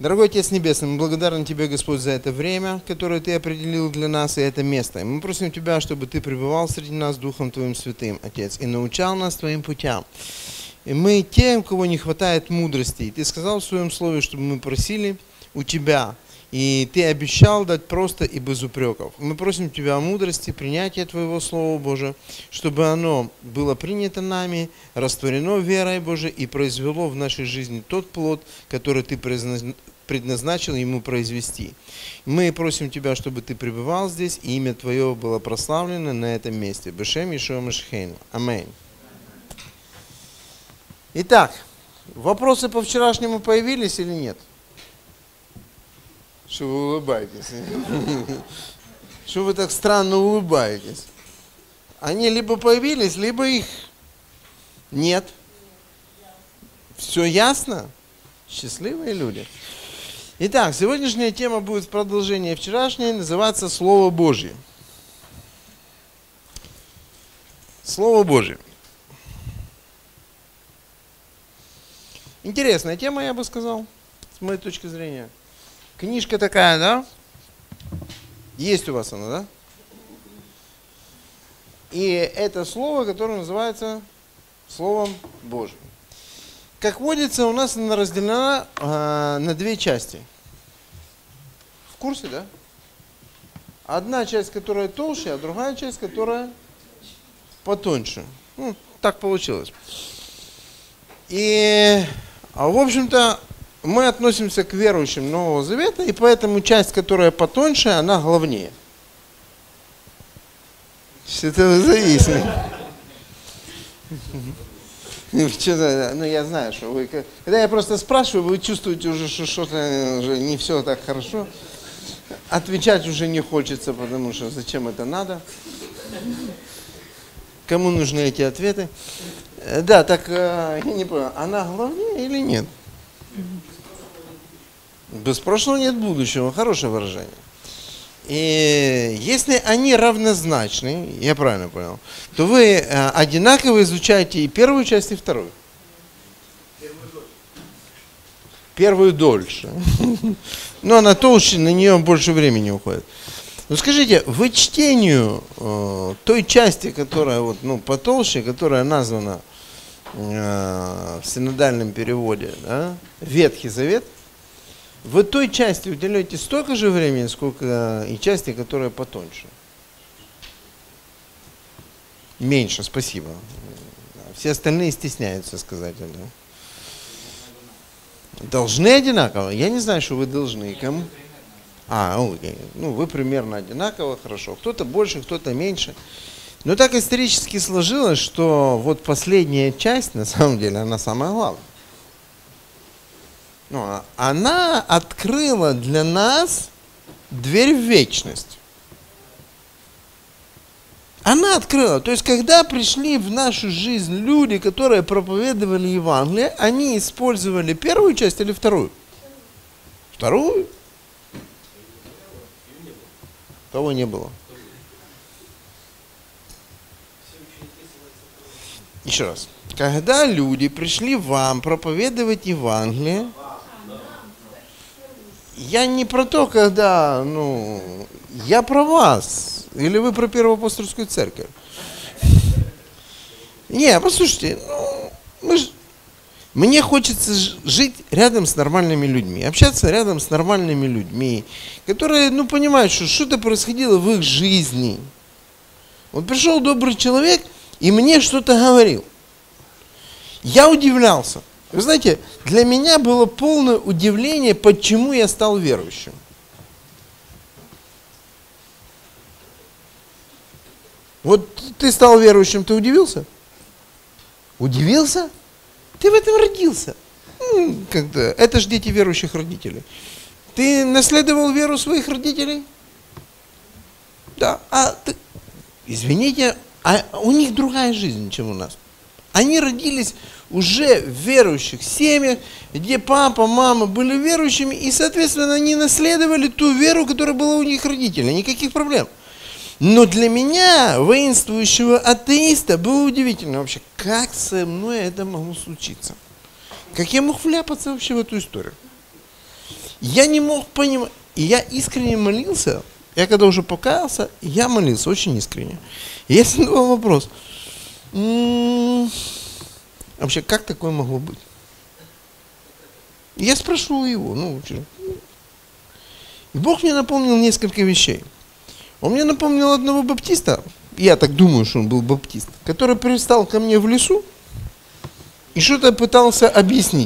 Дорогой Отец Небесный, мы благодарны Тебе, Господь, за это время, которое Ты определил для нас, и это место. И мы просим Тебя, чтобы Ты пребывал среди нас Духом Твоим Святым, Отец, и научал нас Твоим путям. И мы те, у кого не хватает мудрости. И Ты сказал в Своем Слове, чтобы мы просили у Тебя. И Ты обещал дать просто и без упреков. Мы просим Тебя о мудрости, принятия Твоего Слова, Боже, чтобы оно было принято нами, растворено верой, Боже, и произвело в нашей жизни тот плод, который Ты предназначил ему произвести. Мы просим Тебя, чтобы Ты пребывал здесь, и имя Твое было прославлено на этом месте. Бешем Йешуа Машихейну. Аминь. Итак, вопросы по вчерашнему появились или нет? Что вы улыбаетесь? Что вы так странно улыбаетесь? Они либо появились, либо их нет. Все ясно? Счастливые люди. Итак, сегодняшняя тема будет в продолжении вчерашней, называться Слово Божье. Слово Божье. Интересная тема, я бы сказал, с моей точки зрения. Книжка такая, да? Есть у вас она, да? И это слово, которое называется Словом Божьим. Как водится, у нас она разделена на две части. В курсе, да? Одна часть, которая толще, а другая часть, которая потоньше. Ну, так получилось. И, в общем-то, мы относимся к верующим Нового Завета, и поэтому часть, которая потоньше, она главнее. Что-то вы зависли. Ну, я знаю, что вы... Когда я просто спрашиваю, вы чувствуете уже, что что-то уже не все так хорошо. Отвечать уже не хочется, потому что зачем это надо? Кому нужны эти ответы? Да, так, я не понял, она главнее или нет? Без прошлого нет будущего. Хорошее выражение. И если они равнозначны, я правильно понял, то вы одинаково изучаете и первую часть, и вторую. Первую дольше. Но она толще, на нее больше времени уходит. Ну скажите, вы чтению той части, которая вот, потолще, которая названа в синодальном переводе, да, Ветхий Завет, вы той части уделяете столько же времени, сколько и части, которая потоньше. Меньше, спасибо. Все остальные стесняются сказать это. Должны одинаково? Я не знаю, что вы должны. Кому? Окей. Ну, вы примерно одинаково, хорошо. Кто-то больше, кто-то меньше. Но так исторически сложилось, что вот последняя часть, на самом деле, она самая главная. Она открыла для нас дверь в вечность. Она открыла. То есть, когда пришли в нашу жизнь люди, которые проповедовали Евангелие, они использовали первую часть или вторую? Вторую? Кого не было? Еще раз. Когда люди пришли вам проповедовать Евангелие, я не про то, когда, я про вас. Или вы про Первую апостольскую церковь. Не, послушайте, мне хочется жить рядом с нормальными людьми, общаться рядом с нормальными людьми, которые, понимают, что что-то происходило в их жизни. Вот пришел добрый человек и мне что-то говорил. Я удивлялся. Вы знаете, для меня было полное удивление, почему я стал верующим. Вот ты стал верующим, ты удивился? Удивился? Ты в этом родился. Это ж дети верующих родителей. Ты наследовал веру своих родителей? Да. Извините, у них другая жизнь, чем у нас. Они родились уже в верующих семьях, где папа, мама были верующими, и, соответственно, они наследовали ту веру, которая была у них родителей. Никаких проблем. Но для меня, воинствующего атеиста, было удивительно вообще, как со мной это могло случиться. Как я мог вляпаться вообще в эту историю. Я не мог понимать. И я искренне молился. Я когда уже покаялся, я молился очень искренне. И я задавал вопрос. Вообще, как такое могло быть? И я спрашивал его. И Бог мне напомнил несколько вещей. Он мне напомнил одного баптиста, я так думаю, что он был баптист, который пристал ко мне в лесу и что-то пытался объяснить.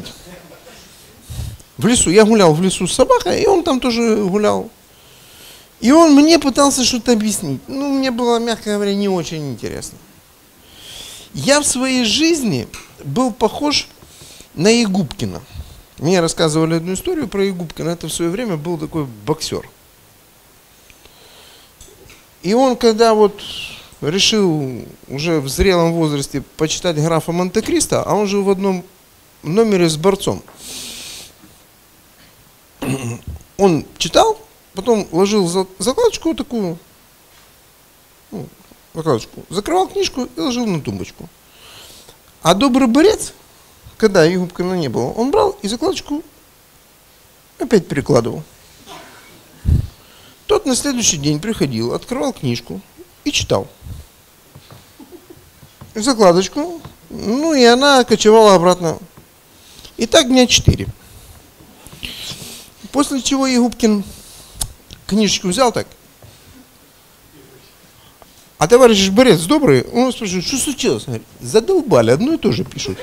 В лесу. Я гулял в лесу с собакой, и он там тоже гулял. И он мне пытался что-то объяснить. Мне было, мягко говоря, не очень интересно. Я в своей жизни был похож на Егубкина. Мне рассказывали одну историю про Егубкина. Это в свое время был такой боксер. И он, когда решил уже в зрелом возрасте почитать графа Монте-Кристо, а он жил в одном номере с борцом. Он читал, потом ложил закладочку такую, закладочку, закрывал книжку и ложил на тумбочку. А добрый борец, когда Егубкина не было, он брал и закладочку опять перекладывал. Тот на следующий день приходил, открывал книжку и читал. Закладочку, и она кочевала обратно. И так дня 4. После чего Егубкин книжечку взял так. А товарищ борец добрый, он спрашивает, что случилось? Он говорит, задолбали, одно и то же пишут.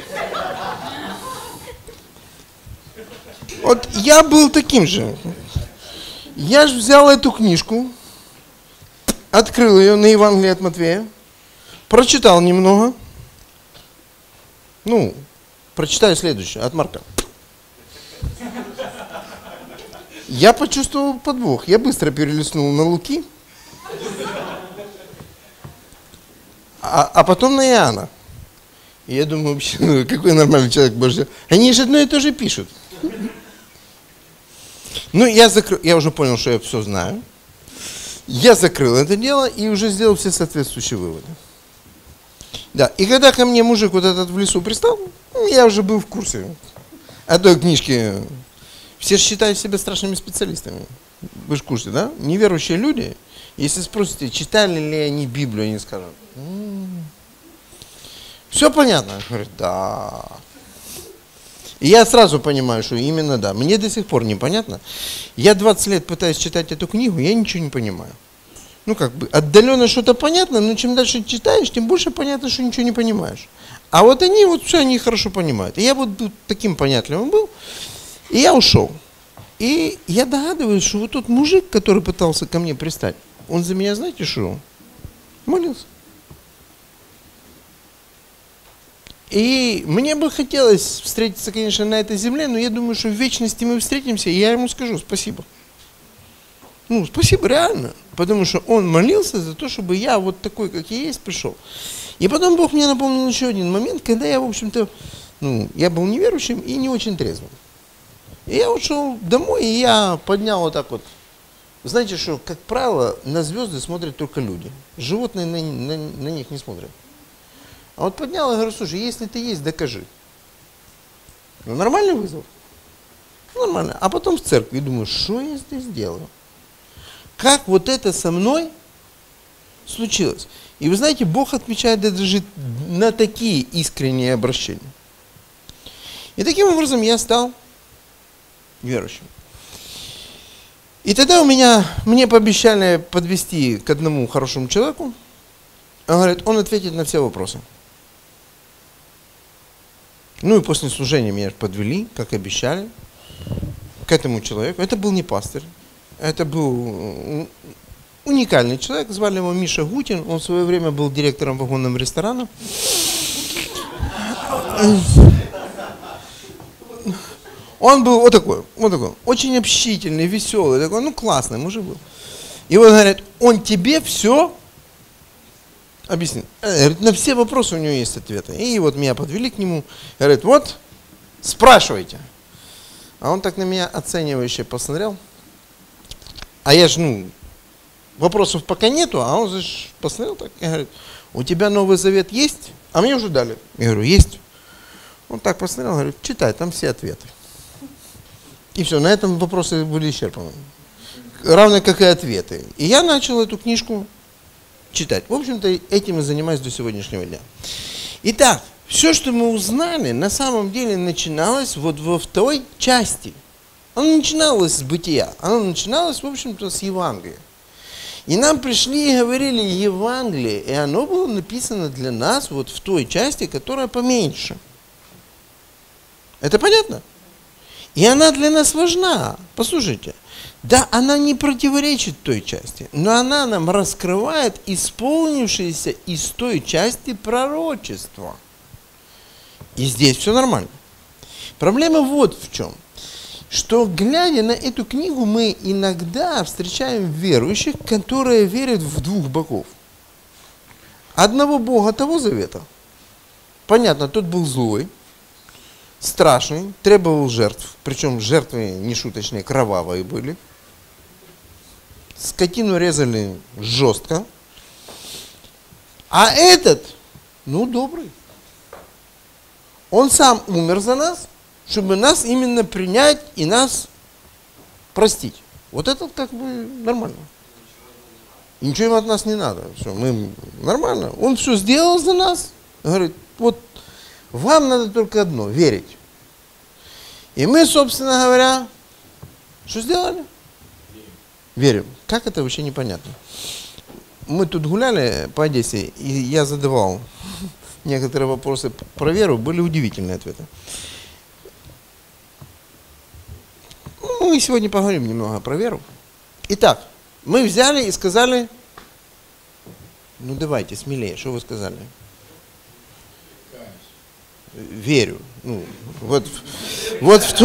Вот я был таким же. Я же взял эту книжку, открыл ее на Евангелие от Матфея, прочитал немного. Прочитаю следующее, от Марка. Я почувствовал подвох. Я быстро перелистнул на Луки, а потом на Иоанна. И я думаю, вообще, какой нормальный человек Божий. Они же одно и то же пишут. Я уже понял, что я все знаю. Я закрыл это дело и уже сделал все соответствующие выводы. Да, и когда ко мне мужик этот в лесу пристал, я уже был в курсе о той книжке. Все считают себя страшными специалистами. Вы же в курсе, да? Неверующие люди, если спросите, читали ли они Библию, они скажут, все понятно. Говорят, да. И я сразу понимаю, что именно да. Мне до сих пор непонятно. Я 20 лет пытаюсь читать эту книгу, я ничего не понимаю. Отдаленно что-то понятно, но чем дальше читаешь, тем больше понятно, что ничего не понимаешь. А они все они хорошо понимают. И я таким понятливым был, и я ушел. И я догадываюсь, что тот мужик, который пытался ко мне пристать, он за меня, знаете что? Молился. И мне бы хотелось встретиться, конечно, на этой земле, но я думаю, что в вечности мы встретимся, и я ему скажу спасибо. Спасибо, реально. Потому что он молился за то, чтобы я такой, как я есть, пришел. И потом Бог мне напомнил еще один момент, когда я, в общем-то, я был неверующим и не очень трезвым. И я ушел домой, и я поднял так. Знаете, что, как правило, на звезды смотрят только люди. Животные на них не смотрят. А поднял и говорю, слушай, если ты есть, докажи. Нормальный вызов? Нормально. А потом в церкви думаю, что я здесь делаю? Как это со мной случилось? И вы знаете, Бог отвечает даже на такие искренние обращения. И таким образом я стал верующим. И тогда мне пообещали подвести к одному хорошему человеку. Он говорит, он ответит на все вопросы. И после служения меня подвели, как обещали, к этому человеку. Это был не пастырь. Это был уникальный человек, звали его Миша Гутин, он в свое время был директором вагонного ресторана. Он был такой, очень общительный, веселый, такой, классный мужик был. И говорят, он тебе все объяснит. На все вопросы у него есть ответы. И меня подвели к нему, говорят, спрашивайте. А он так на меня оценивающе посмотрел. А я же, вопросов пока нету, а он же посмотрел так и говорит, у тебя Новый Завет есть? А мне уже дали. Я говорю, есть. Он так посмотрел, говорит, читай, там все ответы. И все, на этом вопросы были исчерпаны. Равно как и ответы. И я начал эту книжку читать. В общем-то, этим и занимаюсь до сегодняшнего дня. Итак, все, что мы узнали, на самом деле начиналось вот во второй части. Оно начиналось с бытия. Оно начиналось, в общем-то, с Евангелия. И нам пришли и говорили Евангелие, и оно было написано для нас вот в той части, которая поменьше. Это понятно? И она для нас важна. Послушайте. Да, она не противоречит той части, но она нам раскрывает исполнившееся из той части пророчество. И здесь все нормально. Проблема вот в чем. Что, глядя на эту книгу, мы иногда встречаем верующих, которые верят в двух богов. Одного Бога того завета. Понятно, тот был злой, страшный, требовал жертв. Причем жертвы нешуточные, кровавые были. Скотину резали жестко. А этот, ну, добрый. Он сам умер за нас, чтобы нас именно принять и нас простить. Вот это как бы нормально. И ничего им от нас не надо. Все, мы нормально. Он все сделал за нас. Говорит, вот вам надо только одно, верить. И мы, собственно говоря, что сделали? Верим. Как это вообще непонятно. Мы тут гуляли по Одессе, и я задавал некоторые вопросы про веру, были удивительные ответы. Мы сегодня поговорим немного про веру. Итак, мы взяли и сказали, ну давайте, смелее, что вы сказали? Верю. Ну, вот в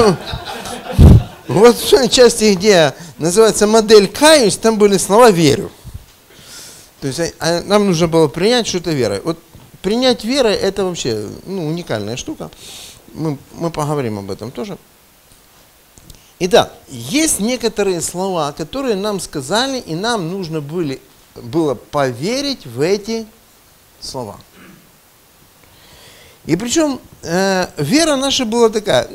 той части, где называется модель «каюсь», там были слова «верю». То есть нам нужно было принять что-то верой. Вот принять верой – это вообще уникальная штука. Мы поговорим об этом тоже. Итак, есть некоторые слова, которые нам сказали, и нам нужно было поверить в эти слова. И причем вера наша была такая,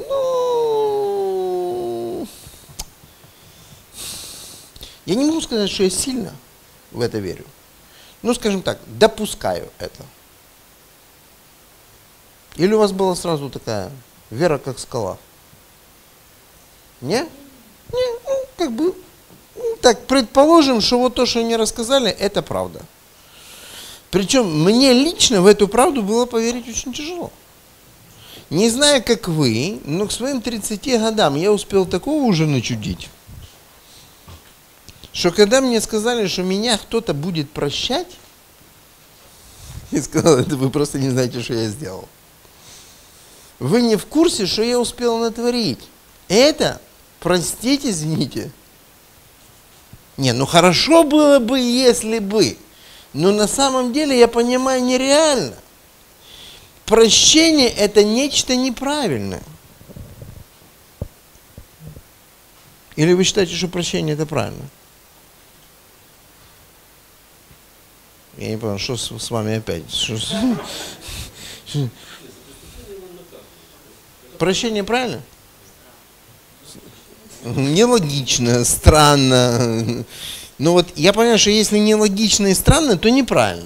я не могу сказать, что я сильно в это верю. Ну, скажем так, допускаю это. Или у вас была сразу такая вера, как скала? Не? Не, как бы, так, предположим, что вот то, что они рассказали, это правда. Причем мне лично в эту правду было поверить очень тяжело. Не знаю, как вы, но к своим 30 годам я успел такого уже начудить, что когда мне сказали, что меня кто-то будет прощать, я сказал, это вы просто не знаете, что я сделал. Вы не в курсе, что я успел натворить. Это, простите, извините. Не, ну хорошо было бы, если бы. Но на самом деле, я понимаю, нереально. Прощение – это нечто неправильное. Или вы считаете, что прощение – это правильно? Я не понял, что с вами опять? Прощение правильно? Нелогично, странно. Но вот я понимаю, что если нелогично и странно, то неправильно.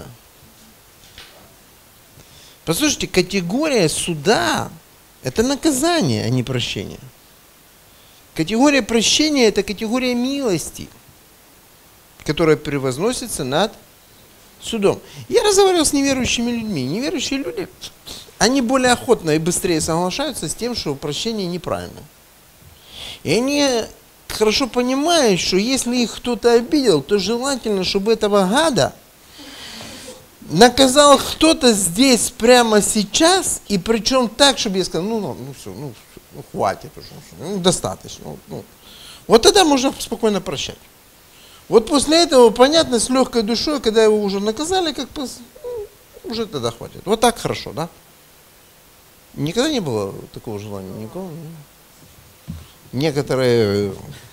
Послушайте, категория суда – это наказание, а не прощение. Категория прощения – это категория милости, которая превозносится над судом. Я разговаривал с неверующими людьми. Неверующие люди, они более охотно и быстрее соглашаются с тем, что прощение неправильно. И они хорошо понимают, что если их кто-то обидел, то желательно, чтобы этого гада наказал кто-то здесь прямо сейчас, и причем так, чтобы я сказал, все, хватит уже, достаточно. Вот тогда можно спокойно прощать. Вот после этого, понятно, с легкой душой, когда его уже наказали, уже тогда хватит. Вот так хорошо, да? Никогда не было такого желания? Никого? Некоторые...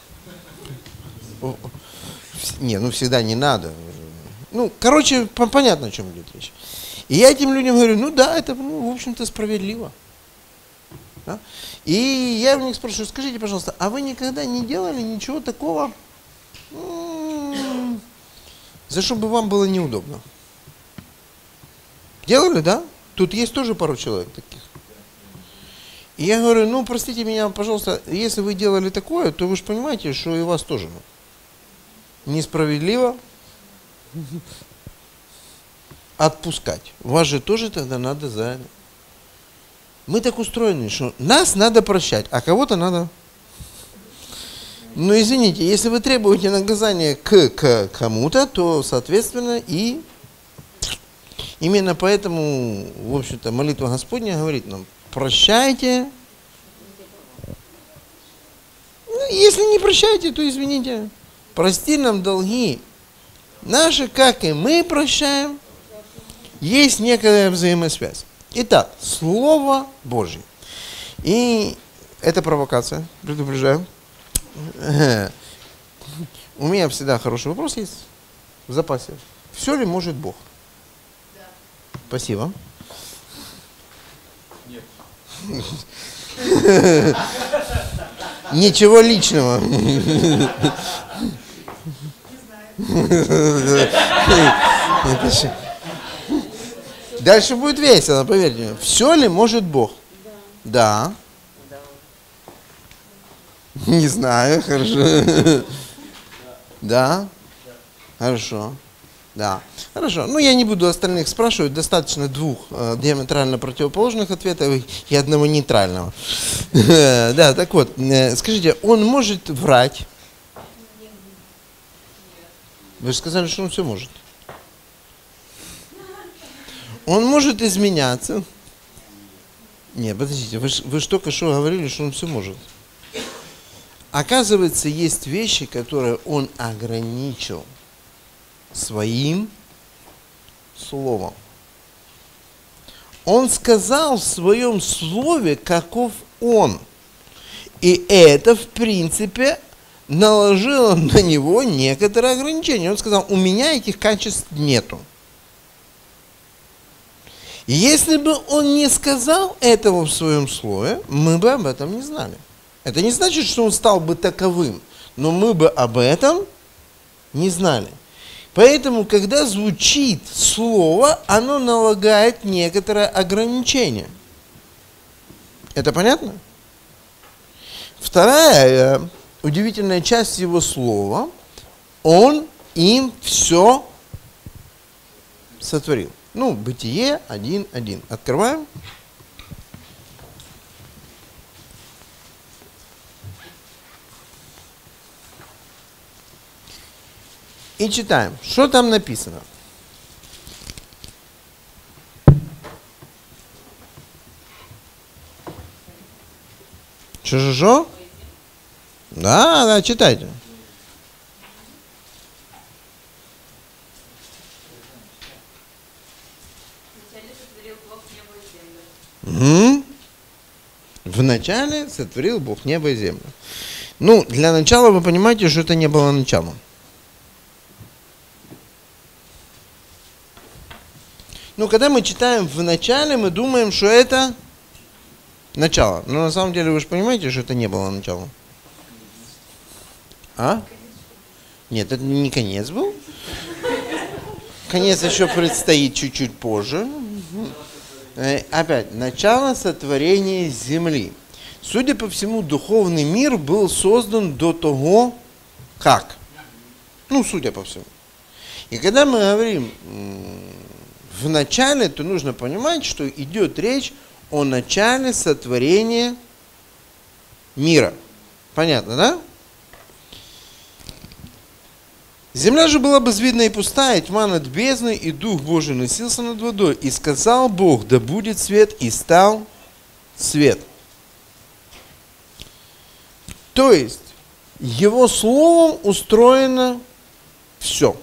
Не, всегда не надо. Короче, понятно, о чем идет речь. И я этим людям говорю, да, это, в общем-то, справедливо. Да? И я у них спрашиваю, скажите, пожалуйста, а вы никогда не делали ничего такого, за что бы вам было неудобно? Делали, да? Тут есть тоже пару человек таких. И я говорю, ну, простите меня, пожалуйста, если вы делали такое, то вы же понимаете, что и вас тоже несправедливо отпускать. Вас же тоже тогда надо за... Мы так устроены, что нас надо прощать, а кого-то надо... Ну, извините, если вы требуете наказания к кому-то, то, соответственно, и именно поэтому, в общем-то, молитва Господня говорит нам, прощайте. Ну, если не прощаете, то извините. Прости нам долги наши, как и мы прощаем. Есть некая взаимосвязь. Итак, Слово Божье. И это провокация, предупреждаю. У меня всегда хороший вопрос есть в запасе. Все ли может Бог? Да. Спасибо. Нет. Ничего личного. Дальше будет весело, поверьте мне. Все ли может Бог? Да. Не знаю, хорошо. Да? Хорошо. Да. Хорошо. Ну, я не буду остальных спрашивать. Достаточно двух диаметрально противоположных ответов и одного нейтрального. Да, так вот. Скажите, он может врать? Вы же сказали, что он все может. Он может изменяться? Нет, подождите. Вы же только что говорили, что он все может. Оказывается, есть вещи, которые он ограничил своим словом. Он сказал в своем слове, каков он. И это, в принципе, наложило на него некоторые ограничения. Он сказал, у меня этих качеств нету. И если бы он не сказал этого в своем слове, мы бы об этом не знали. Это не значит, что он стал бы таковым, но мы бы об этом не знали. Поэтому, когда звучит слово, оно налагает некоторое ограничение. Это понятно? Вторая удивительная часть его слова, он им все сотворил. Ну, Бытие 1:1. Открываем. И читаем, что там написано. Что? Да, читайте. Вначале сотворил Бог небо и землю. Ну, для начала вы понимаете, что это не было началом. Ну, когда мы читаем в начале, мы думаем, что это начало. Но на самом деле вы же понимаете, что это не было началом. А? Нет, это не конец был. Конец еще предстоит чуть-чуть позже. Опять, начало сотворения земли. Судя по всему, духовный мир был создан до того, как. Ну, судя по всему. И когда мы говорим в начале, то нужно понимать, что идет речь о начале сотворения мира. Понятно, да? Земля же была безвидна и пустая, и тьма над бездной, и Дух Божий носился над водой. И сказал Бог, да будет свет, и стал свет. То есть, Его словом устроено все.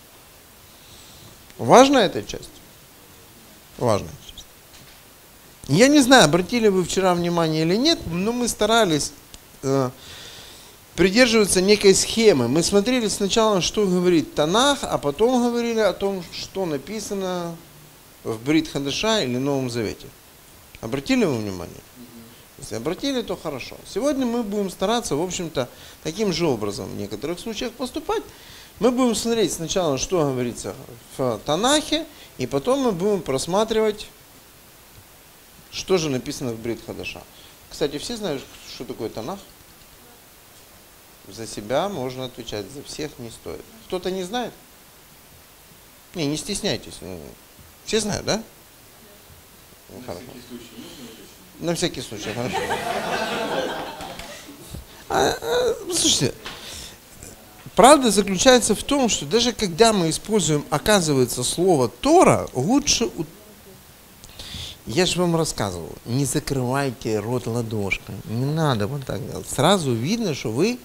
Важна эта часть? Важная часть. Я не знаю, обратили вы вчера внимание или нет, но мы старались придерживаться некой схемы. Мы смотрели сначала, что говорит Танах, а потом говорили о том, что написано в Брит Хадаша или Новом Завете. Обратили вы внимание? Если обратили, то хорошо. Сегодня мы будем стараться, в общем-то, таким же образом в некоторых случаях поступать. Мы будем смотреть сначала, что говорится в Танахе, и потом мы будем просматривать, что же написано в Брит Хадаша. Кстати, все знают, что такое Танах? За себя можно отвечать, за всех не стоит. Кто-то не знает? Не стесняйтесь. Все знают, да? Хорошо. На всякий случай, хорошо. Слушайте, правда заключается в том, что даже когда мы используем, оказывается, слово Тора, лучше... Я же вам рассказывал, не закрывайте рот ладошкой. Не надо вот так делать. Сразу видно, что вы...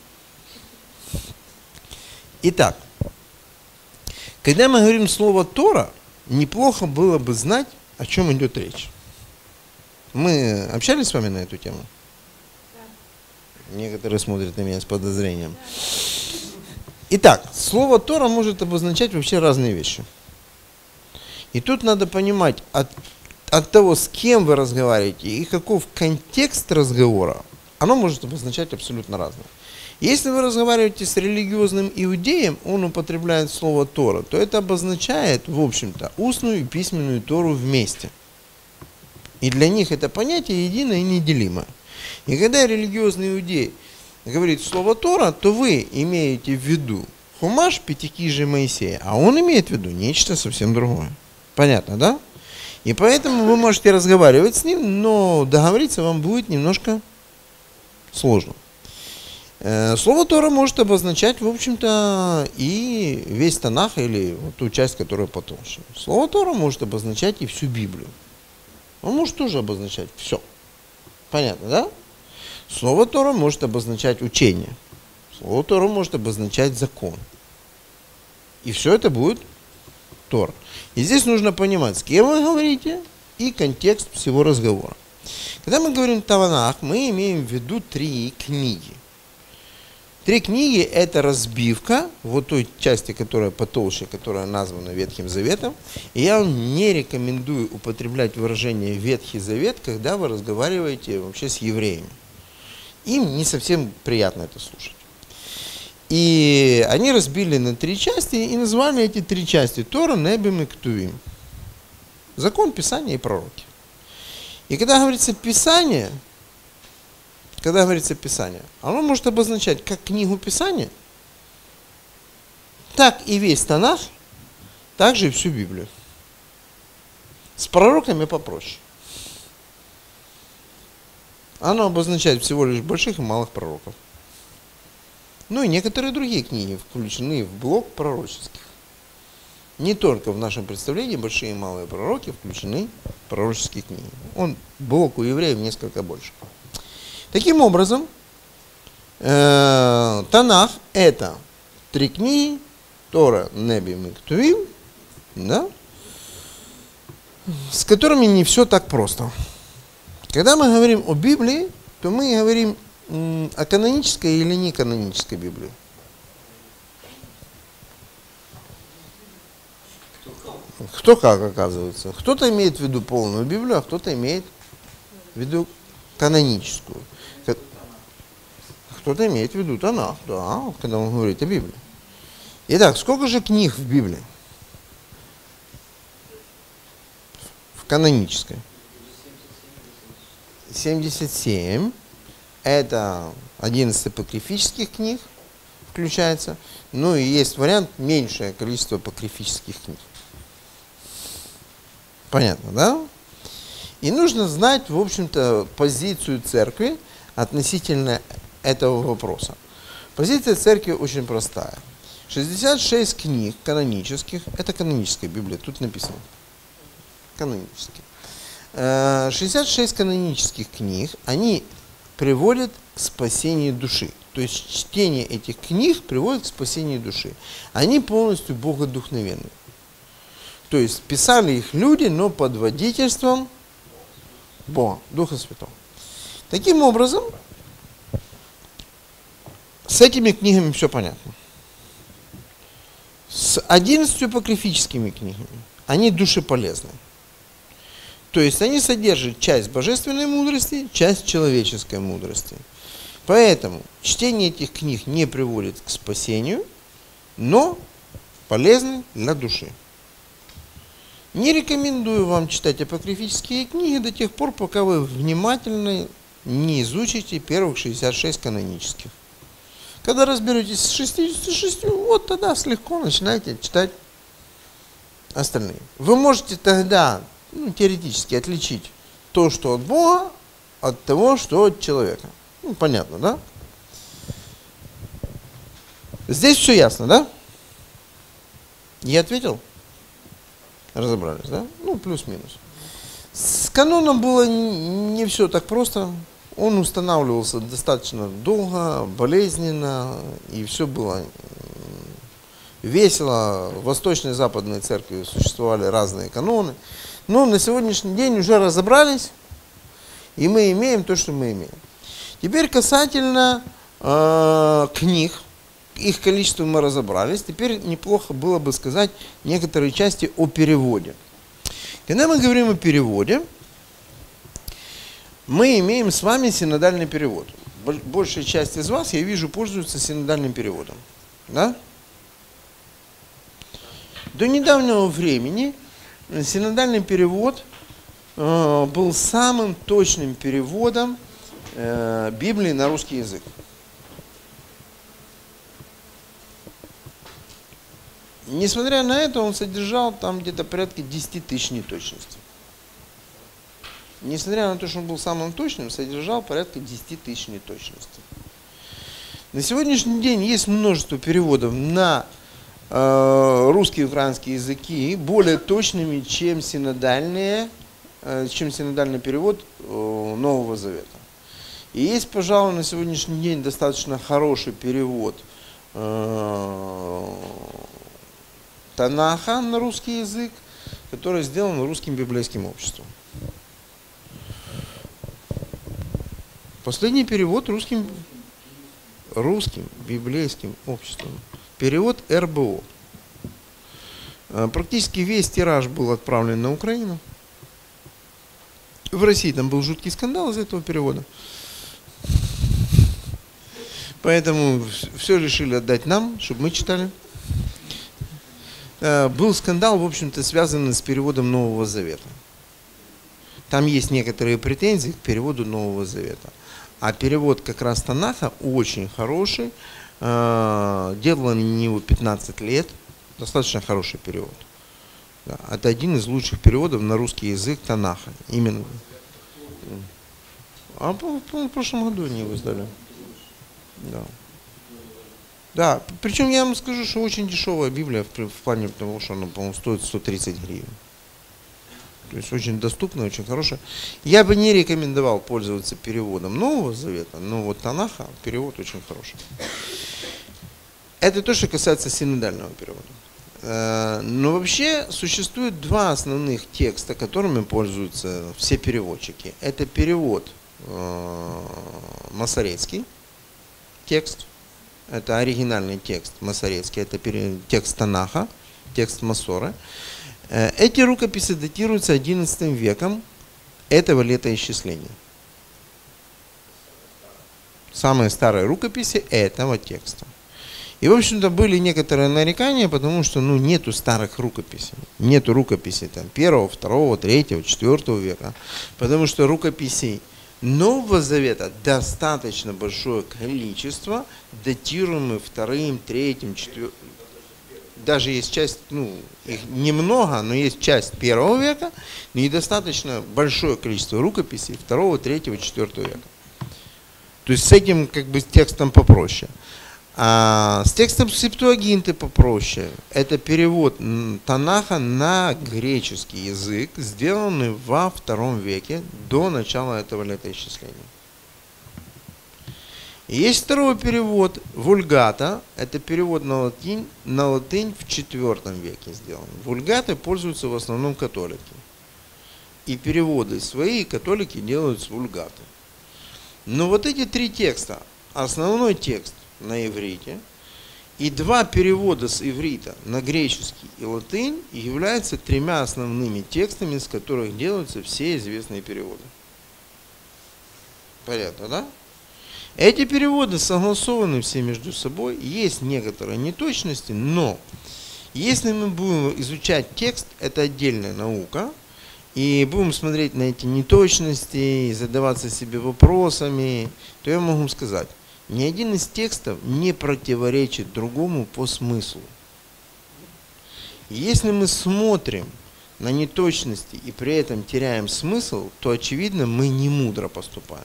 Итак, когда мы говорим слово Тора, неплохо было бы знать, о чем идет речь. Мы общались с вами на эту тему? Да. Некоторые смотрят на меня с подозрением. Итак, слово Тора может обозначать вообще разные вещи. И тут надо понимать, от того, с кем вы разговариваете и каков контекст разговора, оно может обозначать абсолютно разное. Если вы разговариваете с религиозным иудеем, он употребляет слово Тора, то это обозначает, в общем-то, устную и письменную Тору вместе. И для них это понятие единое и неделимое. И когда религиозный иудей говорит слово Тора, то вы имеете в виду Хумаш, Пятикнижие Моисея, а он имеет в виду нечто совсем другое. Понятно, да? И поэтому вы можете разговаривать с ним, но договориться вам будет немножко сложно. Слово Тора может обозначать, в общем-то, и весь Танах, или вот ту часть, которая потолще. Слово Тора может обозначать и всю Библию. Он может тоже обозначать все. Понятно, да? Слово Тора может обозначать учение. Слово Тора может обозначать закон. И все это будет Тора. И здесь нужно понимать, с кем вы говорите и контекст всего разговора. Когда мы говорим Танах, мы имеем в виду 3 книги. 3 книги – это разбивка вот той части, которая потолще, которая названа Ветхим Заветом. И я вам не рекомендую употреблять выражение Ветхий Завет, когда вы разговариваете вообще с евреями. Им не совсем приятно это слушать. И они разбили на 3 части и назвали эти 3 части Тора, Небим и Ктувим. Закон, Писание и пророки. И когда говорится Писание, оно может обозначать как книгу Писания, так и весь Танах, так же и всю Библию. С пророками попроще. Оно обозначает всего лишь больших и малых пророков. Ну и некоторые другие книги включены в блок пророческих. Не только в нашем представлении большие и малые пророки включены в пророческие книги. Блок у евреев несколько больше. Таким образом, Танах – это 3 книги, Тора, Небим и Ктувим, да, с которыми не все так просто. Когда мы говорим о Библии, то мы говорим о канонической или не канонической Библии. Кто как, оказывается. Кто-то имеет в виду полную Библию, а кто-то имеет в виду каноническую. Кто-то имеет в виду Танах, да, когда он говорит о Библии. Итак, сколько же книг в Библии? В канонической. 77. Это 11 апокрифических книг включается. Ну и есть вариант меньшее количество апокрифических книг. Понятно, да? И нужно знать, в общем-то, позицию церкви относительно этого вопроса. Позиция церкви очень простая. 66 книг канонических, это каноническая Библия, тут написано. Канонические. 66 канонических книг, они приводят к спасению души. То есть чтение этих книг приводит к спасению души. Они полностью богодухновенны. То есть писали их люди, но под водительством Бога, Духа Святого. Таким образом, с этими книгами все понятно. С 11 апокрифическими книгами они душеполезны. То есть они содержат часть божественной мудрости, часть человеческой мудрости. Поэтому чтение этих книг не приводит к спасению, но полезны для души. Не рекомендую вам читать апокрифические книги до тех пор, пока вы внимательно не изучите первых 66 канонических. Когда разберетесь с 66, вот тогда слегка начинайте читать остальные. Вы можете тогда теоретически отличить то, что от Бога, от того, что от человека. Понятно, да? Здесь все ясно, да? Я ответил? Разобрались, да? Плюс-минус. С каноном было не все так просто. Он устанавливался достаточно долго, болезненно, и все было весело. В Восточной и Западной церкви существовали разные каноны. Но на сегодняшний день уже разобрались, и мы имеем то, что мы имеем. Теперь касательно книг. Их количество мы разобрались. Теперь неплохо было бы сказать некоторые части о переводе. Когда мы говорим о переводе, мы имеем с вами синодальный перевод. Большая часть из вас, я вижу, пользуется синодальным переводом. Да? До недавнего времени синодальный перевод был самым точным переводом Библии на русский язык. Несмотря на это, он содержал там где-то порядка 10 тысяч неточностей. Несмотря на то, что он был самым точным, содержал порядка 10 тысяч неточностей. На сегодняшний день есть множество переводов на русский и украинский языки, более точными, чем синодальный перевод Нового Завета. И есть, пожалуй, на сегодняшний день достаточно хороший перевод Танаха на русский язык, который сделан русским библейским обществом. Последний перевод русским библейским обществом. Перевод РБО. Практически весь тираж был отправлен на Украину. В России там был жуткий скандал из-за этого перевода. Поэтому все решили отдать нам, чтобы мы читали. Был скандал, в общем-то, связанный с переводом Нового Завета. Там есть некоторые претензии к переводу Нового Завета. А перевод как раз Танаха очень хороший. Делал на него 15 лет. Достаточно хороший перевод. Да, это один из лучших переводов на русский язык Танаха. Именно. А в прошлом году они его издали. Да. Да, причем я вам скажу, что очень дешевая Библия в плане того, что она, по-моему, стоит 130 гривен. То есть очень доступная, очень хорошая. Я бы не рекомендовал пользоваться переводом Нового Завета, но вот Танаха перевод очень хороший. Это то, что касается синодального перевода. Но вообще существует два основных текста, которыми пользуются все переводчики. Это перевод масорецкий текст. Это оригинальный текст масорецкий, это текст Танаха, текст Масоры. Эти рукописи датируются XI веком этого летоисчисления. Самые старые рукописи этого текста. И, в общем-то, были некоторые нарекания, потому что нету старых рукописей. Нету рукописей 1, 2, 3, 4 века. Потому что рукописей Нового Завета достаточно большое количество, датируемых 2, 3, 4. Даже есть часть, их немного, но есть часть 1 века, и достаточно большое количество рукописей 2, 3, 4 века. То есть с этим текстом попроще. А с текстом Септуагинты попроще. Это перевод Танаха на греческий язык, сделанный во II веке, до начала этого летоисчисления. И есть второй перевод Вульгата. Это перевод на латынь в IV веке сделан. Вульгаты пользуются в основном католики. И переводы свои католики делают с Вульгаты. Но вот эти три текста. Основной текст на иврите И два перевода с иврита на греческий и латынь являются тремя основными текстами, из которых делаются все известные переводы. Понятно, да? Эти переводы согласованы все между собой, есть некоторые неточности, но если мы будем изучать текст, это отдельная наука, и будем смотреть на эти неточности, и задаваться себе вопросами, то я могу сказать, ни один из текстов не противоречит другому по смыслу. Если мы смотрим на неточности и при этом теряем смысл, то, очевидно, мы не мудро поступаем.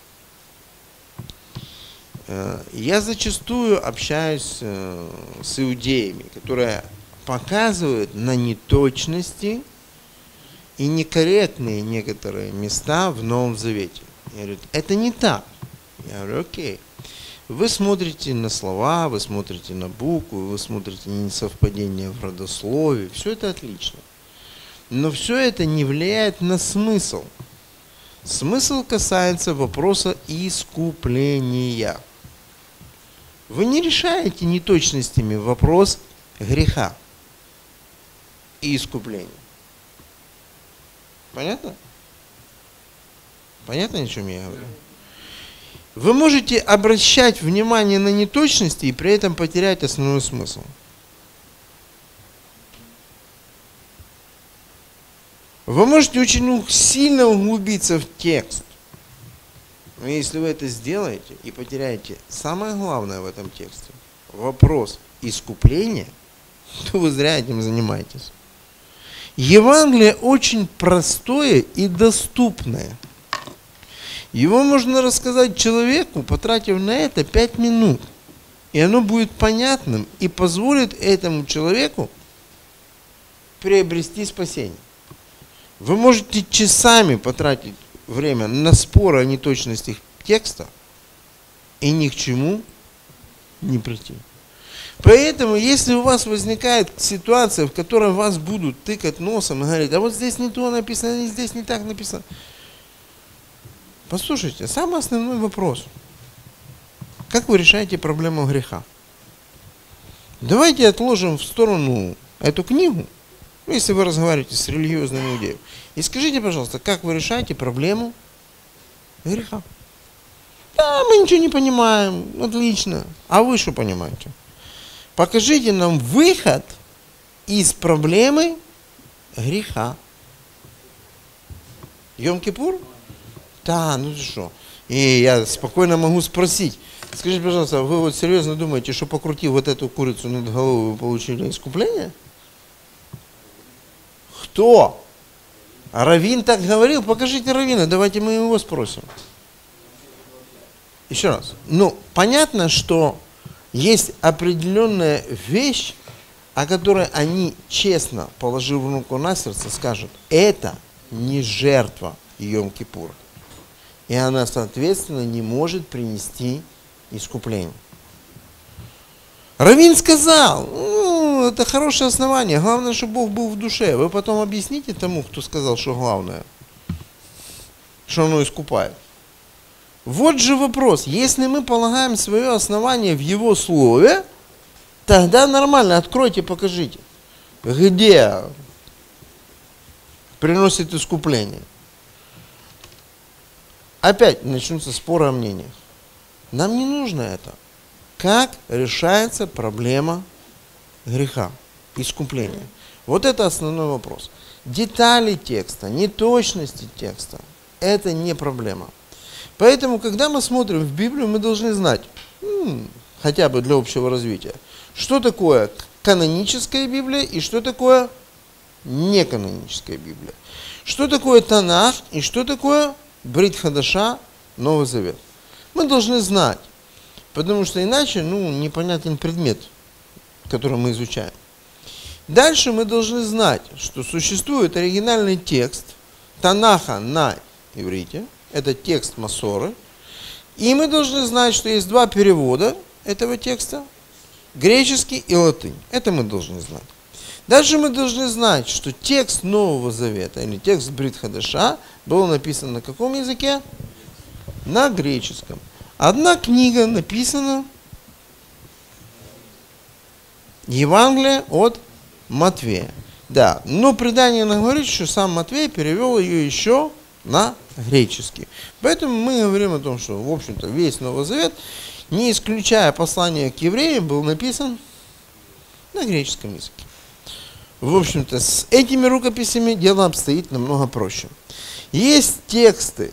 Я зачастую общаюсь с иудеями, которые показывают на неточности и некорректные некоторые места в Новом Завете. Я говорю, это не так. Я говорю, окей. Вы смотрите на слова, вы смотрите на буквы, вы смотрите на несовпадение в родословии. Все это отлично. Но все это не влияет на смысл. Смысл касается вопроса искупления. Вы не решаете неточностями вопрос греха и искупления. Понятно? Понятно, о чем я говорю? Вы можете обращать внимание на неточности и при этом потерять основной смысл. Вы можете очень сильно углубиться в текст. Но если вы это сделаете и потеряете самое главное в этом тексте, вопрос искупления, то вы зря этим занимаетесь. Евангелие очень простое и доступное. Его можно рассказать человеку, потратив на это 5 минут. И оно будет понятным и позволит этому человеку приобрести спасение. Вы можете часами потратить время на споры о неточностях текста и ни к чему не прийти. Поэтому, если у вас возникает ситуация, в которой вас будут тыкать носом и говорить, а вот здесь не то написано, здесь не так написано. Послушайте, самый основной вопрос. Как вы решаете проблему греха? Давайте отложим в сторону эту книгу, если вы разговариваете с религиозным иудеем. И скажите, пожалуйста, как вы решаете проблему греха? Да, мы ничего не понимаем, отлично. А вы что понимаете? Покажите нам выход из проблемы греха. Йом-Кипур? Да, ну ты что? И я спокойно могу спросить. Скажите, пожалуйста, вы вот серьезно думаете, что покрутив вот эту курицу над головой, вы получили искупление? Кто? А раввин так говорил? Покажите раввина, давайте мы его спросим. Еще раз. Ну, понятно, что есть определенная вещь, о которой они честно, положив руку на сердце, скажут, это не жертва Йом-Кипура. И она, соответственно, не может принести искупление. Раввин сказал, это хорошее основание, главное, чтобы Бог был в душе. Вы потом объясните тому, кто сказал, что главное, что оно искупает. Вот же вопрос, если мы полагаем свое основание в его слове, тогда нормально, откройте, покажите, где приносит искупление. Опять начнутся споры о мнениях. Нам не нужно это. Как решается проблема греха, искупления? Вот это основной вопрос. Детали текста, неточности текста – это не проблема. Поэтому, когда мы смотрим в Библию, мы должны знать, хотя бы для общего развития, что такое каноническая Библия и что такое неканоническая Библия. Что такое Танах и что такое Брит Хадаша, Новый Завет. Мы должны знать, потому что иначе непонятен предмет, который мы изучаем. Дальше мы должны знать, что существует оригинальный текст Танаха на иврите, это текст Масоры, и мы должны знать, что есть два перевода этого текста, греческий и латынь. Это мы должны знать. Дальше мы должны знать, что текст Нового Завета, или текст Брит Хадаша, был написан на каком языке? На греческом. Одна книга написана Евангелие от Матвея. Да, но предание нам говорит, что сам Матвей перевел ее еще на греческий. Поэтому мы говорим о том, что, в общем-то, весь Новый Завет, не исключая послание к евреям, был написан на греческом языке. В общем-то, с этими рукописями дело обстоит намного проще. Есть тексты,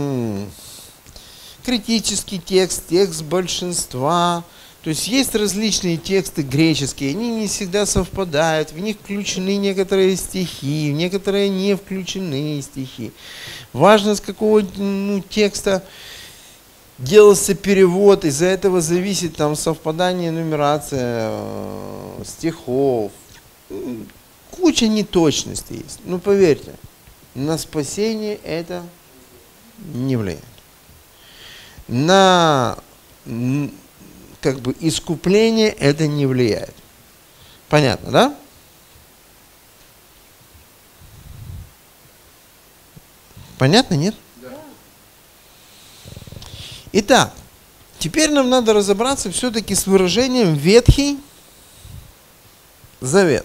критический текст, текст большинства, то есть есть различные тексты греческие, они не всегда совпадают, в них включены некоторые стихи, в некоторые не включены стихи. Важно, с какого текста делался перевод, из-за этого зависит там совпадание, нумерация стихов. Куча неточностей есть. Но поверьте, на спасение это не влияет. На как бы искупление это не влияет. Понятно, да? Понятно, нет? Да. Итак, теперь нам надо разобраться все-таки с выражением Ветхий Завет.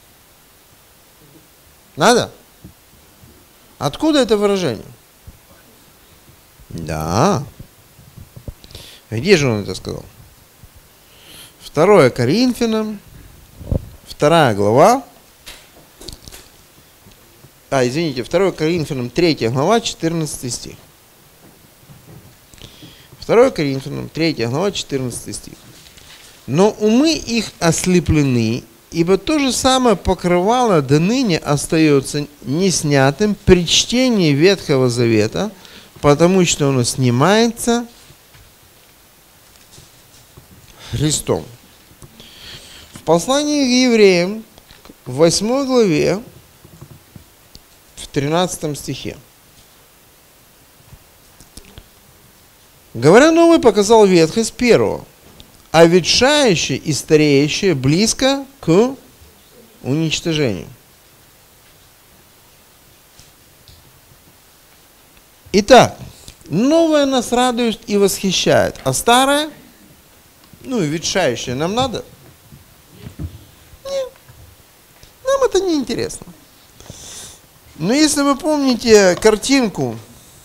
Надо? Откуда это выражение? Да. Где же он это сказал? 2 Коринфянам, 2 глава, 2 Коринфянам, 3 глава, 14 стих. 2 Коринфянам, 3 глава, 14 стих. Но умы их ослеплены, ибо то же самое покрывало до ныне остается неснятым при чтении Ветхого Завета, потому что оно снимается Христом. В послании к евреям, в 8 главе, в 13 стихе. Говоря новый, показал ветхость первого, а ветшающее и стареющее близко к уничтожению. Итак, новое нас радует и восхищает, а старое, и ветшающее нам надо? Нет, нам это не интересно. Но если вы помните картинку,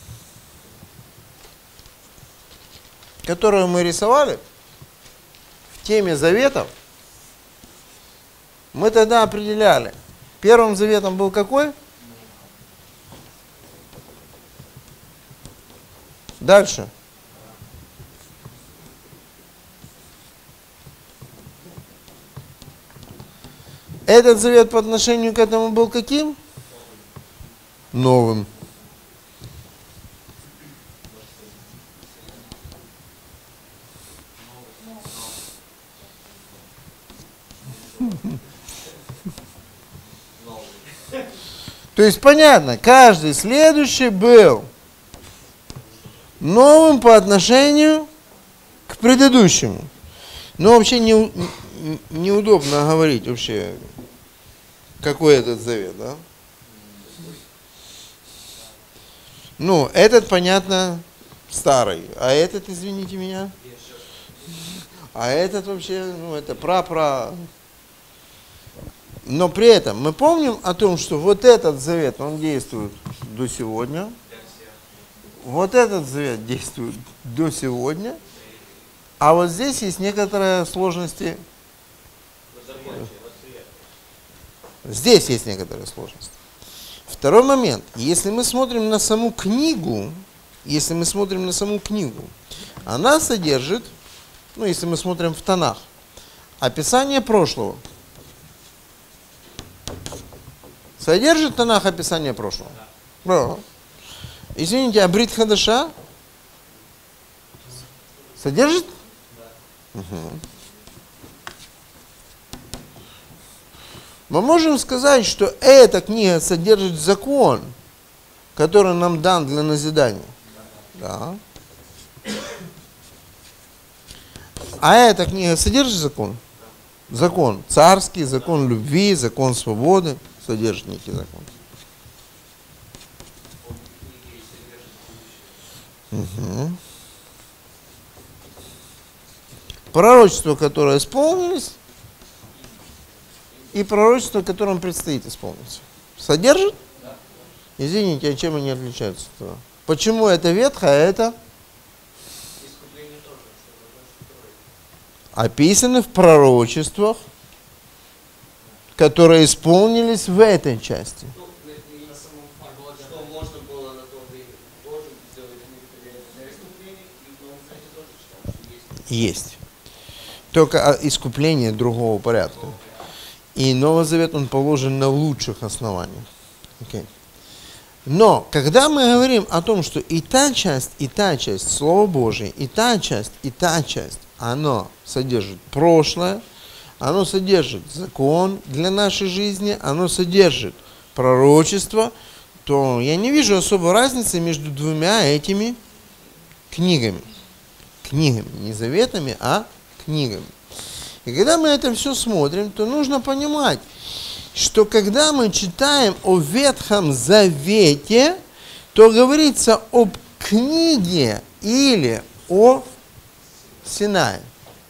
которую мы рисовали в теме заветов, мы тогда определяли, первым заветом был какой? Дальше. Этот завет по отношению к этому был каким? Новым. То есть понятно, каждый следующий был новым по отношению к предыдущему. Но вообще неудобно говорить вообще, какой этот завет, да? Этот, понятно, старый, а этот, извините меня, а этот вообще, это пра-пра. Но при этом мы помним о том, что вот этот завет, он действует до сегодня, вот этот завет действует до сегодня, а вот здесь есть некоторые сложности. Здесь есть некоторые сложности. Второй момент. Если мы смотрим на саму книгу, она содержит, если мы смотрим в Танах, описание прошлого. Содержит Танах описание прошлого? Да. Извините, а Брит Хадаша? Содержит? Угу. Мы можем сказать, что эта книга содержит закон, который нам дан для назидания. Да. А эта книга содержит закон? Закон царский, закон любви, закон свободы. Содержит некий закон. Угу. Пророчества, которые исполнились, и пророчество, которым предстоит исполниться. Содержит? Да. Извините, а чем они отличаются от этого? Почему это ветхое, а это? Искупление тоже. Описаны в пророчествах, которые исполнились в этой части. Ну, на самом факте, что можно было на то время Божьим сделать для искупления, и в Новом Завете тоже читал, что есть. Есть. Только искупление другого порядка. И Новый Завет, он положен на лучших основаниях. Okay. Но, когда мы говорим о том, что и та часть, Слова Божие, и та часть, оно содержит прошлое, оно содержит закон для нашей жизни, оно содержит пророчество, то я не вижу особой разницы между двумя этими книгами. Книгами, не заветами, а книгами. И когда мы это все смотрим, то нужно понимать, что когда мы читаем о Ветхом Завете, то говорится об книге или о Синае.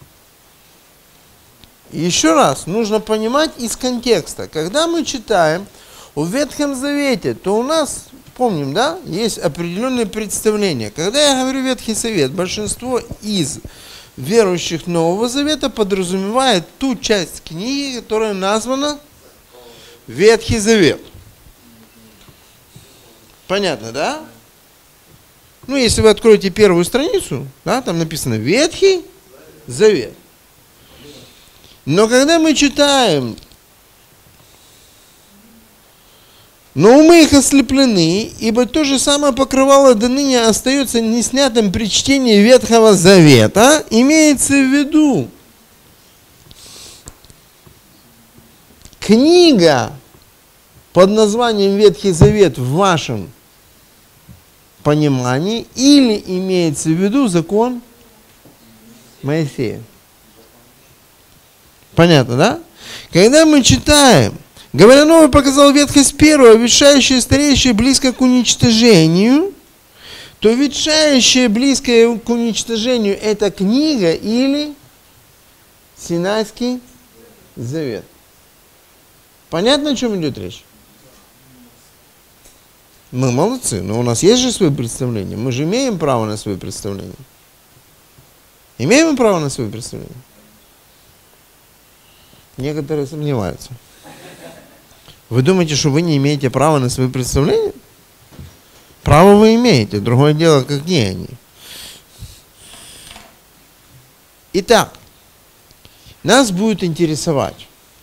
Еще раз, нужно понимать из контекста. Когда мы читаем о Ветхом Завете, то у нас, помним, да, есть определенные представления. Когда я говорю Ветхий Завет, большинство из верующих Нового Завета подразумевает ту часть книги, которая названа Ветхий Завет. Понятно, да? Ну, если вы откроете первую страницу, да, там написано Ветхий Завет. Но когда мы читаем, но умы их ослеплены, ибо то же самое покрывало до ныне остается неснятым при чтении Ветхого Завета, имеется в виду книга под названием Ветхий Завет в вашем понимании, или имеется в виду закон Моисея. Понятно, да? Когда мы читаем, говоря новый показал ветхость первую, ветшающая, стареющая, близко к уничтожению, то ветшающая, близкая к уничтожению это книга или Синайский Завет. Понятно, о чем идет речь? Мы молодцы, но у нас есть же свои представления. Мы же имеем право на свои представления. Имеем право на свои представления? Некоторые сомневаются. Вы думаете, что вы не имеете права на свои представления? Право вы имеете, другое дело, какие они. Итак, нас будет интересовать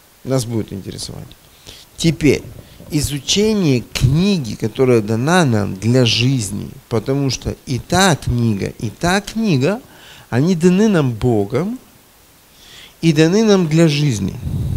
теперь изучение книги, которая дана нам для жизни, потому что и та книга, они даны нам Богом и даны нам для жизни.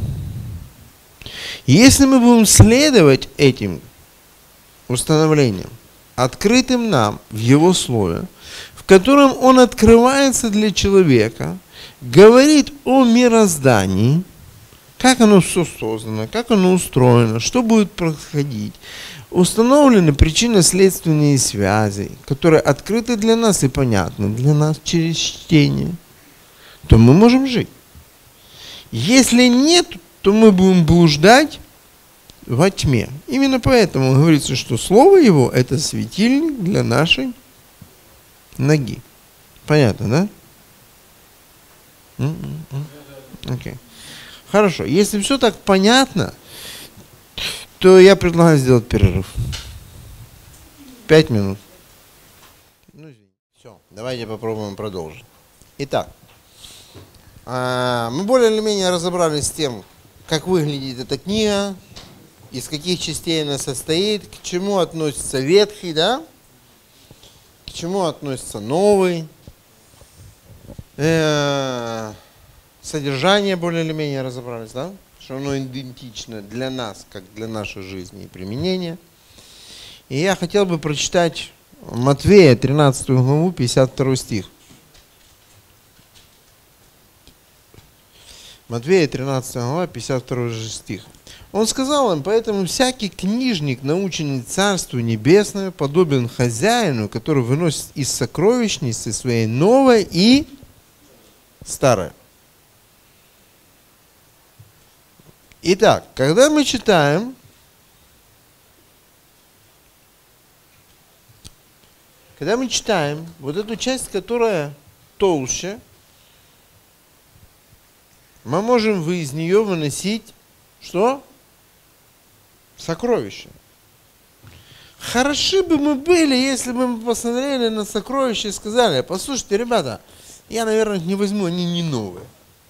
И если мы будем следовать этим установлениям, открытым нам в Его Слове, в котором Он открывается для человека, говорит о мироздании, как оно все создано, как оно устроено, что будет происходить, установлены причинно-следственные связи, которые открыты для нас и понятны для нас через чтение, то мы можем жить. Если нет, то мы будем блуждать во тьме. Именно поэтому говорится, что Слово Его – это светильник для нашей ноги. Понятно, да? Окей. Хорошо. Если все так понятно, то я предлагаю сделать перерыв. 5 минут. Все, давайте попробуем продолжить. Итак, мы более или менее разобрались с тем, как выглядит эта книга, из каких частей она состоит, к чему относится Ветхий, да? К чему относится Новый. Содержание более или менее разобрались, да? Что оно идентично для нас, как для нашей жизни и применения. И я хотел бы прочитать Матвея, 13 главу, 52 стих. Матвея, 13 глава, 52 стих. Он сказал им: поэтому всякий книжник, наученный Царству Небесному, подобен хозяину, который выносит из сокровищницы своей новое и старое. Итак, когда мы читаем вот эту часть, которая толще, мы можем из нее выносить что? Сокровища. Хороши бы мы были, если бы мы посмотрели на сокровища и сказали: послушайте, ребята, я, наверное, не возьму, они не новые.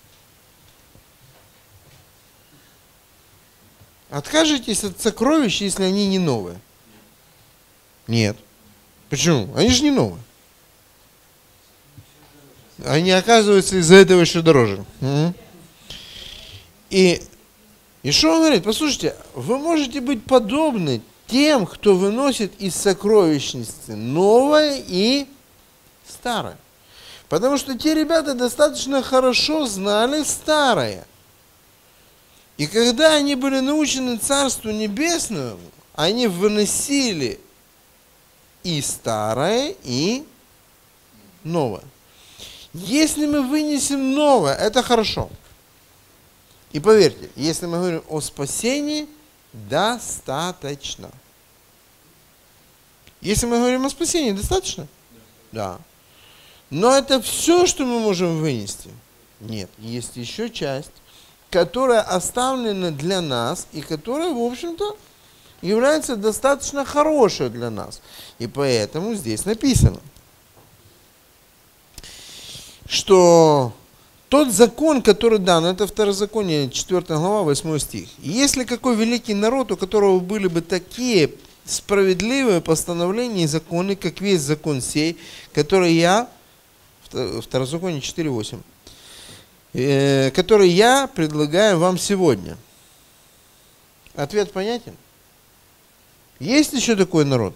Откажетесь от сокровищ, если они не новые? Нет. Почему? Они же не новые. Они, оказываются, из-за этого еще дороже. И что он говорит? Послушайте, вы можете быть подобны тем, кто выносит из сокровищницы новое и старое. Потому что те ребята достаточно хорошо знали старое. И когда они были научены Царству Небесному, они выносили и старое, и новое. Если мы вынесем новое, это хорошо. И поверьте, если мы говорим о спасении, достаточно. Если мы говорим о спасении, достаточно? Да. Но это все, что мы можем вынести? Нет. Есть еще часть, которая оставлена для нас, и которая, в общем-то, является достаточно хорошей для нас. И поэтому здесь написано, что тот закон, который дан, это Второзаконие, 4 глава, 8 стих. «Если какой великий народ, у которого были бы такие справедливые постановления и законы, как весь закон сей, который я», Второзаконие 4:8, «который я предлагаю вам сегодня». Ответ понятен? Есть еще такой народ?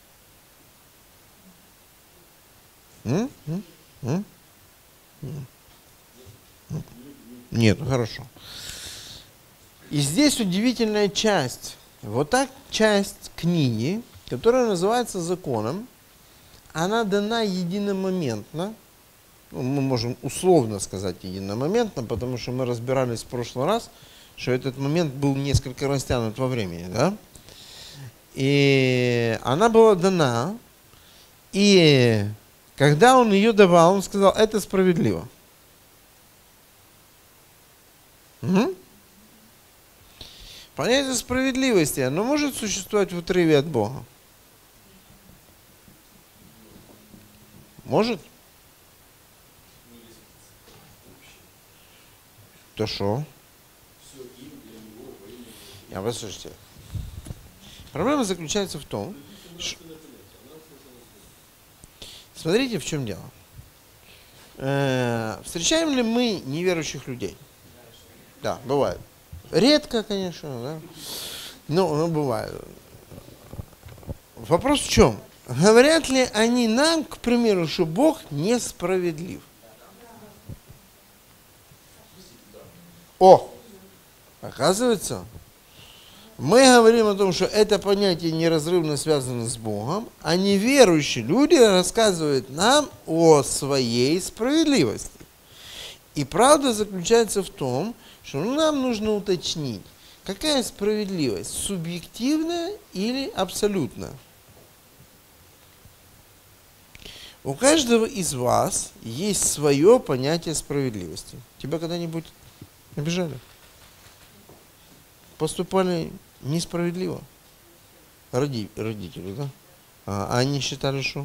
Нет, хорошо. И здесь удивительная часть. Вот так часть книги, которая называется законом, она дана единомоментно. Ну, мы можем условно сказать единомоментно, потому что мы разбирались в прошлый раз, что этот момент был несколько растянут во времени, да? И она была дана, и когда он ее давал, он сказал: это справедливо. Угу. Понятие справедливости, оно может существовать в отрыве от Бога? Может? То что? Послушайте. Проблема заключается в том, что... Смотрите, в чем дело. Встречаем ли мы неверующих людей? Да, бывает. Редко, конечно, да. Но бывает. Вопрос в чем? Говорят ли они нам, к примеру, что Бог несправедлив? Оказывается, мы говорим о том, что это понятие неразрывно связано с Богом, а неверующие люди рассказывают нам о своей справедливости. И правда заключается в том, что нам нужно уточнить, какая справедливость, субъективная или абсолютная. У каждого из вас есть свое понятие справедливости. Тебя когда-нибудь обижали? Поступали несправедливо? Родители, да? А они считали, что?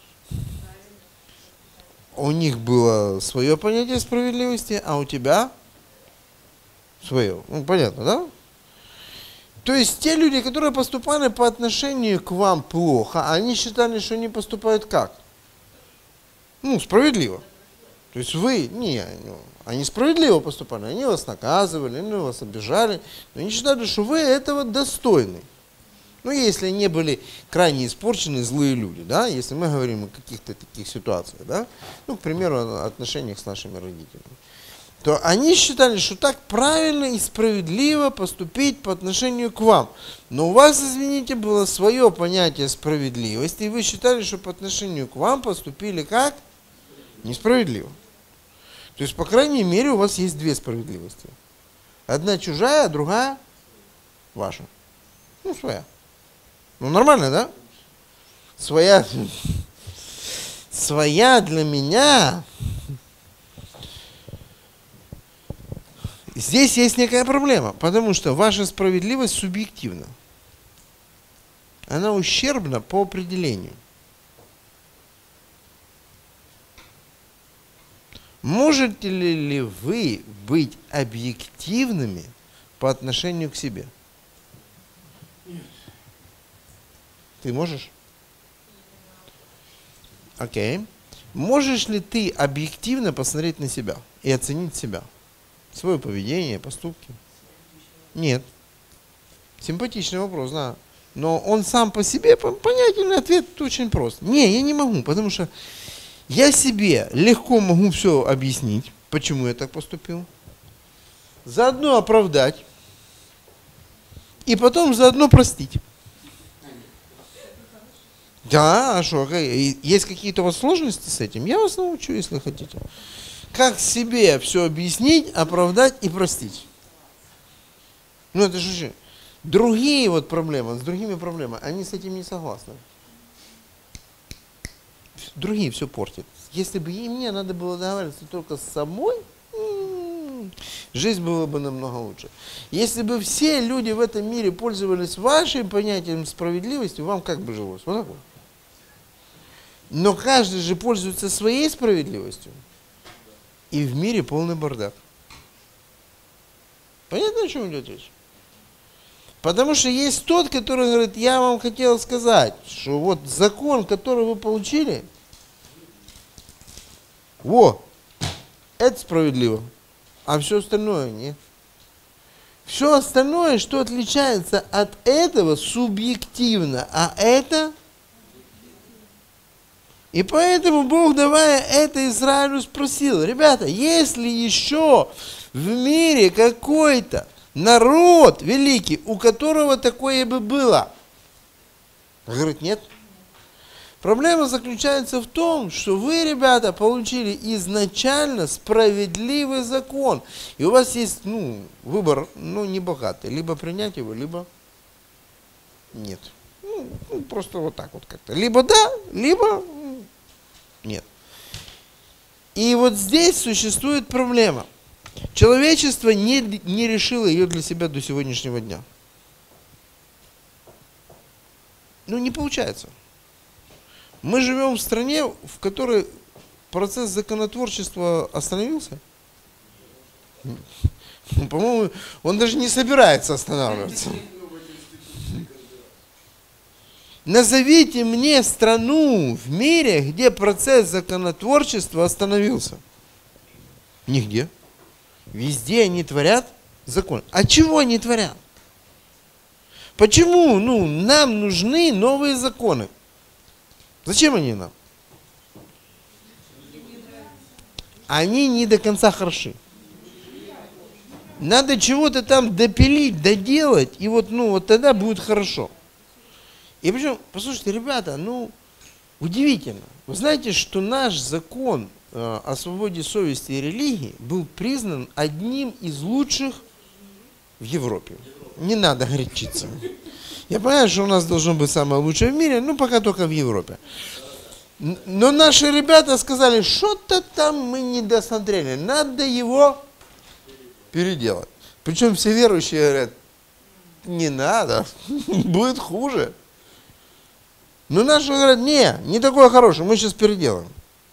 У них было свое понятие справедливости, а у тебя свое. Ну, понятно, да? То есть те люди, которые поступали по отношению к вам плохо, они считали, что они поступают как? Справедливо. То есть вы, они справедливо поступали, они вас наказывали, они вас обижали, но они считали, что вы этого достойны. Если не были крайне испорчены злые люди, да, если мы говорим о каких-то таких ситуациях, да, к примеру, о отношениях с нашими родителями, то они считали, что так правильно и справедливо поступить по отношению к вам. Но у вас, извините, было свое понятие справедливости, и вы считали, что по отношению к вам поступили как? Несправедливо. То есть, по крайней мере, у вас есть две справедливости. Одна чужая, другая ваша. Ну, своя. Ну, нормально, да? Своя для меня. Здесь есть некая проблема, потому что ваша справедливость субъективна. Она ущербна по определению. Можете ли вы быть объективными по отношению к себе? Нет. Ты можешь? Окей. Можешь ли ты объективно посмотреть на себя и оценить себя? Свое поведение, поступки? Нет. Симпатичный вопрос, да. Но он сам по себе, понятный ответ очень прост. Не, я не могу, потому что я себе легко могу все объяснить, почему я так поступил. Заодно оправдать. И потом заодно простить. Да, а что, есть какие-то у вас сложности с этим? Я вас научу, если хотите. Как себе все объяснить, оправдать и простить. Ну это же другие вот проблемы, с другими проблемами, они с этим не согласны. Другие все портят. Если бы и мне надо было договариваться только с собой, жизнь была бы намного лучше. Если бы все люди в этом мире пользовались вашим понятием справедливости, вам как бы жилось? Вот так вот. Но каждый же пользуется своей справедливостью. И в мире полный бардак. Понятно, о чем идет речь? Потому что есть тот, который говорит, я вам хотел сказать, что вот закон, который вы получили, это справедливо, а все остальное нет. Все остальное, что отличается от этого, субъективно, а это... И поэтому Бог, давая это Израилю, спросил, ребята, есть ли еще в мире какой-то народ великий, у которого такое бы было? Он говорит, нет. Проблема заключается в том, что вы, ребята, получили изначально справедливый закон. И у вас есть, выбор, не богатый. Либо принять его, либо нет. Просто вот так вот как-то. Либо да, либо нет. И вот здесь существует проблема. Человечество не решило ее для себя до сегодняшнего дня. Не получается. Мы живем в стране, в которой процесс законотворчества остановился. По-моему, он даже не собирается останавливаться. Назовите мне страну в мире, где процесс законотворчества остановился. Нигде. Везде они творят закон. А чего они творят? Почему? Нам нужны новые законы. Зачем они нам? Они не до конца хороши. Надо чего-то там допилить, доделать, и вот тогда будет хорошо. И причем, послушайте, ребята, удивительно. Вы знаете, что наш закон о свободе совести и религии был признан одним из лучших в Европе. Не надо горячиться. Я понимаю, что у нас должно быть самое лучшее в мире, пока только в Европе. Но наши ребята сказали, что-то там мы не досмотрели, надо его переделать. Причем все верующие говорят, не надо, будет хуже. Но наши говорят, не такое хорошее, мы сейчас переделаем.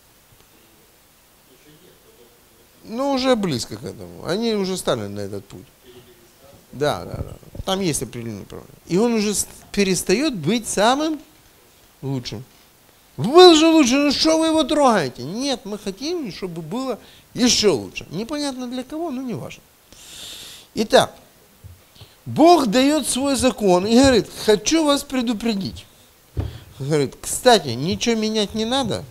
Уже близко к этому. Они уже стали на этот путь. Да. Там есть определенный проблем. И он уже перестает быть самым лучшим. Был же лучше, что вы его трогаете? Нет, мы хотим, чтобы было еще лучше. Непонятно для кого, не важно. Итак, Бог дает свой закон и говорит, хочу вас предупредить. Говорит, кстати, ничего менять не надо,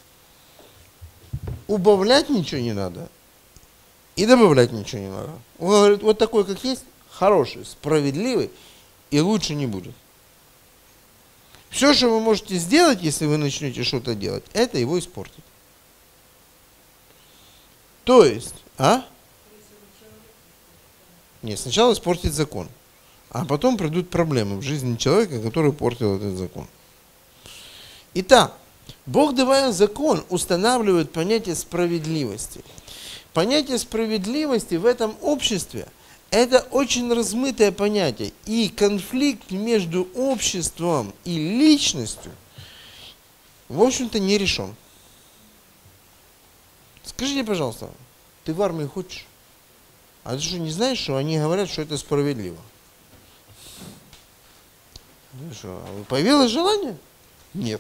убавлять ничего не надо и добавлять ничего не надо. Он говорит, вот такой, как есть, хороший, справедливый и лучше не будет. Все, что вы можете сделать, если вы начнете что-то делать, это его испортит. То есть, Нет, сначала испортить закон, а потом придут проблемы в жизни человека, который портил этот закон. Итак, Бог, давая закон, устанавливает понятие справедливости. Понятие справедливости в этом обществе – это очень размытое понятие. И конфликт между обществом и личностью, в общем-то, не решен. Скажите, пожалуйста, ты в армию хочешь? А ты что, не знаешь, что они говорят, что это справедливо? Ну что, появилось желание? Нет.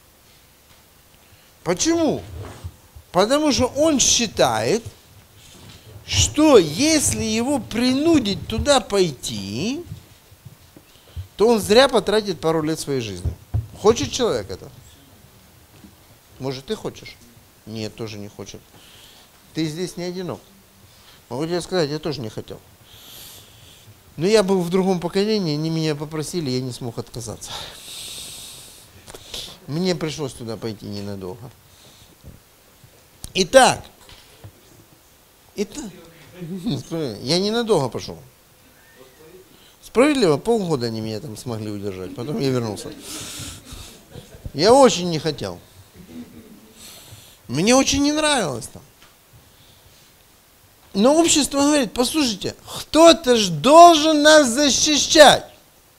Почему? Потому что он считает, что если его принудить туда пойти, то он зря потратит пару лет своей жизни. Хочет человек это? Может, ты хочешь? Нет, тоже не хочет. Ты здесь не одинок. Могу тебе сказать, я тоже не хотел. Но я был в другом поколении, они меня попросили, я не смог отказаться. Мне пришлось туда пойти ненадолго. Итак, я ненадолго пошел. Справедливо, полгода они меня там смогли удержать, потом я вернулся. Я очень не хотел. Мне очень не нравилось там. Но общество говорит, послушайте, кто-то же должен нас защищать.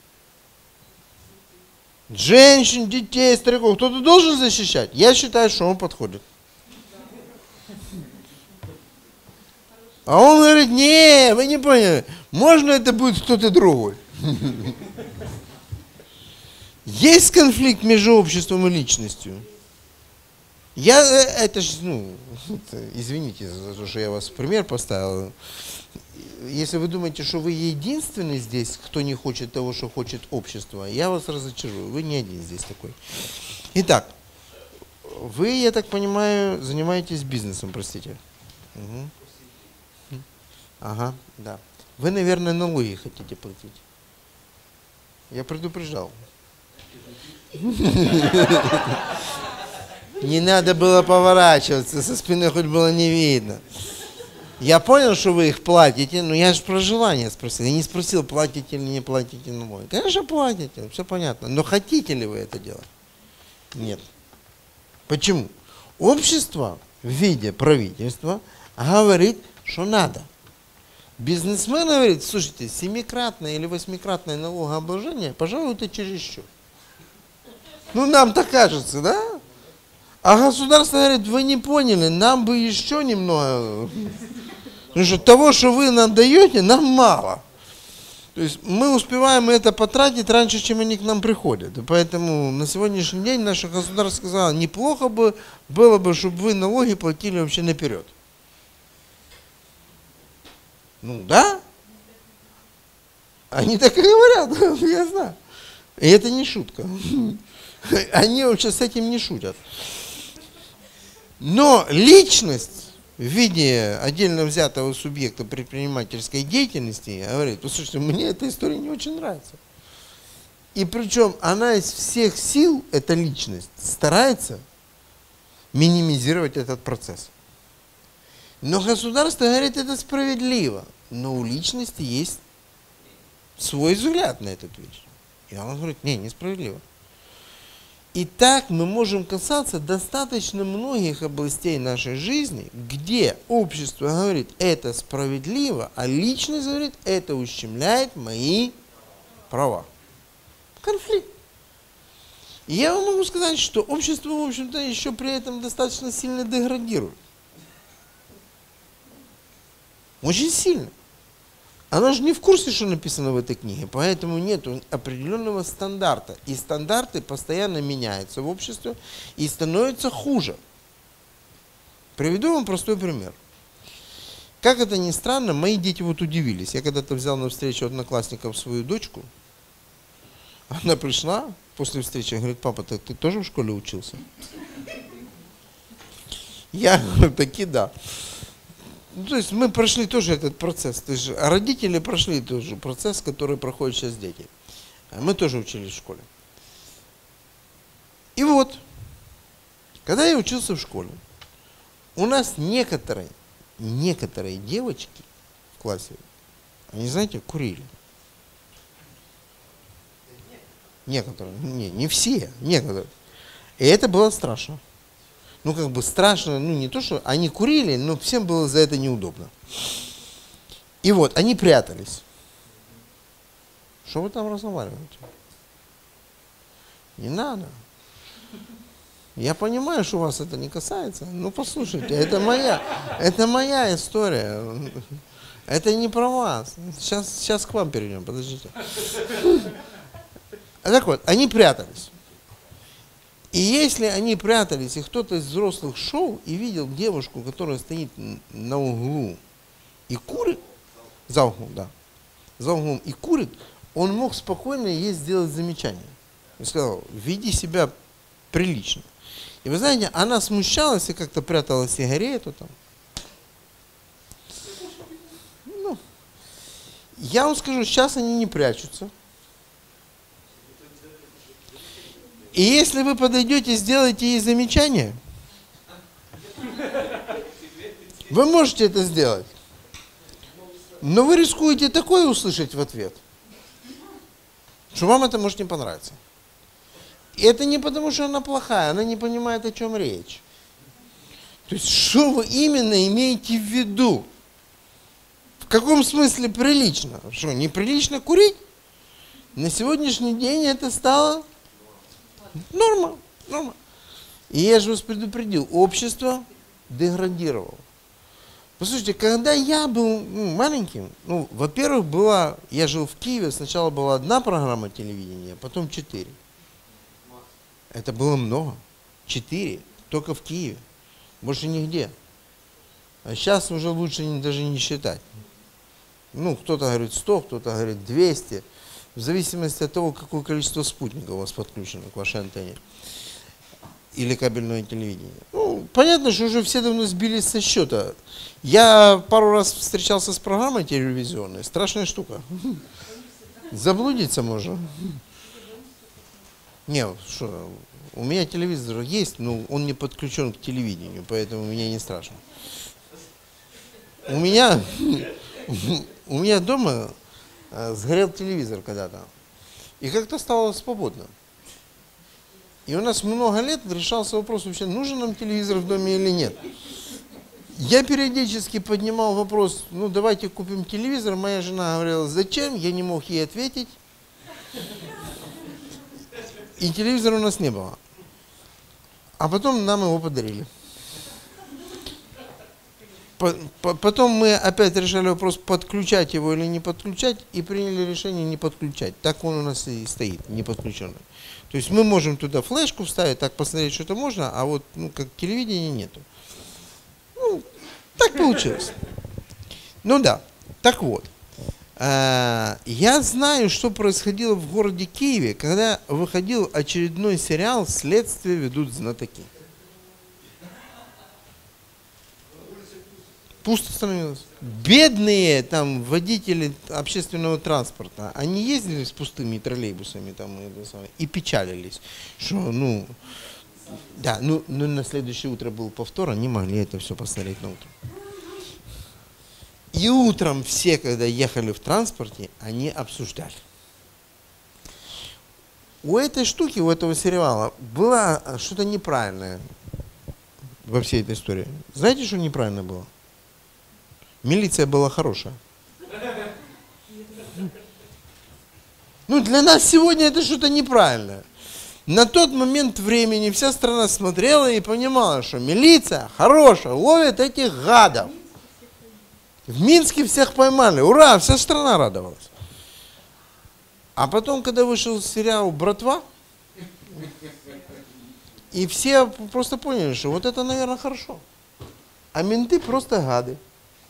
Женщин, детей, стариков, кто-то должен защищать. Я считаю, что он подходит. А он говорит, не, вы не поняли, можно это будет кто-то другой. Есть конфликт между обществом и личностью. Извините за то, что я вас в пример поставил. Если вы думаете, что вы единственный здесь, кто не хочет того, что хочет общество, я вас разочарую. Вы не один здесь такой. Итак, вы, я так понимаю, занимаетесь бизнесом, простите. Угу. Ага, да. Вы, наверное, налоги хотите платить. Я предупреждал. Не надо было поворачиваться, со спины хоть было не видно. Я понял, что вы их платите, но я же про желание спросил. Я не спросил, платите или не платите налоги. Конечно, платите, все понятно. Но хотите ли вы это делать? Нет. Почему? Общество в виде правительства говорит, что надо. Бизнесмен говорит, слушайте, 7-кратное или 8-кратное налогообложение, пожалуй, это чересчур. Ну, нам-то кажется, да? А государство говорит, вы не поняли, нам бы еще немного. Потому что того, что вы нам даете, нам мало. То есть мы успеваем это потратить раньше, чем они к нам приходят. И поэтому на сегодняшний день наше государство сказало, неплохо бы было бы, чтобы вы налоги платили вообще наперед. Ну да. Они так и говорят, я знаю. И это не шутка. Они вообще с этим не шутят. Но личность в виде отдельно взятого субъекта предпринимательской деятельности говорит, послушайте, мне эта история не очень нравится. И причем она из всех сил, эта личность, старается минимизировать этот процесс. Но государство говорит, это справедливо. Но у личности есть свой взгляд на эту вещь. И он говорит, не, несправедливо. И так мы можем касаться достаточно многих областей нашей жизни, где общество говорит, это справедливо, а личность говорит, это ущемляет мои права. Конфликт. И я вам могу сказать, что общество, в общем-то, еще при этом достаточно сильно деградирует. Очень сильно. Оно же не в курсе, что написано в этой книге, поэтому нет определенного стандарта. И стандарты постоянно меняются в обществе и становятся хуже. Приведу вам простой пример. Как это ни странно, мои дети вот удивились. Я когда-то взял на встречу одноклассников свою дочку. Она пришла после встречи и говорит, папа, ты тоже в школе учился? Я говорю, таки да. Ну, то есть мы прошли тоже этот процесс. То есть родители прошли тоже процесс, который проходят сейчас дети. Мы тоже учились в школе. И вот, когда я учился в школе, у нас некоторые девочки в классе они, знаете, курили. Некоторые, не все, некоторые. И это было страшно. Ну, как бы страшно, ну, не то, что они курили, но всем было за это неудобно. И вот, они прятались. Что вы там разговариваете? Не надо. Я понимаю, что вас это не касается. Ну, послушайте, это моя история. Это не про вас. Сейчас к вам перейдем, подождите. Так вот, они прятались. И если они прятались, и кто-то из взрослых шел и видел девушку, которая стоит на углу и курит, за углом, да, за углом и курит, он мог спокойно ей сделать замечание. Он сказал, веди себя прилично. И вы знаете, она смущалась и как-то прятала сигарету там. Ну, я вам скажу, сейчас они не прячутся. И если вы подойдете и сделаете ей замечание, вы можете это сделать. Но вы рискуете такое услышать в ответ, что вам это может не понравиться. И это не потому, что она плохая, она не понимает, о чем речь. То есть, что вы именно имеете в виду? В каком смысле прилично? Что, неприлично курить? На сегодняшний день это стало норма. И я же вас предупредил, общество деградировало. Послушайте, когда я был маленьким, ну, во-первых, я жил в Киеве, сначала была одна программа телевидения, потом 4. Это было много. 4, только в Киеве. Больше нигде. А сейчас уже лучше даже не считать. Ну, кто-то говорит 100, кто-то говорит 200. В зависимости от того, какое количество спутников у вас подключено к вашей антенне. Или кабельное телевидение. Ну, понятно, что уже все давно сбились со счета. Я пару раз встречался с программой телевизионной. Страшная штука. Заблудиться можно. Не, что, у меня телевизор есть, но он не подключен к телевидению, поэтому мне не страшно. У меня дома сгорел телевизор когда-то. И как-то стало свободно. И у нас много лет решался вопрос, вообще нужен нам телевизор в доме или нет. Я периодически поднимал вопрос, ну давайте купим телевизор. Моя жена говорила, зачем? Я не мог ей ответить. И телевизора у нас не было. А потом нам его подарили. Потом мы опять решали вопрос, подключать его или не подключать, и приняли решение не подключать. Так он у нас и стоит, не подключенный. То есть мы можем туда флешку вставить, так посмотреть, что-то можно, а вот ну, как телевидения нету. Ну, так получилось. Ну да, так вот. Я знаю, что происходило в городе Киеве, когда выходил очередной сериал «Следствие ведут знатоки». Пусто становилось. Бедные там водители общественного транспорта, они ездили с пустыми троллейбусами там, и печалились, что, ну, да, ну на следующее утро был повтор, они могли это все посмотреть на утро. И утром все, когда ехали в транспорте, они обсуждали. У этой штуки, у этого сериала было что-то неправильное во всей этой истории. Знаете, что неправильно было? Милиция была хорошая. Ну, для нас сегодня это что-то неправильное. На тот момент времени вся страна смотрела и понимала, что милиция хорошая, ловит этих гадов. В Минске всех поймали. Ура, вся страна радовалась. А потом, когда вышел сериал «Братва», и все просто поняли, что вот это, наверное, хорошо. А менты просто гады.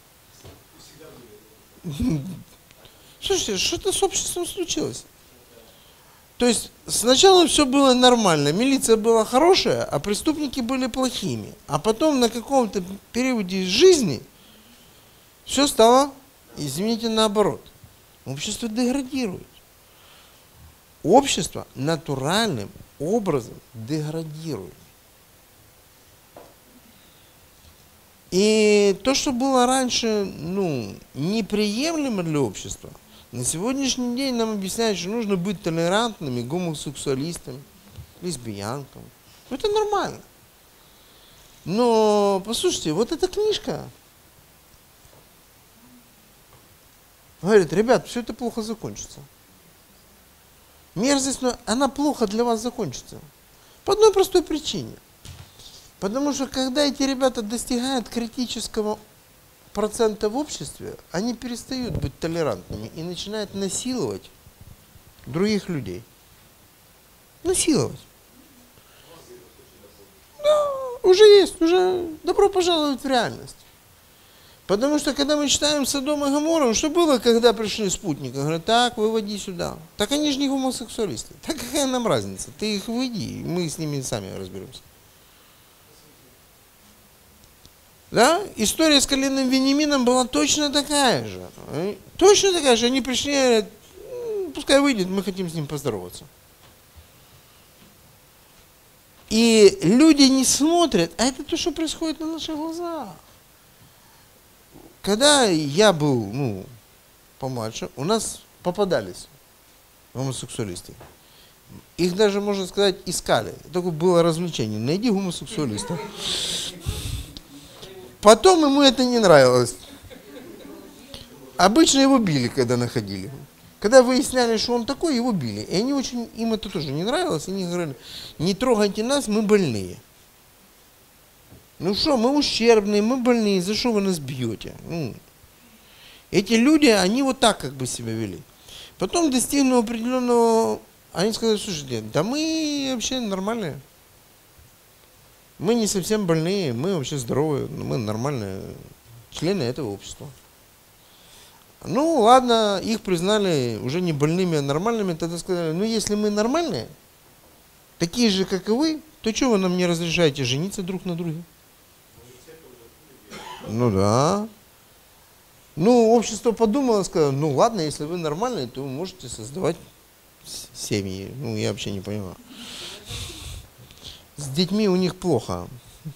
Слушайте, что-то с обществом случилось. То есть сначала все было нормально, милиция была хорошая, а преступники были плохими. А потом на каком-то периоде жизни все стало, извините, наоборот. Общество деградирует. Общество натуральным образом деградирует. И то, что было раньше, ну, неприемлемо для общества, на сегодняшний день нам объясняют, что нужно быть толерантными гомосексуалистам, лесбиянкам. Это нормально. Но, послушайте, вот эта книжка говорит, ребят, все это плохо закончится. Мерзость, но она плохо для вас закончится. По одной простой причине. Потому что когда эти ребята достигают критического процента в обществе, они перестают быть толерантными и начинают насиловать других людей. Насиловать. Да, уже есть, уже добро пожаловать в реальность. Потому что когда мы читаем Содом и Гоморру, что было, когда пришли спутники? Говорят, так, выводи сюда. Так они же не гомосексуалисты. Так какая нам разница? Ты их выведи, мы с ними сами разберемся. Да? История с коленным Вениамином была точно такая же. Точно такая же. Они пришли и говорят, пускай выйдет, мы хотим с ним поздороваться. И люди не смотрят, а это то, что происходит на наших глазах. Когда я был, помладше, у нас попадались гомосексуалисты. Их даже, можно сказать, искали. Такое было развлечение. Найди гомосексуалиста. Потом ему это не нравилось. Обычно его били, когда находили. Когда выясняли, что он такой, его били. И они очень, им это тоже не нравилось. Они говорили, не трогайте нас, мы больные. Ну что, мы ущербные, мы больные, за что вы нас бьете? Эти люди, они вот так как бы себя вели. Потом достигнув определенного, они сказали, слушайте, да мы вообще нормальные. Мы не совсем больные, мы вообще здоровые, мы нормальные члены этого общества. Ну ладно, их признали уже не больными, а нормальными, тогда сказали, ну если мы нормальные, такие же, как и вы, то что вы нам не разрешаете жениться друг на друге? Ну да. Ну, общество подумало, сказало, ну ладно, если вы нормальные, то вы можете создавать семьи. Ну, я вообще не понимаю. С детьми у них плохо.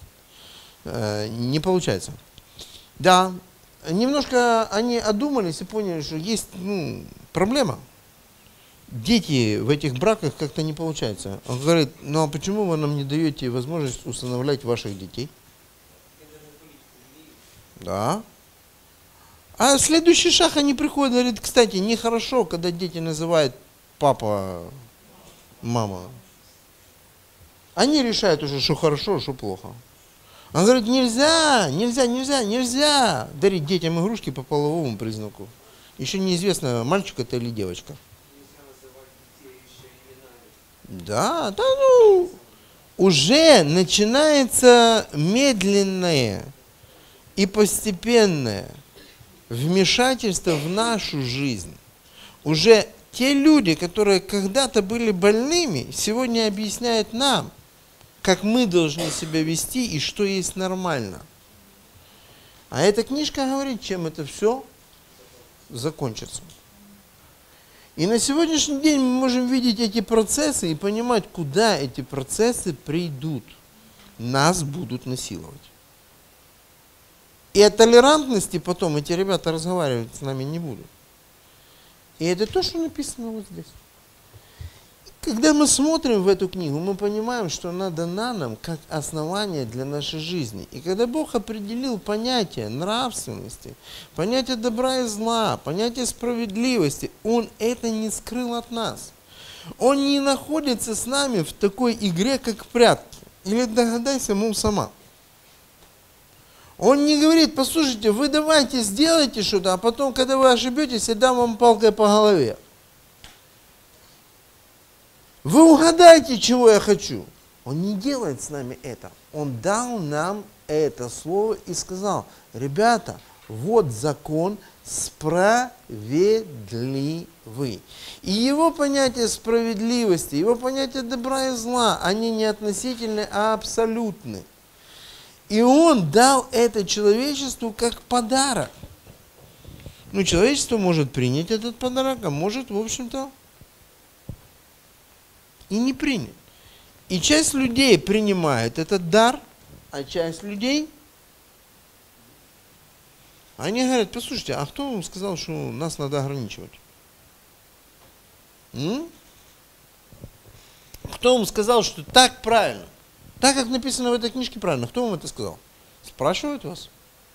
Не получается. Да, немножко они одумались и поняли, что есть проблема. Дети в этих браках как-то не получается. Он говорит, ну а почему вы нам не даете возможность усыновлять ваших детей? Да. А следующий шаг они приходят, говорят, кстати, нехорошо, когда дети называют папа, мама. Они решают уже, что хорошо, что плохо. Он говорит, нельзя дарить детям игрушки по половому признаку. Еще неизвестно, мальчик это или девочка. Да, уже начинается медленное и постепенное вмешательство в нашу жизнь. Уже те люди, которые когда-то были больными, сегодня объясняют нам, как мы должны себя вести и что есть нормально. А эта книжка говорит, чем это все закончится. И на сегодняшний день мы можем видеть эти процессы и понимать, куда эти процессы придут. Нас будут насиловать. И о толерантности потом эти ребята разговаривать с нами не будут. И это то, что написано вот здесь. Когда мы смотрим в эту книгу, мы понимаем, что она дана нам как основание для нашей жизни. И когда Бог определил понятие нравственности, понятие добра и зла, понятие справедливости, Он это не скрыл от нас. Он не находится с нами в такой игре, как прятки. Или догадайся, мол, сама. Он не говорит, послушайте, вы давайте сделайте что-то, а потом, когда вы ошибетесь, я дам вам палкой по голове. Вы угадайте, чего я хочу. Он не делает с нами это. Он дал нам это слово и сказал, ребята, вот закон справедливый. И его понятие справедливости, его понятие добра и зла, они не относительны, а абсолютны. И он дал это человечеству как подарок. Ну, человечество может принять этот подарок, а может, в общем-то, и не принят. И часть людей принимает этот дар, а часть людей Они говорят, послушайте, а кто вам сказал, что нас надо ограничивать? Кто вам сказал, что так правильно? Так, как написано в этой книжке, правильно. Кто вам это сказал? Спрашивают вас.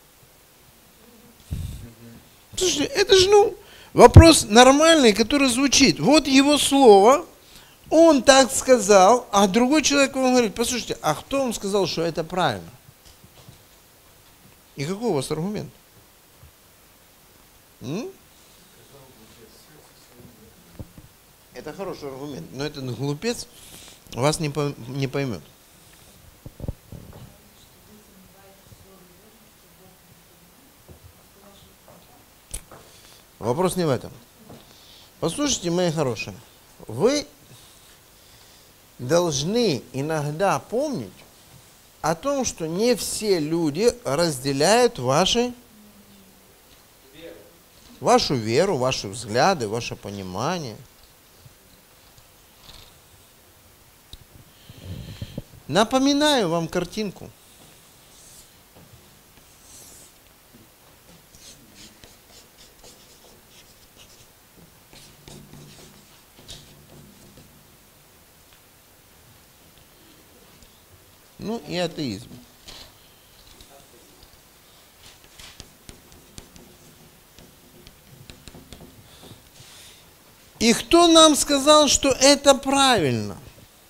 Слушайте, это же, вопрос нормальный, который звучит. Вот его слово, он так сказал, а другой человек вам говорит, послушайте, а кто вам сказал, что это правильно? И какой у вас аргумент? Это хороший аргумент, но этот глупец вас не поймет. Вопрос не в этом. Послушайте, мои хорошие, вы должны иногда помнить о том, что не все люди разделяют вашу веру, ваши взгляды, ваше понимание. Напоминаю вам картинку. И атеизм. И кто нам сказал, что это правильно?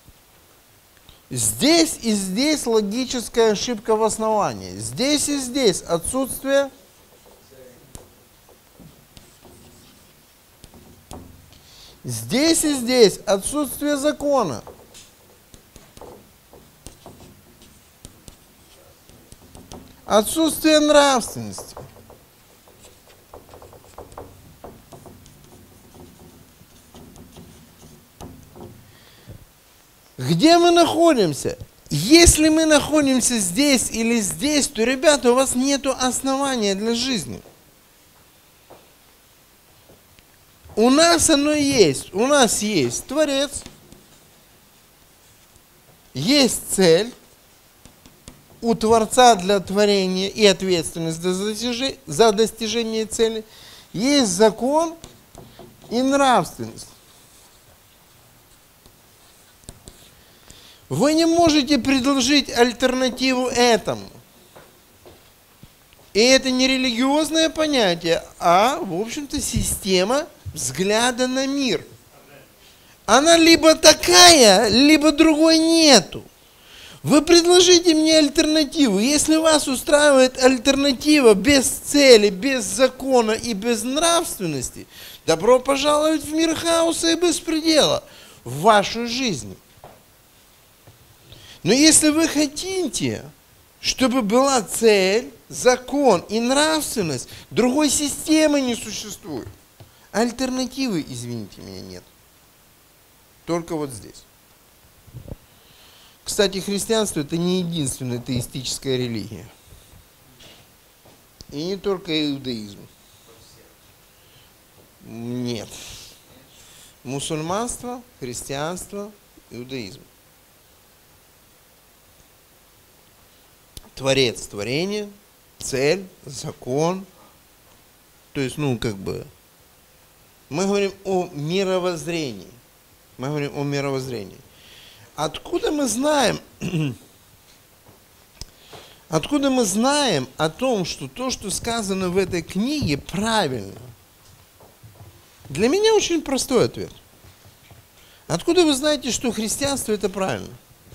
Здесь и здесь логическая ошибка в основании. Здесь и здесь отсутствие. Здесь и здесь отсутствие закона. Отсутствие нравственности. Где мы находимся? Если мы находимся здесь или здесь, то, ребята, у вас нет основания для жизни. У нас оно есть. У нас есть Творец, есть цель у Творца для творения и ответственность за достижение цели, есть закон и нравственность. Вы не можете предложить альтернативу этому. И это не религиозное понятие, а, в общем-то, система взгляда на мир. Она либо такая, либо другой нету. Вы предложите мне альтернативу. Если вас устраивает альтернатива без цели, без закона и без нравственности, добро пожаловать в мир хаоса и беспредела, в вашу жизнь. Но если вы хотите, чтобы была цель, закон и нравственность, другой системы не существует. Альтернативы, извините меня, нет. Только вот здесь. Кстати, христианство – это не единственная теистическая религия. И не только иудаизм. Нет. Мусульманство, христианство, иудаизм. Творец, творение, цель, закон. То есть, мы говорим о мировоззрении. Мы говорим о мировоззрении. Откуда мы знаем о том, что то, что сказано в этой книге, правильно? Для меня очень простой ответ. Откуда вы знаете, что христианство это правильно?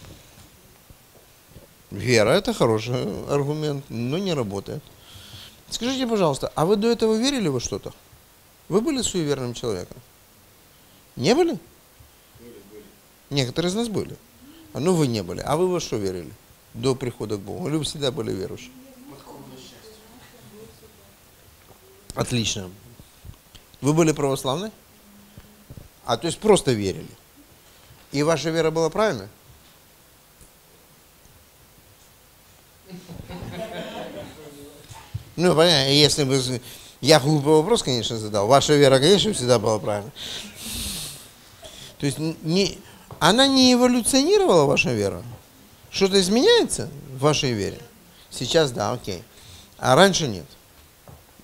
Вера – это хороший аргумент, но не работает. Скажите, пожалуйста, а вы до этого верили во что-то? Вы были суеверным человеком? Не были? Были. Некоторые из нас были. Но вы не были. А вы во что верили до прихода к Богу? Или вы всегда были верующими? Отлично. Вы были православны? То есть просто верили. И ваша вера была правильной? Понятно, если бы... Я глупый вопрос, конечно, задал. Ваша вера, конечно, всегда была правильной. То есть она не эволюционировала, ваша вера? Что-то изменяется в вашей вере? Сейчас да, окей. А раньше нет.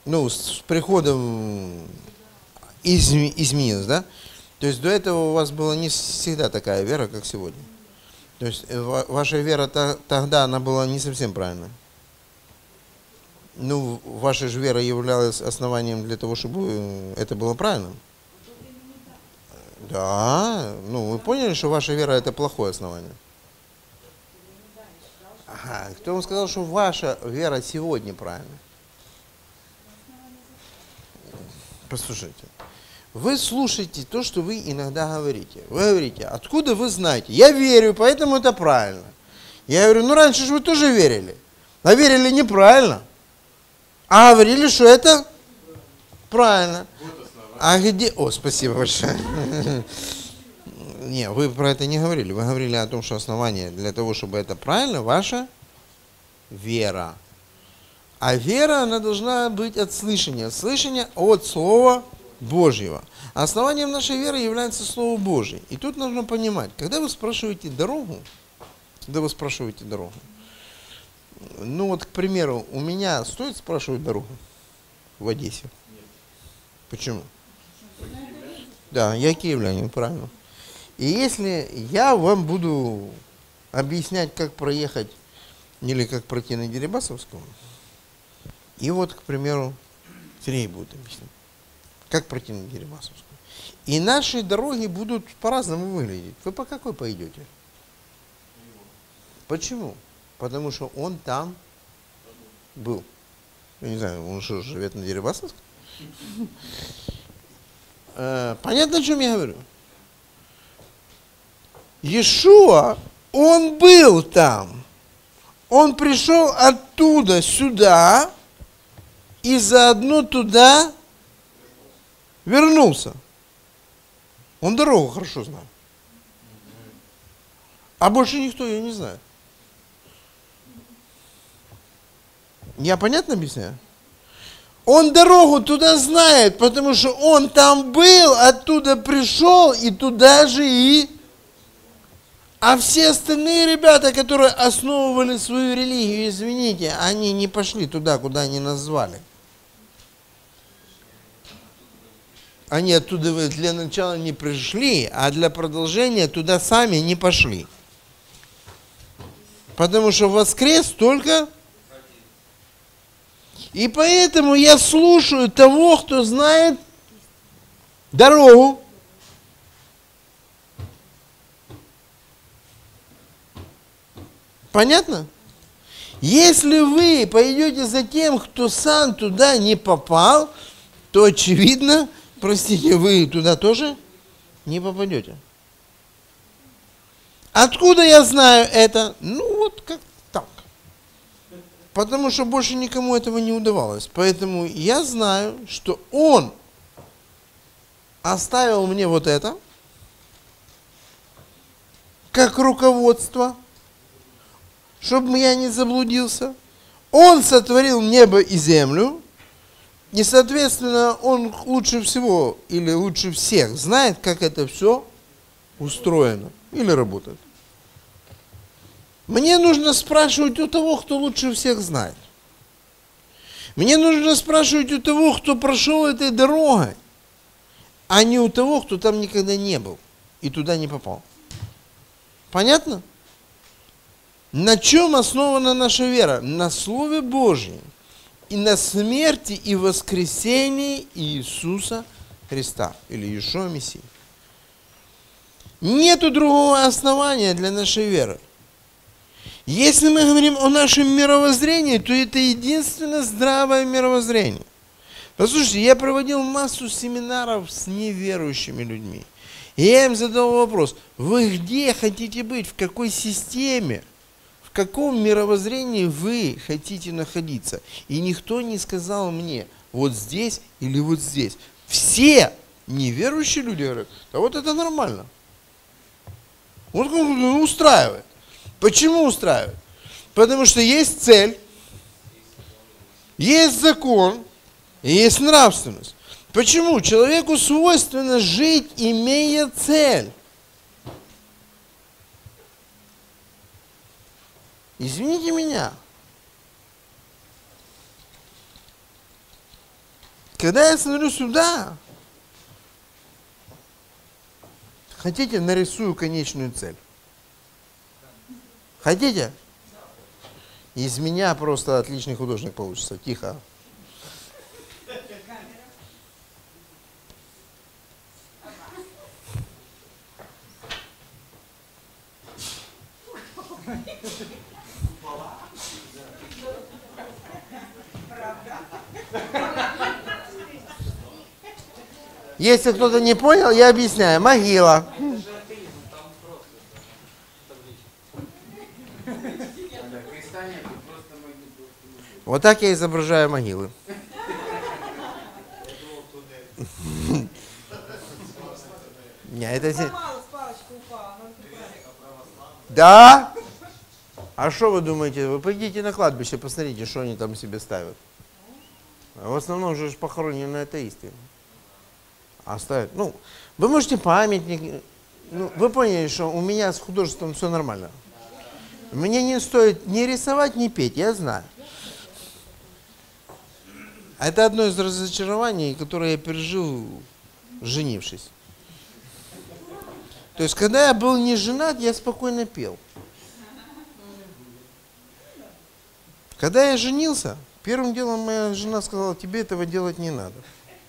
ну, с приходом изменилось, да? То есть до этого у вас была не всегда такая вера, как сегодня. То есть ваша вера тогда, она была не совсем правильная. Ну, ваша же вера являлась основанием для того, чтобы это было правильно. Да, ну вы поняли, что ваша вера это плохое основание? Ага, кто вам сказал, что ваша вера сегодня правильна? Послушайте, вы слушаете то, что вы иногда говорите. Вы говорите, откуда вы знаете? Я верю, поэтому это правильно. Я говорю, ну раньше же вы тоже верили. А верили неправильно. А говорили, что это правильно. А где... О, спасибо большое. Не, вы про это не говорили. Вы говорили о том, что основание для того, чтобы это правильно, ваша вера. А вера, она должна быть от слышания. Слышание от Слова Божьего. А основанием нашей веры является Слово Божье. И тут нужно понимать, когда вы спрашиваете дорогу, ну вот, к примеру, у меня стоит спрашивать дорогу в Одессе? Нет. Почему? Да, я киевлянин, правильно. И если я вам буду объяснять, как проехать или как пройти на Дерибасовскую, и вот, к примеру, Сергей будет объяснять, как пройти на Дерибасовскую. И наши дороги будут по-разному выглядеть. Вы по какой пойдете? Почему? Потому что он там был. Я не знаю, он что, живет на Дерибасовской? Понятно, о чем я говорю? Иешуа, он был там. Он пришел оттуда сюда и заодно туда вернулся. Он дорогу хорошо знает. А больше никто ее не знает. Я понятно объясняю? Он дорогу туда знает, потому что он там был, оттуда пришел и туда же и... А все остальные ребята, которые основывали свою религию, извините, они не пошли туда, куда они нас звали. Они оттуда для начала не пришли, а для продолжения туда сами не пошли. Потому что воскрес только... И поэтому я слушаю того, кто знает дорогу. Понятно? Если вы пойдете за тем, кто сам туда не попал, то очевидно, простите, вы туда тоже не попадете. Откуда я знаю это? Ну вот как так. Потому что больше никому этого не удавалось. Поэтому я знаю, что он оставил мне вот это как руководство, чтобы я не заблудился. Он сотворил небо и землю, и, соответственно, он лучше всего или лучше всех знает, как это все устроено или работает. Мне нужно спрашивать у того, кто лучше всех знает. Мне нужно спрашивать у того, кто прошел этой дорогой, а не у того, кто там никогда не был и туда не попал. Понятно? На чем основана наша вера? На Слове Божьем и на смерти и воскресении Иисуса Христа или Иешуа Мессии. Нету другого основания для нашей веры. Если мы говорим о нашем мировоззрении, то это единственно здравое мировоззрение. Послушайте, я проводил массу семинаров с неверующими людьми. И я им задал вопрос, вы где хотите быть, в какой системе, в каком мировоззрении вы хотите находиться? И никто не сказал мне, вот здесь или вот здесь. Все неверующие люди говорят, да вот это нормально. Вот устраивает. Почему устраивает? Потому что есть цель, есть закон и есть нравственность. Почему? Человеку свойственно жить, имея цель. Извините меня. Когда я смотрю сюда, хотите, нарисую конечную цель? Хотите? Из меня просто отличный художник получится. Тихо. Если кто-то не понял, я объясняю. Могила. Вот так я изображаю могилы. Не, это... Да? А что вы думаете? Вы пойдите на кладбище, посмотрите, что они там себе ставят. В основном же похоронены атеисты. Оставят. Ну, вы можете памятник. Ну, вы поняли, что у меня с художеством все нормально. Мне не стоит ни рисовать, ни петь, я знаю. Это одно из разочарований, которое я пережил, женившись. То есть, когда я был не женат, я спокойно пел. Когда я женился, первым делом моя жена сказала: тебе этого делать не надо.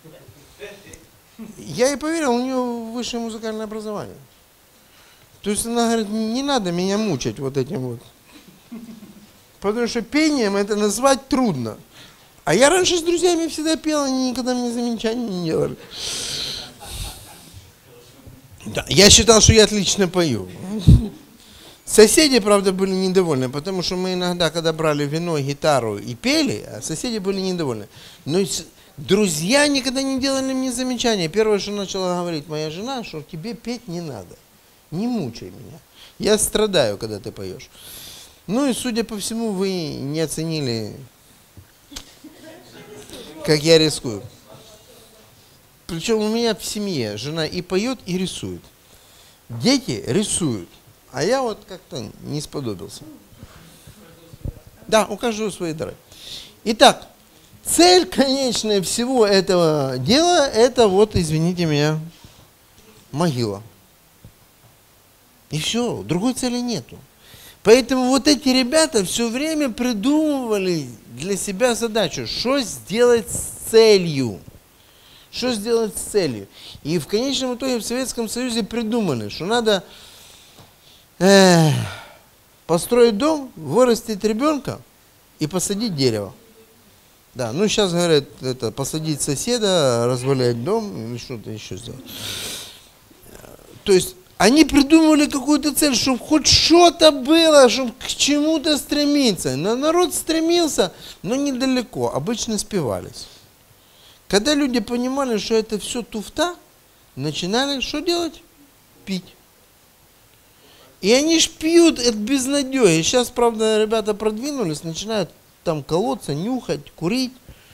Я ей поверил, у нее высшее музыкальное образование. То есть она говорит: не надо меня мучать вот этим вот. Потому что пением это назвать трудно. А я раньше с друзьями всегда пел, они никогда мне замечаний не делали. Да, я считал, что я отлично пою. Соседи, правда, были недовольны, потому что мы иногда, когда брали вино, гитару и пели, а соседи были недовольны. Но друзья никогда не делали мне замечания. Первое, что начала говорить моя жена, что тебе петь не надо. Не мучай меня. Я страдаю, когда ты поешь. Ну и, судя по всему, вы не оценили, как я рискую. Причем у меня в семье жена и поет, и рисует. Дети рисуют. А я вот как-то не сподобился. Да, у каждого свои дары. Итак, цель конечная всего этого дела, это вот, извините меня, могила. И все, другой цели нету. Поэтому вот эти ребята все время придумывали для себя задачу, что сделать с целью. Что сделать с целью. И в конечном итоге в Советском Союзе придумали, что надо построить дом, вырастить ребенка и посадить дерево. Да, ну сейчас говорят, это посадить соседа, развалять дом или что-то еще сделать. То есть они придумывали какую-то цель, чтобы хоть что-то было, чтобы к чему-то стремиться. Но народ стремился, но недалеко, обычно спивались. Когда люди понимали, что это все туфта, начинали что делать? Пить. И они ж пьют от безнадеги. Сейчас, правда, ребята продвинулись, начинают там колоться, нюхать, курить.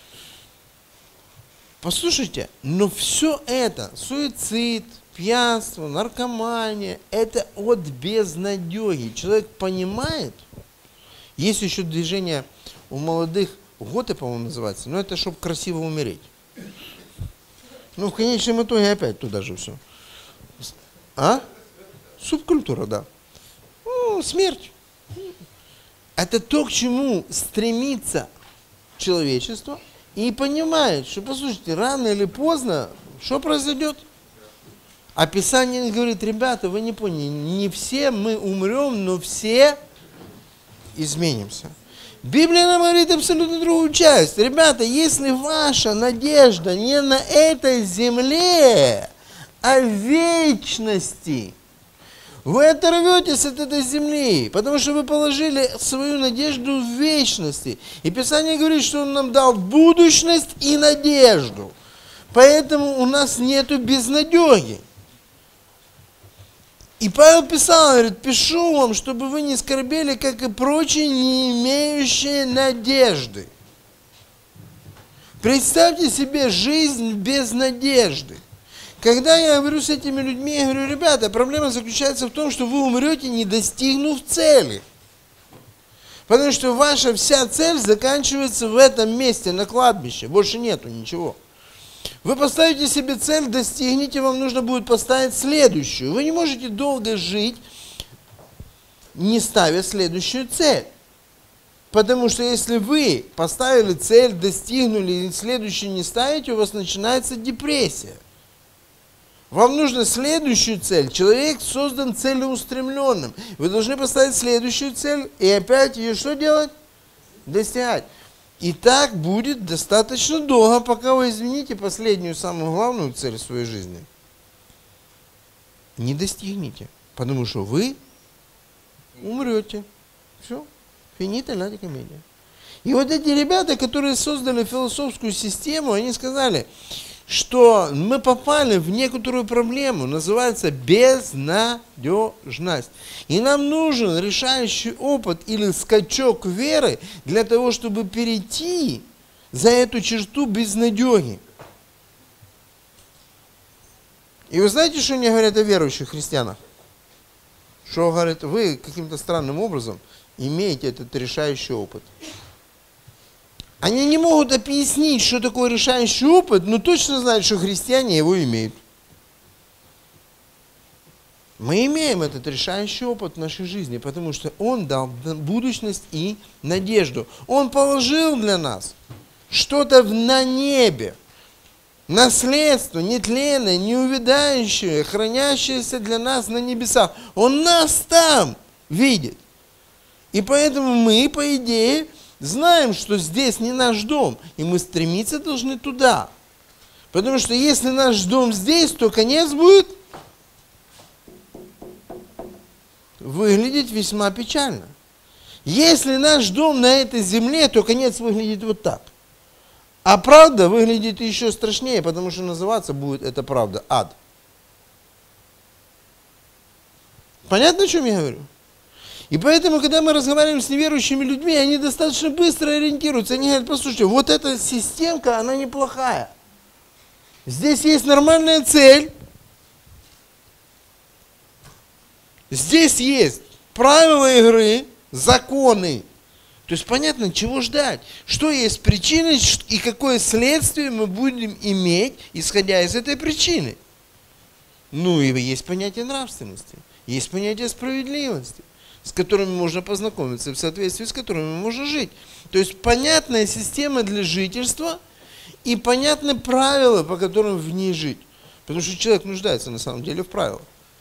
Послушайте, но все это, суицид, пьянство, наркомания, это от безнадеги. Человек понимает, есть еще движение у молодых, готы, по-моему, называется, но это чтобы красиво умереть. Ну, в конечном итоге опять туда же все. А? Субкультура, да. Ну, смерть. Это то, к чему стремится человечество и понимает, что, послушайте, рано или поздно, что произойдет? А Писание говорит: ребята, вы не поняли, не все мы умрем, но все изменимся. Библия нам говорит абсолютно другую часть. Ребята, если ваша надежда не на этой земле, а в вечности, вы оторветесь от этой земли, потому что вы положили свою надежду в вечности. И Писание говорит, что Он нам дал будущность и надежду. Поэтому у нас нету безнадеги. И Павел писал, говорит: пишу вам, чтобы вы не скорбели, как и прочие, не имеющие надежды. Представьте себе жизнь без надежды. Когда я говорю с этими людьми, я говорю: ребята, проблема заключается в том, что вы умрете, не достигнув цели. Потому что ваша вся цель заканчивается в этом месте, на кладбище. Больше нету ничего. Вы поставите себе цель, достигнете, вам нужно будет поставить следующую. Вы не можете долго жить, не ставя следующую цель. Потому что если вы поставили цель, достигнули и следующую не ставите, у вас начинается депрессия. Вам нужно следующую цель. Человек создан целеустремленным. Вы должны поставить следующую цель и опять ее что делать? Достигать. И так будет достаточно долго, пока вы измените последнюю, самую главную цель в своей жизни. Не достигнете. Потому что вы умрете. Все. Финита ля комедия. И вот эти ребята, которые создали философскую систему, они сказали, что мы попали в некоторую проблему, называется безнадежность. И нам нужен решающий опыт или скачок веры для того, чтобы перейти за эту черту безнадеги. И вы знаете, что они говорят о верующих христианах? Что говорят, вы каким-то странным образом имеете этот решающий опыт. Они не могут объяснить, что такое решающий опыт, но точно знают, что христиане его имеют. Мы имеем этот решающий опыт в нашей жизни, потому что Он дал будущность и надежду. Он положил для нас что-то на небе, наследство нетленное, неувядающее, хранящееся для нас на небесах. Он нас там видит. И поэтому мы, по идее, знаем, что здесь не наш дом, и мы стремиться должны туда. Потому что если наш дом здесь, то конец будет выглядеть весьма печально. Если наш дом на этой земле, то конец выглядит вот так. А правда выглядит еще страшнее, потому что называться будет эта правда ад. Понятно, о чем я говорю? И поэтому, когда мы разговариваем с неверующими людьми, они достаточно быстро ориентируются. Они говорят, послушайте, вот эта системка, она неплохая. Здесь есть нормальная цель. Здесь есть правила игры, законы. То есть понятно, чего ждать. Что есть причина и какое следствие мы будем иметь, исходя из этой причины. Ну и есть понятие нравственности, есть понятие справедливости, с которыми можно познакомиться, в соответствии с которыми можно жить. То есть понятная система для жительства и понятны правила, по которым в ней жить. Потому что человек нуждается на самом деле в правилах.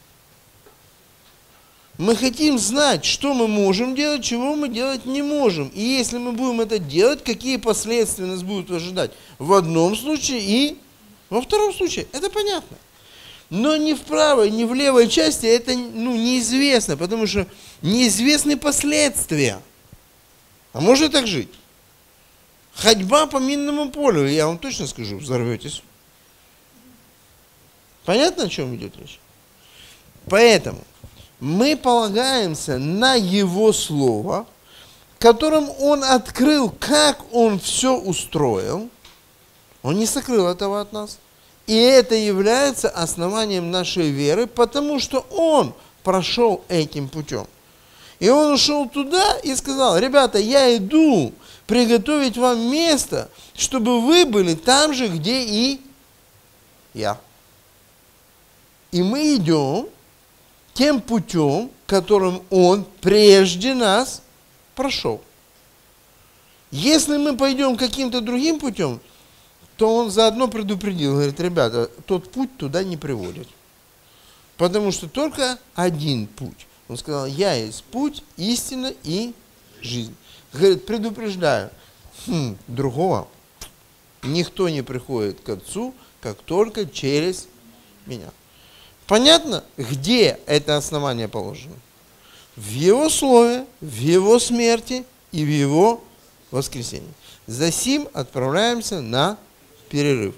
Мы хотим знать, что мы можем делать, чего мы делать не можем. И если мы будем это делать, какие последствия нас будут ожидать в одном случае и во втором случае. Это понятно. Но ни в правой, ни в левой части это неизвестно, потому что неизвестны последствия. А можно так жить? Ходьба по минному полю, я вам точно скажу, взорветесь. Понятно, о чем идет речь? Поэтому мы полагаемся на Его Слово, которым Он открыл, как Он все устроил. Он не сокрыл этого от нас. И это является основанием нашей веры, потому что Он прошел этим путем. И Он ушел туда и сказал, ребята, я иду приготовить вам место, чтобы вы были там же, где и я. И мы идем тем путем, которым Он прежде нас прошел. Если мы пойдем каким-то другим путем, то Он заодно предупредил, говорит, ребята, тот путь туда не приводит. Потому что только один путь. Он сказал, я есть путь, истина и жизнь. Говорит, предупреждаю, другого никто не приходит к Отцу, как только через меня. Понятно, где это основание положено? В Его Слове, в Его смерти и в Его воскресении. Засим отправляемся на перерыв.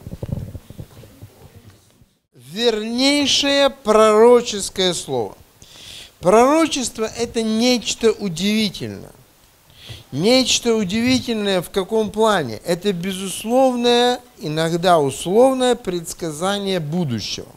Вернейшее пророческое слово. Пророчество – это нечто удивительное. Нечто удивительное в каком плане? Это безусловное, иногда условное предсказание будущего.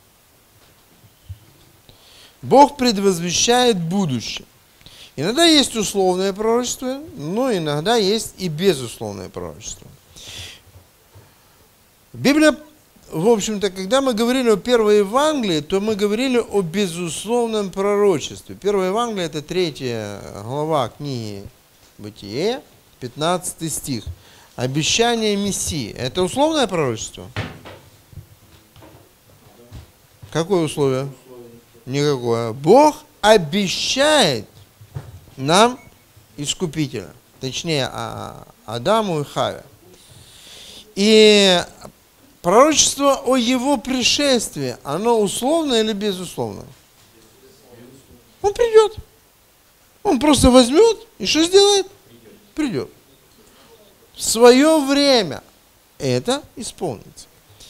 Бог предвозвещает будущее. Иногда есть условное пророчество, но иногда есть и безусловное пророчество. Библия, в общем-то, когда мы говорили о первой Евангелии, то мы говорили о безусловном пророчестве. Первое Евангелие – это 3 глава книги Бытие, 15 стих. Обещание Мессии. Это условное пророчество? Какое условие? Никакое. Бог обещает нам Искупителя. Точнее, Адаму и Хаве. И пророчество о его пришествии, оно условно или безусловно? Он придет. Он просто возьмет и что сделает? Придет. В свое время это исполнится.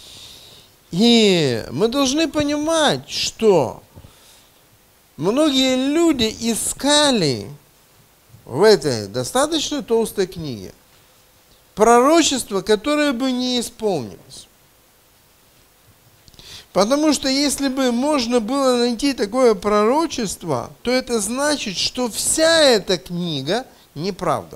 И мы должны понимать, что многие люди искали в этой достаточно толстой книге пророчество, которое бы не исполнилось. Потому что если бы можно было найти такое пророчество, то это значит, что вся эта книга неправда.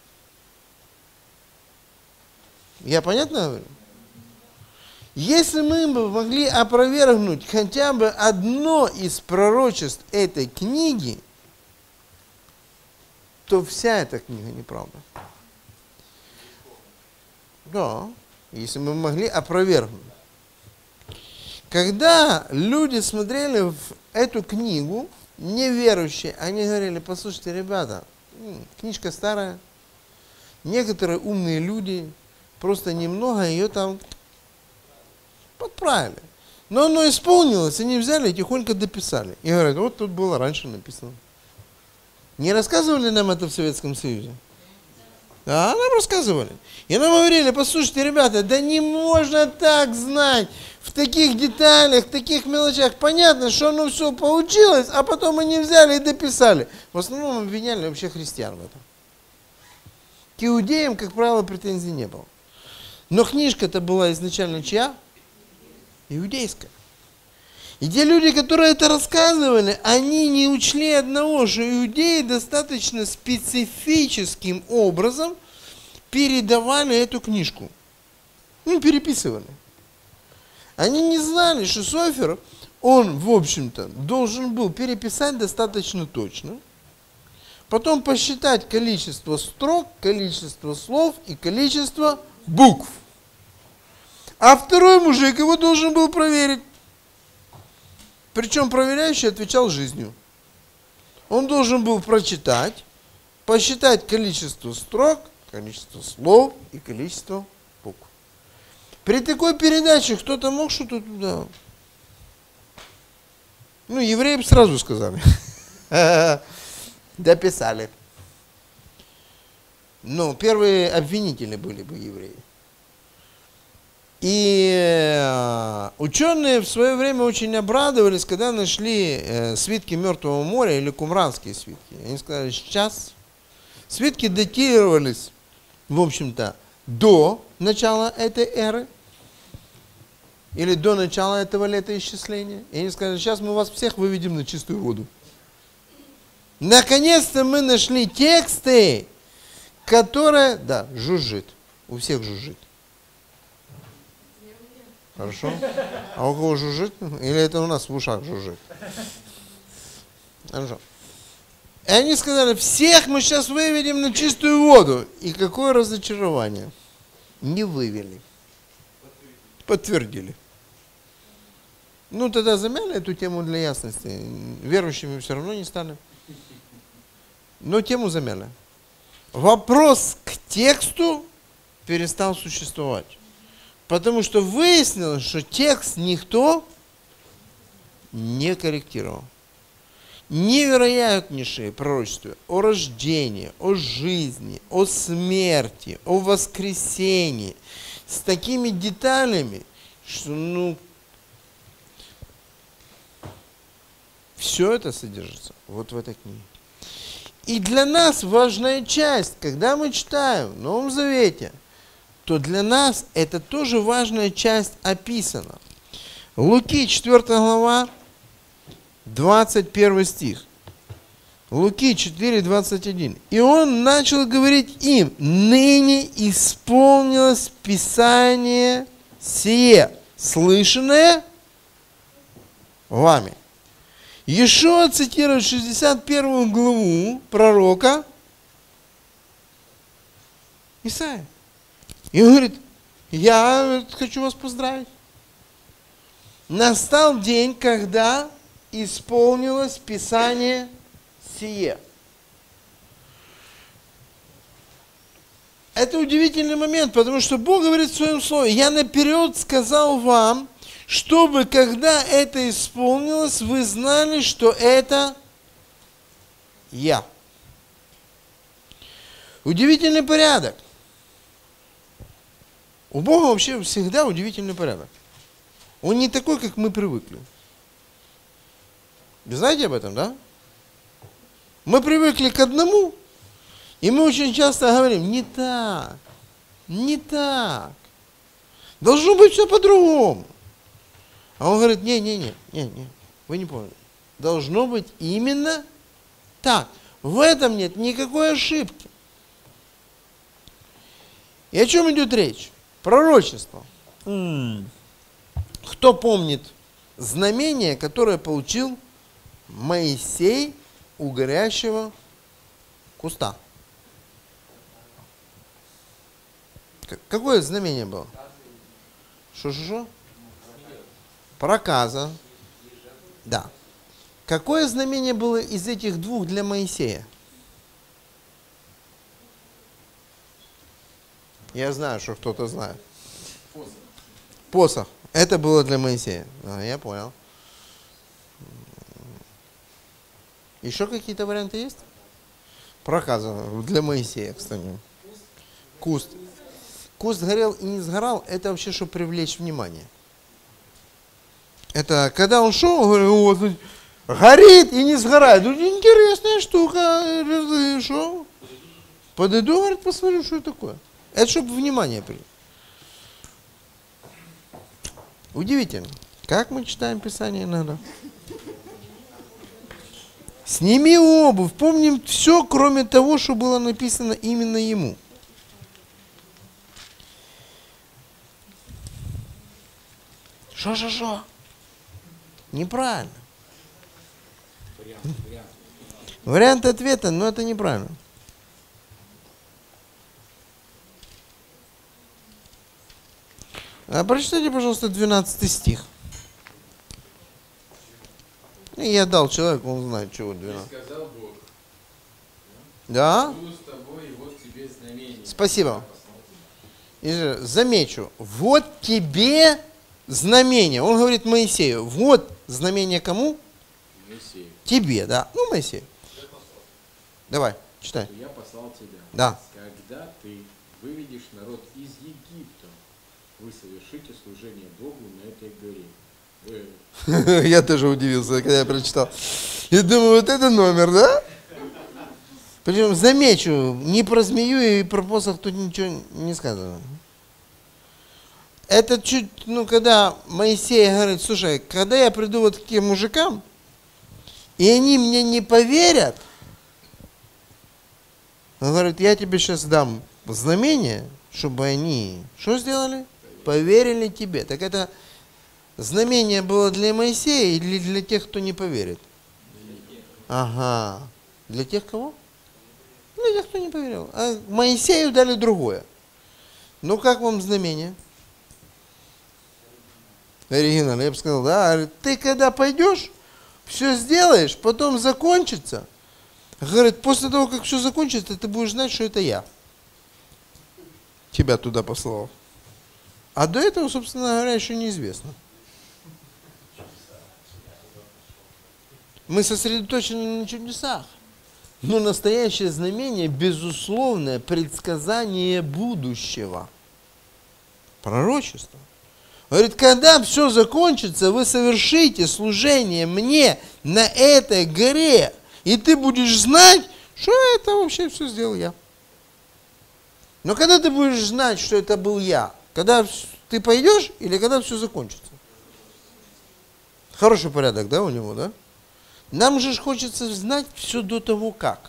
Я понятно говорю? Если мы бы могли опровергнуть хотя бы одно из пророчеств этой книги, то вся эта книга неправда. Да, если мы могли опровергнуть. Когда люди смотрели в эту книгу, неверующие, они говорили: послушайте, ребята, книжка старая, некоторые умные люди просто немного ее там подправили. Но оно исполнилось, они взяли и тихонько дописали. И говорят: вот тут было раньше написано. Не рассказывали нам это в Советском Союзе? Да, нам рассказывали. И нам говорили: послушайте, ребята, да не можно так знать, в таких деталях, в таких мелочах. Понятно, что оно все получилось, а потом они взяли и дописали. В основном обвиняли вообще христиан в этом. К иудеям, как правило, претензий не было. Но книжка-то была изначально чья? Иудейская. И те люди, которые это рассказывали, они не учли одного, что иудеи достаточно специфическим образом передавали эту книжку. Переписывали. Они не знали, что Софер, он, в общем-то, должен был переписать достаточно точно, потом посчитать количество строк, количество слов и количество букв. А второй мужик его должен был проверить. Причем проверяющий отвечал жизнью. Он должен был прочитать, посчитать количество строк, количество слов и количество букв. При такой передаче кто-то мог что-то туда... евреи бы сразу сказали. Дописали. Но первые обвинители были бы евреи. И ученые в свое время очень обрадовались, когда нашли свитки Мертвого моря или кумранские свитки. Они сказали: сейчас свитки датировались, в общем-то, до начала этой эры или до начала этого летоисчисления. И они сказали: сейчас мы вас всех выведем на чистую воду. Наконец-то мы нашли тексты, которые... Да, жужжит. У всех жужжит. Хорошо? А у кого жужжит? Или это у нас в ушах жужжит? Хорошо. И они сказали: всех мы сейчас выведем на чистую воду. И какое разочарование. Не вывели. Подтвердили. Тогда замяли эту тему для ясности. Верующими все равно не стали. Но тему замяли. Вопрос к тексту перестал существовать. Потому что выяснилось, что текст никто не корректировал. Невероятнейшие пророчества о рождении, о жизни, о смерти, о воскресении. С такими деталями, что все это содержится вот в этой книге. И для нас важная часть, когда мы читаем в Новом Завете, то для нас это тоже важная часть описана. Луки 4 глава, 21 стих. Луки 4, 21. И он начал говорить им: ныне исполнилось Писание сие слышанное вами. Иешуа цитирует 61 главу пророка Исаия. И он говорит, я хочу вас поздравить. Настал день, когда исполнилось Писание сие. Это удивительный момент, потому что Бог говорит в своем слове, я наперед сказал вам, чтобы, когда это исполнилось, вы знали, что это я. Удивительный порядок. У Бога вообще всегда удивительный порядок. Он не такой, как мы привыкли. Вы знаете об этом, да? Мы привыкли к одному, и мы очень часто говорим, не так, не так. Должно быть все по-другому. А он говорит, не, вы не поняли. Должно быть именно так. В этом нет никакой ошибки. И о чем идет речь? Пророчество. Кто помнит знамение, которое получил Моисей у горящего куста? Какое знамение было? Что? Проказа. Да. Какое знамение было из этих двух для Моисея? Я знаю, что кто-то знает. Посох. Это было для Моисея. Я понял. Еще какие-то варианты есть? Проказа для Моисея, кстати. Куст. Куст горел и не сгорал, это вообще, чтобы привлечь внимание. Это когда он шел, он говорил, вот, горит и не сгорает. Интересная штука. Что? Подойду, говорит, посмотрю, что это такое. Это чтобы внимание привлечь. Удивительно. Как мы читаем Писание иногда. Сними обувь. Помним все, кроме того, что было написано именно ему. Что? Неправильно. Вариант ответа, но это неправильно. Прочитайте, пожалуйста, 12 стих. Я дал человеку, он знает, чего 12. И сказал Бог, да? буду с тобой, и вот тебе знамение. Спасибо. И же, замечу, вот тебе знамение. Он говорит Моисею, вот знамение кому? Моисею. Тебе, да. Ну, Моисею. Давай, читай. Я послал тебя. Да. Когда ты выведешь народ из Египта, вы совершите служение Богу на этой горе. Я тоже удивился, когда я прочитал. Я думаю, вот это номер, да? Причем, замечу, ни про змею и про посох тут ничего не сказано. Это чуть, когда Моисей говорит, слушай, когда я приду вот к тем мужикам, и они мне не поверят, он говорит, я тебе сейчас дам знамение, чтобы они, что сделали? Поверили тебе. Так это знамение было для Моисея или для тех, кто не поверит? Ага. Для тех кого? Для тех, кто не поверил. А Моисею дали другое. Ну, как вам знамение? Оригинально. Я бы сказал, да, ты когда пойдешь, все сделаешь, потом закончится. Говорит, после того, как все закончится, ты будешь знать, что это я. Тебя туда послал. А до этого, собственно говоря, еще неизвестно. Мы сосредоточены на чудесах. Но настоящее знамение, безусловное предсказание будущего. Пророчество. Говорит, когда все закончится, вы совершите служение мне на этой горе, и ты будешь знать, что это вообще все сделал я. Но когда ты будешь знать, что это был я? Когда ты пойдешь или когда все закончится? Хороший порядок, да, у него, да? Нам же хочется знать все до того, как.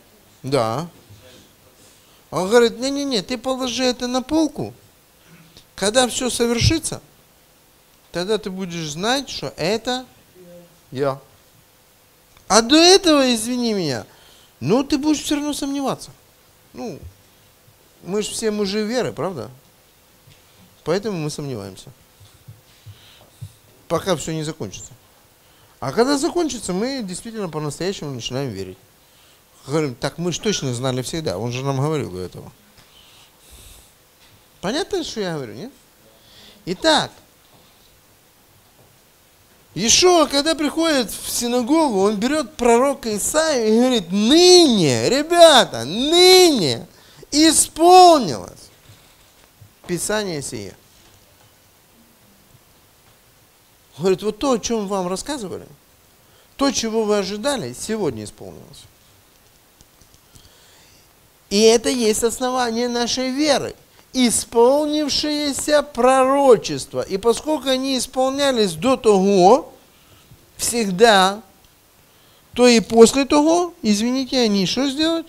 Да. Он говорит, не, ты положи это на полку. Когда все совершится, тогда ты будешь знать, что это я. А до этого, извини меня, ну ты будешь все равно сомневаться. Ну, мы же все мужи веры, правда? Поэтому мы сомневаемся. Пока все не закончится. А когда закончится, мы действительно по-настоящему начинаем верить. Говорим, так мы же точно знали всегда. Он же нам говорил до этого. Понятно, что я говорю, нет? Итак, Иешуа, когда приходит в синагогу, он берет пророка Исаию и говорит, ныне, ребята, ныне исполнилось Писание сие. Говорит, вот то, о чем вам рассказывали, то, чего вы ожидали, сегодня исполнилось. И это есть основание нашей веры. Исполнившиеся пророчества. И поскольку они исполнялись до того, всегда, то и после того, извините, они что сделать?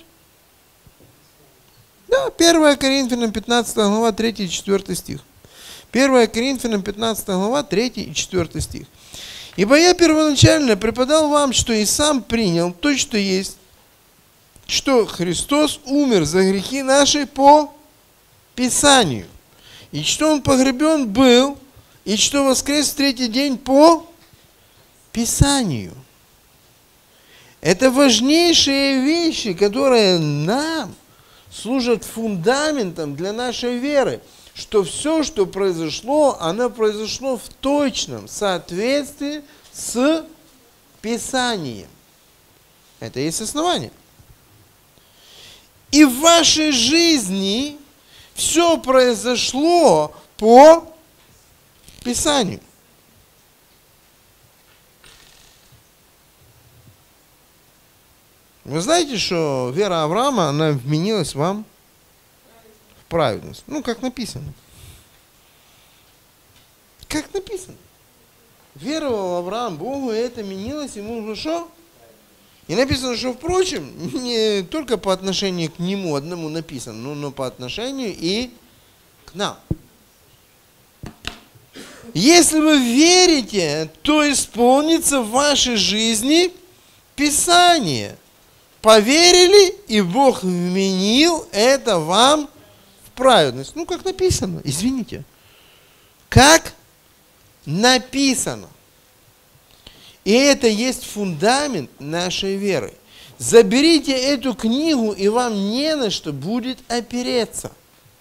Да, 1 Коринфянам 15 глава, 3 и 4 стих. 1 Коринфянам 15 глава, 3 и 4 стих. «Ибо я первоначально преподал вам, что и сам принял то, что есть, что Христос умер за грехи наши по Писанию, и что Он погребен был, и что воскрес в третий день по Писанию». Это важнейшие вещи, которые нам служат фундаментом для нашей веры, что все, что произошло, оно произошло в точном соответствии с Писанием. Это и есть основание. И в вашей жизни все произошло по Писанию. Вы знаете, что вера Авраама, она вменилась вам в праведность. Ну, как написано. Как написано. Веровал Авраам Богу, и это вменилось ему в что? И написано, что, впрочем, не только по отношению к нему одному написано, но по отношению и к нам. Если вы верите, то исполнится в вашей жизни Писание. Поверили, и Бог вменил это вам в праведность. Ну, как написано, извините. Как написано. И это есть фундамент нашей веры. Заберите эту книгу, и вам не на что будет опереться.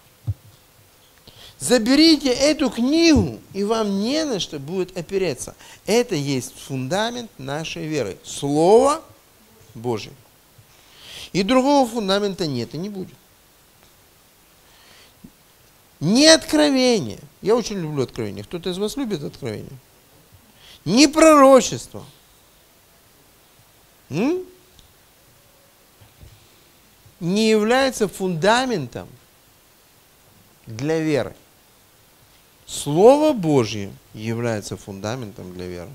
Заберите эту книгу, и вам не на что будет опереться. Это есть фундамент нашей веры. Слово Божье. И другого фундамента нет и не будет. Не откровение. Я очень люблю откровение. Кто-то из вас любит откровение? Не пророчество. Не является фундаментом для веры. Слово Божье является фундаментом для веры.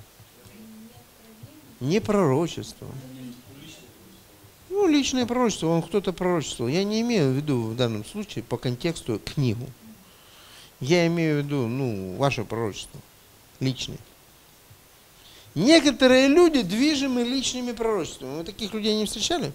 Не пророчество. Ну, личное пророчество, он кто-то пророчествовал. Я не имею в виду в данном случае по контексту книгу. Я имею в виду, ваше пророчество. Личное. Некоторые люди движимы личными пророчествами. Вы таких людей не встречали?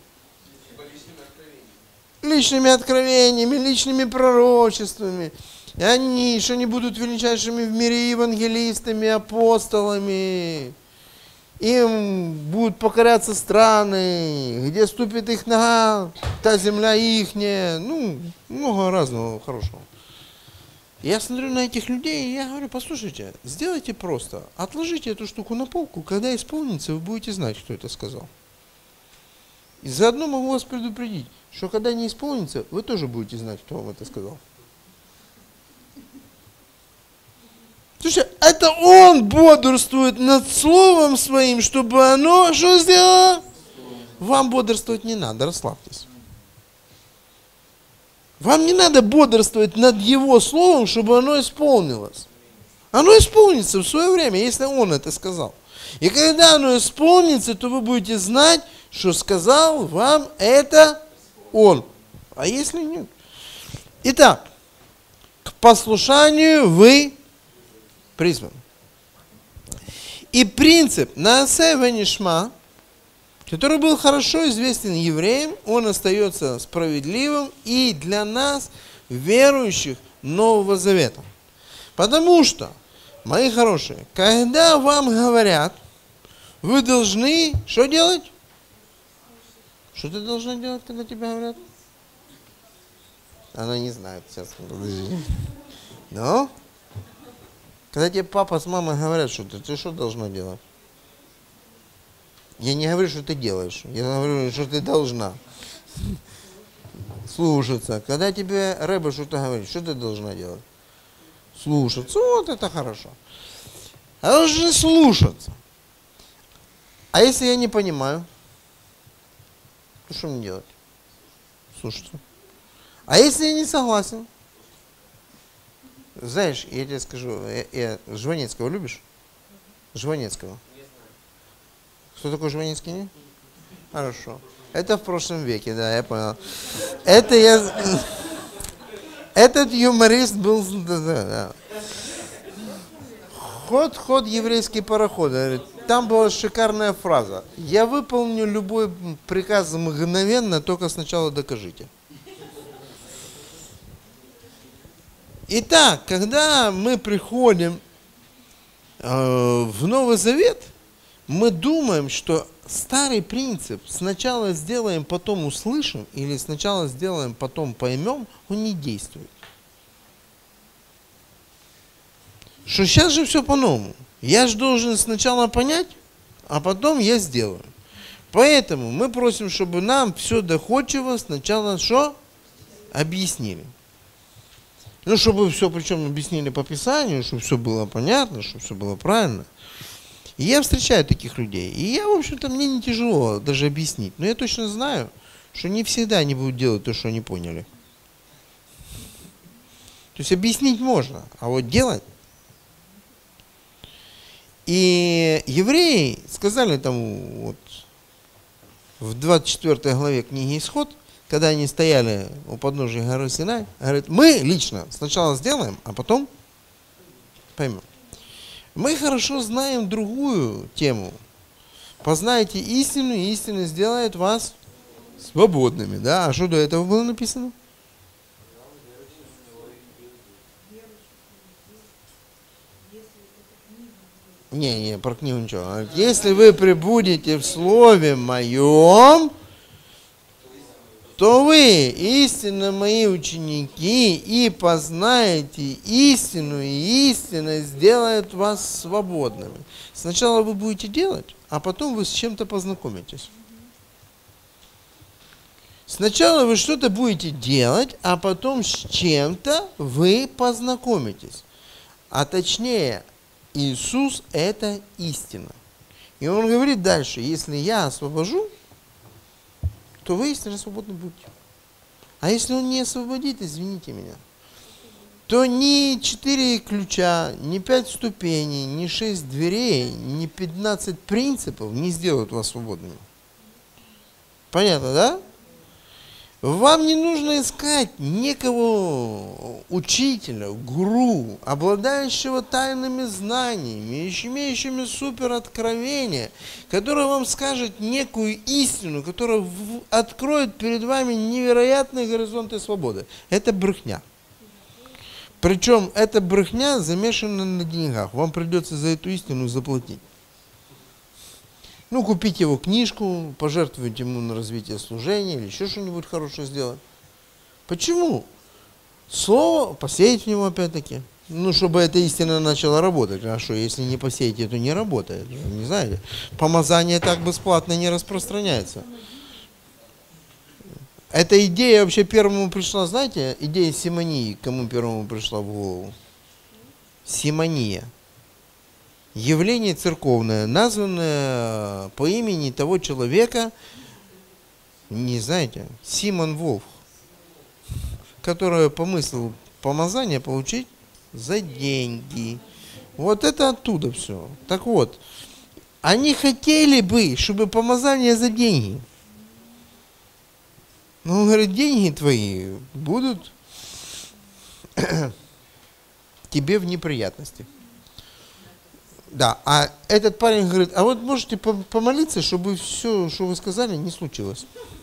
Личными откровениями, личными пророчествами. И они, что они будут величайшими в мире евангелистами, апостолами. Им будут покоряться страны, где ступит их нога, та земля ихняя. Много разного хорошего. Я смотрю на этих людей, и я говорю, послушайте, сделайте просто, отложите эту штуку на полку, когда исполнится, вы будете знать, кто это сказал. И заодно могу вас предупредить, что когда не исполнится, вы тоже будете знать, кто вам это сказал. Слушай, это он бодрствует над словом своим, чтобы оно что сделало? Вам бодрствовать не надо, расслабьтесь. Вам не надо бодрствовать над его словом, чтобы оно исполнилось. Оно исполнится в свое время, если он это сказал. И когда оно исполнится, то вы будете знать, что сказал вам это он. А если нет? Итак, к послушанию вы призваны. И принцип Наасе венишма, который был хорошо известен евреям, он остается справедливым и для нас, верующих Нового Завета. Потому что, мои хорошие, когда вам говорят, вы должны что делать? Что ты должна делать, когда тебе говорят? Она не знает сейчас. Но, когда тебе папа с мамой говорят, что ты что должна делать? Я не говорю, что ты делаешь. Я говорю, что ты должна слушаться. Когда тебе Рэбе что-то говорит, что ты должна делать? Слушаться. Вот это хорошо. А должны слушаться. А если я не понимаю, то что мне делать? Слушаться. А если я не согласен? Знаешь, я тебе скажу, Жванецкого любишь? Жванецкого. Кто такой Жванецкий? Не? Хорошо. Это в прошлом веке, да, я понял. Этот юморист был... Да. Ход еврейский пароход. Там была шикарная фраза. Я выполню любой приказ мгновенно, только сначала докажите. Итак, когда мы приходим в Новый Завет, мы думаем, что старый принцип «сначала сделаем, потом услышим» или «сначала сделаем, потом поймем», он не действует. Что сейчас же все по-новому. Я же должен сначала понять, а потом я сделаю. Поэтому мы просим, чтобы нам все доходчиво сначала что? Объяснили. Ну, чтобы все, причем объяснили по Писанию, чтобы все было понятно, чтобы все было правильно. И я встречаю таких людей. И я, в общем-то, мне не тяжело даже объяснить. Но я точно знаю, что не всегда они будут делать то, что они поняли. То есть объяснить можно, а вот делать. И евреи сказали тому, вот, в 24 главе книги Исход, когда они стояли у подножия горы Синай, говорят, мы лично сначала сделаем, а потом поймем. Мы хорошо знаем другую тему. Познайте истину, и истина сделает вас свободными. Да? А что до этого было написано? Не, про книгу ничего. Если вы пребудете в Слове Моем, то вы истинно мои ученики и познаете истину, и истина сделает вас свободными. Сначала вы будете делать, а потом вы с чем-то познакомитесь. Сначала вы что-то будете делать, а потом с чем-то вы познакомитесь. А точнее, Иисус – это истина. И Он говорит дальше, если я освобожу, то вы истинно свободны будете. А если Он не освободит, извините меня, то ни 4 ключа, ни 5 ступеней, ни 6 дверей, ни 15 принципов не сделают вас свободными. Понятно, да? Вам не нужно искать некого учителя, гуру, обладающего тайными знаниями, имеющими супероткровение, который вам скажет некую истину, которая откроет перед вами невероятные горизонты свободы. Это брехня. Причем эта брехня замешана на деньгах. Вам придется за эту истину заплатить. Ну, купить его книжку, пожертвовать ему на развитие служения или еще что-нибудь хорошее сделать. Почему? Слово посеять в него опять-таки. Ну, чтобы эта истина начала работать. А что, если не посеять, то не работает. Не знаете, помазание так бесплатно не распространяется. Эта идея вообще первому пришла, знаете, идея симонии, кому первому пришла в голову? Симония. Явление церковное, названное по имени того человека, не знаете, Симон Волф, который помыслил помазание получить за деньги. Вот это оттуда все. Так вот, они хотели бы, чтобы помазание за деньги. Но он говорит, деньги твои будут тебе в неприятности. Да, а этот парень говорит, а вот можете помолиться, чтобы все, что вы сказали, не случилось.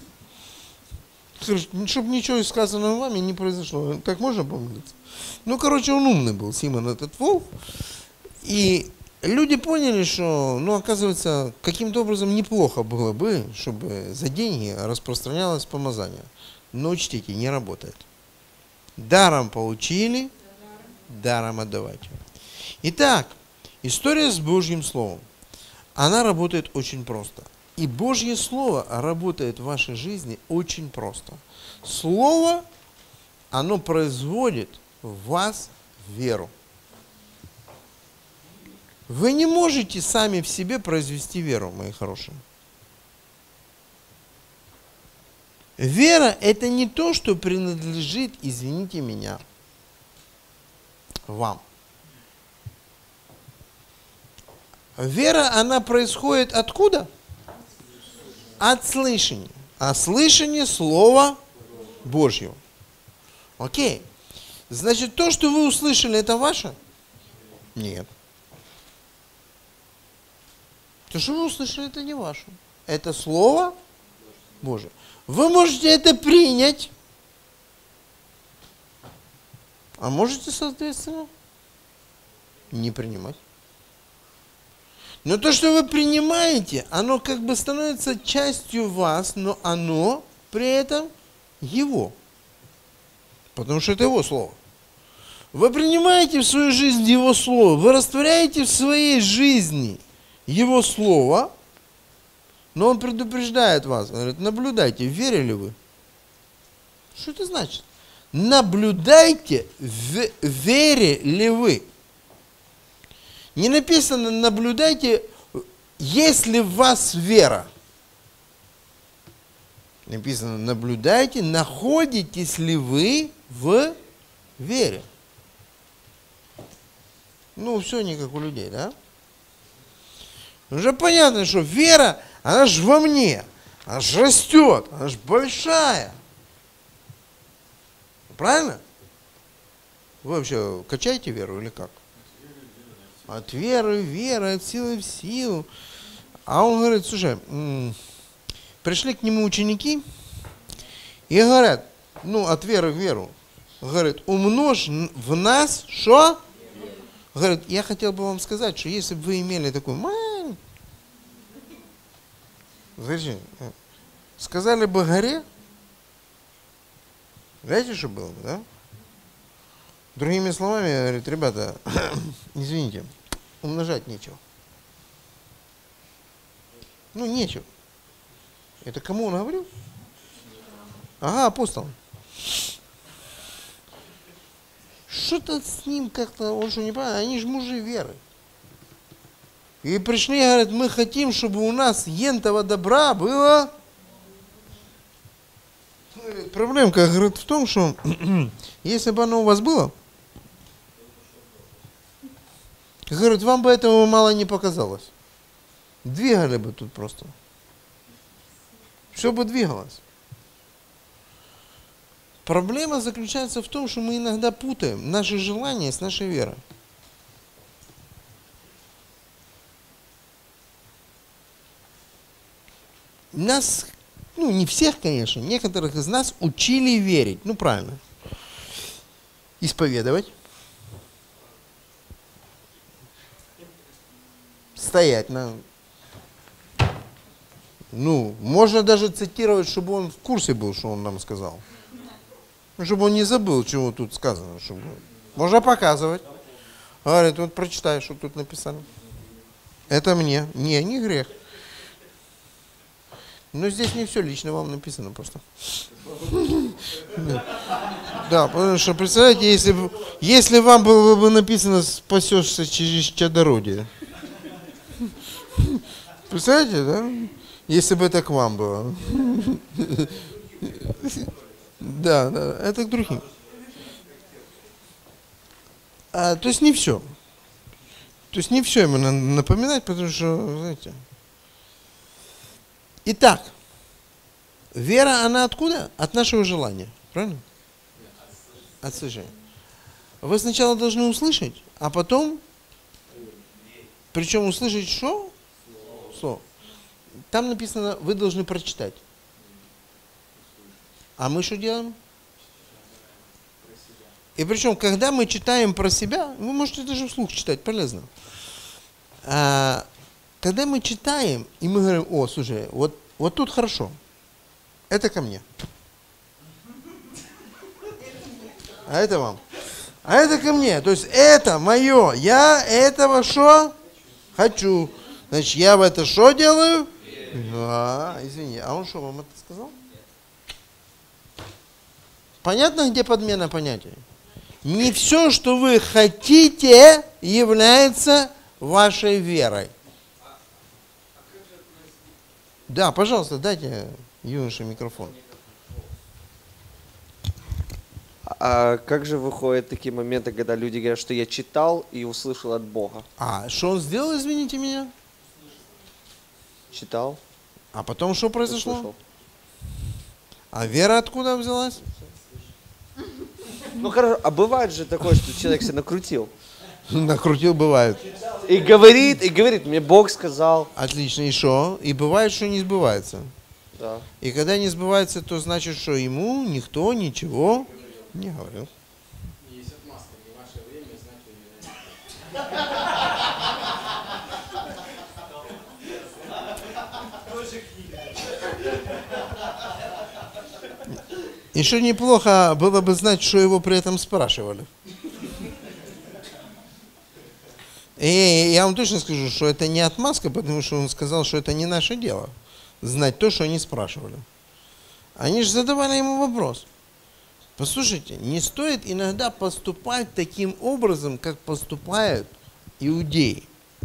Чтобы ничего из сказанного вами не произошло. Как можно помолиться? Ну, короче, он умный был, Симон этот волк. И люди поняли, что, ну, оказывается, каким-то образом неплохо было бы, чтобы за деньги распространялось помазание. Но учтите, не работает. Даром получили, даром отдавайте. Итак, история с Божьим Словом. Она работает очень просто. И Божье Слово работает в вашей жизни очень просто. Слово, оно производит в вас веру. Вы не можете сами в себе произвести веру, мои хорошие. Вера – это не то, что принадлежит, извините меня, вам. Вера, она происходит откуда? От слышания. А слышание Слова Божьего. Окей. Значит, то, что вы услышали, это ваше? Нет. То, что вы услышали, это не ваше. Это Слово Божье. Вы можете это принять, а можете, соответственно, не принимать. Но то, что вы принимаете, оно как бы становится частью вас, но оно при этом Его. Потому что это Его Слово. Вы принимаете в свою жизнь Его Слово, вы растворяете в своей жизни Его Слово, но Он предупреждает вас, говорит, наблюдайте, верили вы. Что это значит? Наблюдайте, верили вы. Не написано, наблюдайте, есть ли в вас вера. Написано, наблюдайте, находитесь ли вы в вере. Ну, все не как у людей, да? Уже понятно, что вера, она же во мне, она же растет, она же большая. Правильно? Вы вообще качаете веру или как? От веры в веру, от силы в силу. А он говорит, слушай, пришли к нему ученики и говорят, ну, от веры в веру. Говорит, умножь в нас что? Говорит, я хотел бы вам сказать, что если бы вы имели такую маленькую, сказали бы горе, знаете, что было бы, да? Другими словами, говорит, ребята, извините, умножать нечего. Ну, нечего. Это кому он говорил? Ага, апостол. Что-то с ним как-то, он что, не понимает, они же мужи веры. И пришли, говорят, мы хотим, чтобы у нас ентого добра было. Проблемка, говорит, в том, что если бы оно у вас было, говорит, вам бы этого мало не показалось. Двигали бы тут просто. Все бы двигалось. Проблема заключается в том, что мы иногда путаем наши желания с нашей верой. Нас, ну не всех, конечно, некоторых из нас учили верить. Ну правильно. Исповедовать. Стоять на... Ну, можно даже цитировать, чтобы он в курсе был, что он нам сказал. Чтобы он не забыл, чего тут сказано. Чтобы... Можно показывать. Говорит, вот прочитай, что тут написано. Это мне. Не грех. Но здесь не все лично вам написано просто. Да, потому что, представляете, если вам было бы написано «спасешься через чадородие». Представляете, да? Если бы это к вам было. Да, это к другим. То есть не все. То есть не все ему надо напоминать, потому что, знаете. Итак, вера, она откуда? От нашего желания. Правильно? От слышания. Вы сначала должны услышать, а потом, причем услышать что? Слово. Там написано, вы должны прочитать. А мы что делаем? И причем, когда мы читаем про себя, вы можете даже вслух читать, полезно. Когда мы читаем, и мы говорим, о, слушай, вот тут хорошо, это ко мне. А это вам. А это ко мне. То есть это мое. Я этого что? Хочу. Значит, я в это что делаю? Извини, а он что, вам это сказал? Понятно, где подмена понятий? Не все, что вы хотите, является вашей верой. Да, пожалуйста, дайте юноше микрофон. А как же выходят такие моменты, когда люди говорят, что я читал и услышал от Бога? А что он сделал, извините меня? Читал. А потом что произошло? Услышал. А вера откуда взялась? Ну хорошо, а бывает же такое, что человек себя накрутил. Накрутил, бывает. И говорит, мне Бог сказал. Отлично, и что? И бывает, что не сбывается. Да. И когда не сбывается, то значит, что ему никто ничего не говорил. Есть отмазка, не ваше время, знать вы не Еще неплохо было бы знать, что его при этом спрашивали. И я вам точно скажу, что это не отмазка, потому что он сказал, что это не наше дело. Знать то, что они спрашивали. Они же задавали ему вопрос. Послушайте, не стоит иногда поступать таким образом, как поступают иудеи.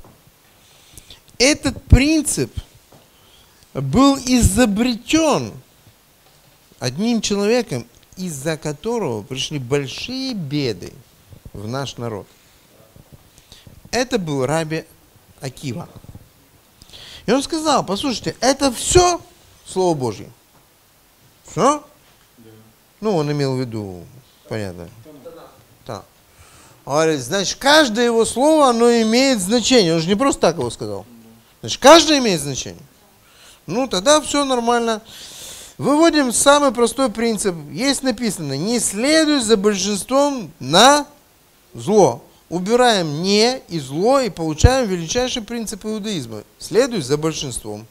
Этот принцип был изобретен одним человеком, из-за которого пришли большие беды в наш народ. Это был раби Акива. И он сказал, послушайте, это все Слово Божье. Все? Да. Ну, он имел в виду, понятно. Да. Он говорит, значит, каждое его слово, оно имеет значение. Он же не просто так его сказал. Значит, каждое имеет значение. Ну, тогда все нормально. Выводим самый простой принцип. Есть написано, не следуй за большинством на зло. Убираем не и зло и получаем величайший принцип иудаизма. Следуй за большинством.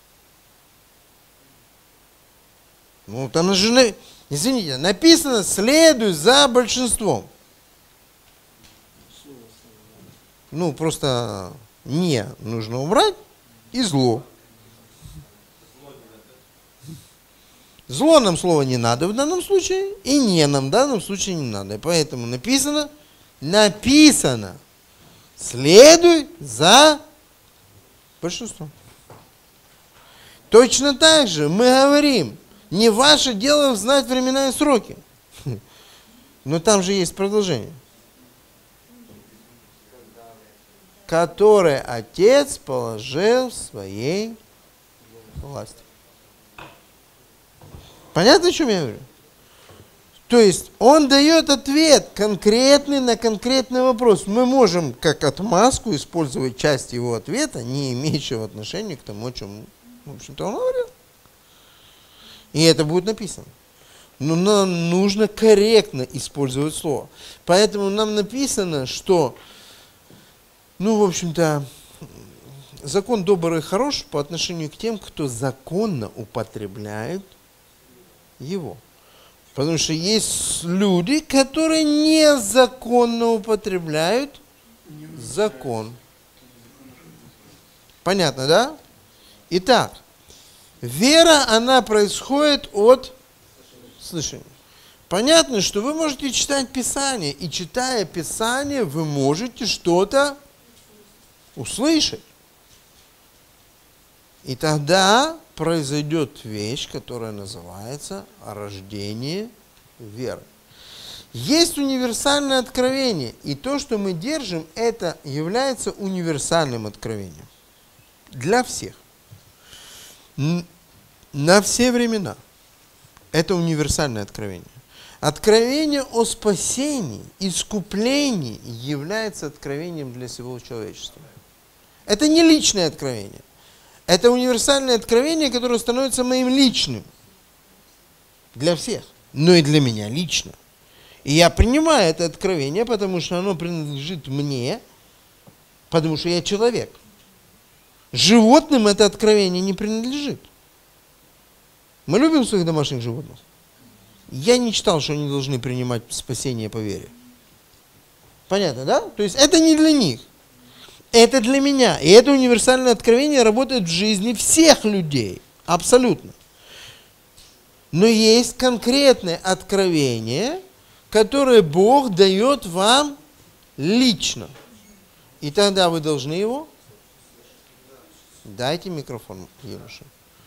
Ну, там же, извините, написано, следуй за большинством. Ну, просто не нужно убрать и зло. Зло нам слово не надо в данном случае, и не нам в данном случае не надо. И поэтому написано, следуй за большинством. Точно так же мы говорим, не ваше дело знать времена и сроки. Но там же есть продолжение. Который Отец положил в своей власти. Понятно, о чем я говорю? То есть он дает ответ конкретный на конкретный вопрос. Мы можем как отмазку использовать часть его ответа, не имеющего отношения к тому, о чем, в общем-то, он говорил. И это будет написано. Но нам нужно корректно использовать слово. Поэтому нам написано, что, ну, в общем-то, закон добр и хорош по отношению к тем, кто законно употребляет его. Потому что есть люди, которые незаконно употребляют закон. Понятно, да? Итак, вера, она происходит от слышания. Понятно, что вы можете читать Писание, и читая Писание, вы можете что-то услышать. И тогда произойдет вещь, которая называется рождение веры. Есть универсальное откровение, и то, что мы держим, это является универсальным откровением для всех. На все времена. Это универсальное откровение. Откровение о спасении, искуплении является откровением для всего человечества. Это не личное откровение. Это универсальное откровение, которое становится моим личным. Для всех. Но и для меня лично. И я принимаю это откровение, потому что оно принадлежит мне, потому что я человек. Животным это откровение не принадлежит. Мы любим своих домашних животных. Я не читал, что они должны принимать спасение по вере. Понятно, да? То есть это не для них. Это для меня. И это универсальное откровение работает в жизни всех людей. Абсолютно. Но есть конкретное откровение, которое Бог дает вам лично. И тогда вы должны его... Дайте микрофон, юноша.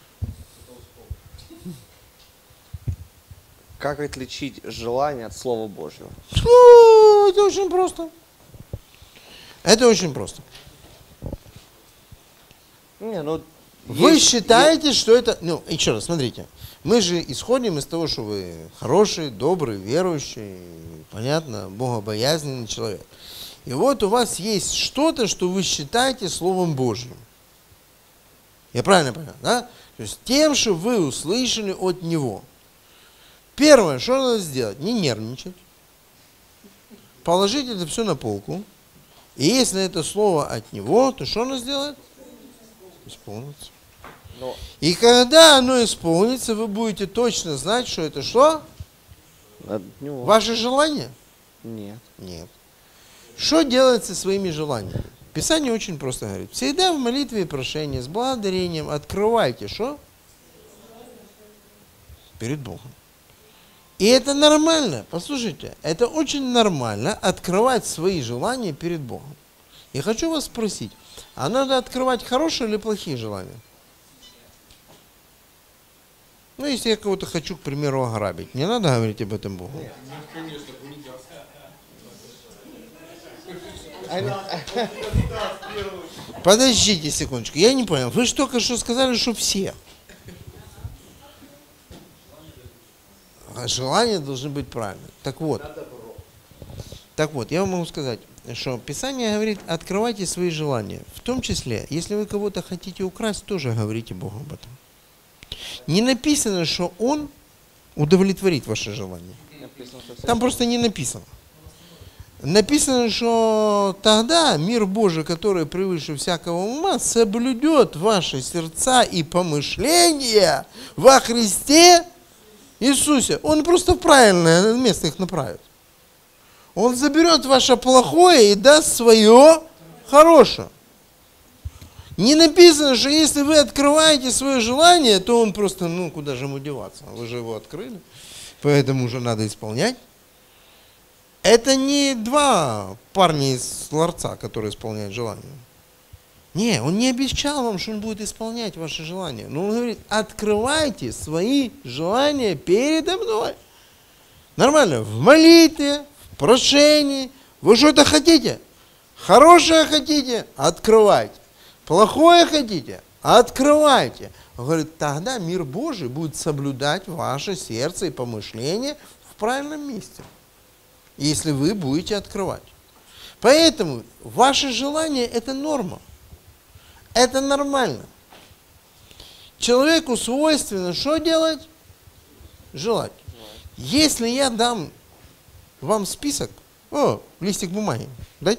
Как отличить желание от Слова Божьего? Это очень просто. Это очень просто. Не, ну, Вы считаете, что это... Ну, еще раз, смотрите. Мы же исходим из того, что вы хороший, добрый, верующий, понятно, богобоязненный человек. И вот у вас есть что-то, что вы считаете Словом Божьим. Я правильно понял, да? То есть тем, что вы услышали от Него. Первое, что надо сделать? Не нервничать. Положить это все на полку. И если это слово от Него, то что оно сделает? Исполнится. но И когда оно исполнится, вы будете точно знать, что это что? от него Ваше желание? нет. Нет. Что делать со своими желаниями? Писание очень просто говорит. Всегда в молитве и прошении с благодарением открывайте что? Перед Богом. И это нормально. Послушайте, это очень нормально открывать свои желания перед Богом. Я хочу вас спросить, а надо открывать хорошие или плохие желания? Ну, если я кого-то хочу, к примеру, ограбить, не надо говорить об этом Богу. Подождите секундочку, я не понял. Вы же только что сказали, что все. А желания должны быть правильные. Так вот, я вам могу сказать, что Писание говорит, открывайте свои желания. В том числе, если вы кого-то хотите украсть, тоже говорите Богу об этом. Не написано, что Он удовлетворит ваше желание. Там просто не написано. Написано, что тогда мир Божий, который превыше всякого ума, соблюдет ваши сердца и помышления во Христе Иисусе. Он просто в правильное место их направит. Он заберет ваше плохое и даст свое хорошее. Не написано, что если вы открываете свое желание, то он просто, куда же ему деваться? Вы же его открыли, поэтому уже надо исполнять. Это не два парня из ларца, которые исполняют желания. Не, он не обещал вам, что он будет исполнять ваши желания. Но он говорит, открывайте свои желания передо мной. Нормально, в молитве, в прошении. Вы что-то хотите? Хорошее хотите? Открывайте. Плохое хотите? Открывайте. Он говорит, тогда мир Божий будет соблюдать ваше сердце и помышление в правильном месте. Если вы будете открывать. Поэтому ваше желание – это норма. Это нормально. Человеку свойственно что делать? Желать. Если я дам вам список, листик бумаги, дать?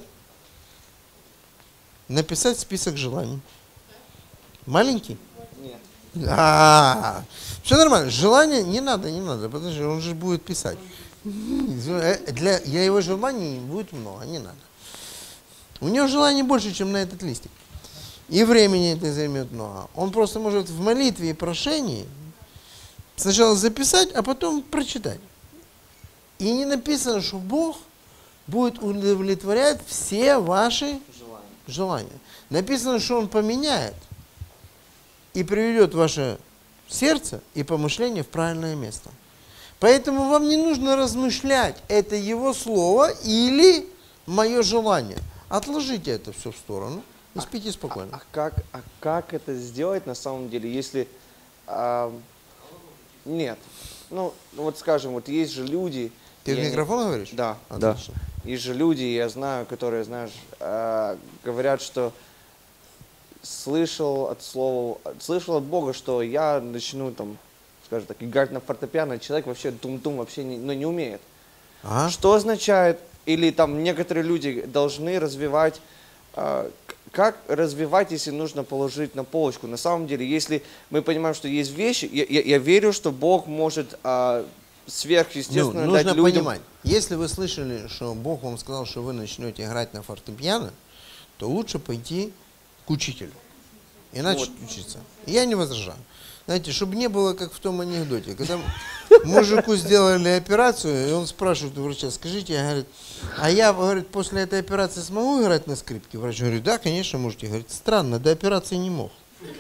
Написать список желаний. Маленький? Нет. Все нормально. Желание не надо, подожди, он же будет писать. Для его желаний будет много, не надо. У него желаний больше, чем на этот листик. И времени это займет много. Он просто может в молитве и прошении сначала записать, а потом прочитать. И не написано, что Бог будет удовлетворять все ваши желания. Написано, что Он поменяет и приведет ваше сердце и помышление в правильное место. Поэтому вам не нужно размышлять, это Его Слово или мое желание. Отложите это все в сторону и спите спокойно. Как это сделать на самом деле, если... нет. Ну, вот скажем, вот есть же люди... Ты в микрофон говоришь? Да, Отлично. да. Есть же люди, я знаю, которые, знаешь, говорят, что слышал от Бога, что я начну там, скажем так, играть на фортепиано, человек вообще тум-тум вообще не умеет. Ага. Что означает, или там некоторые люди должны развивать, как развивать, если нужно положить на полочку? На самом деле, если мы понимаем, что есть вещи, я верю, что Бог может сверхъестественно дать нужно людям... понимать, если вы слышали, что Бог вам сказал, что вы начнете играть на фортепиано, то лучше пойти к учителю и начать учиться. Я не возражаю. Знаете, чтобы не было как в том анекдоте, когда мужику сделали операцию, и он спрашивает у врача: скажите, говорит, а я, говорит, после этой операции смогу играть на скрипке? Врач говорит: да, конечно, можете. Говорит: странно, до операции не мог.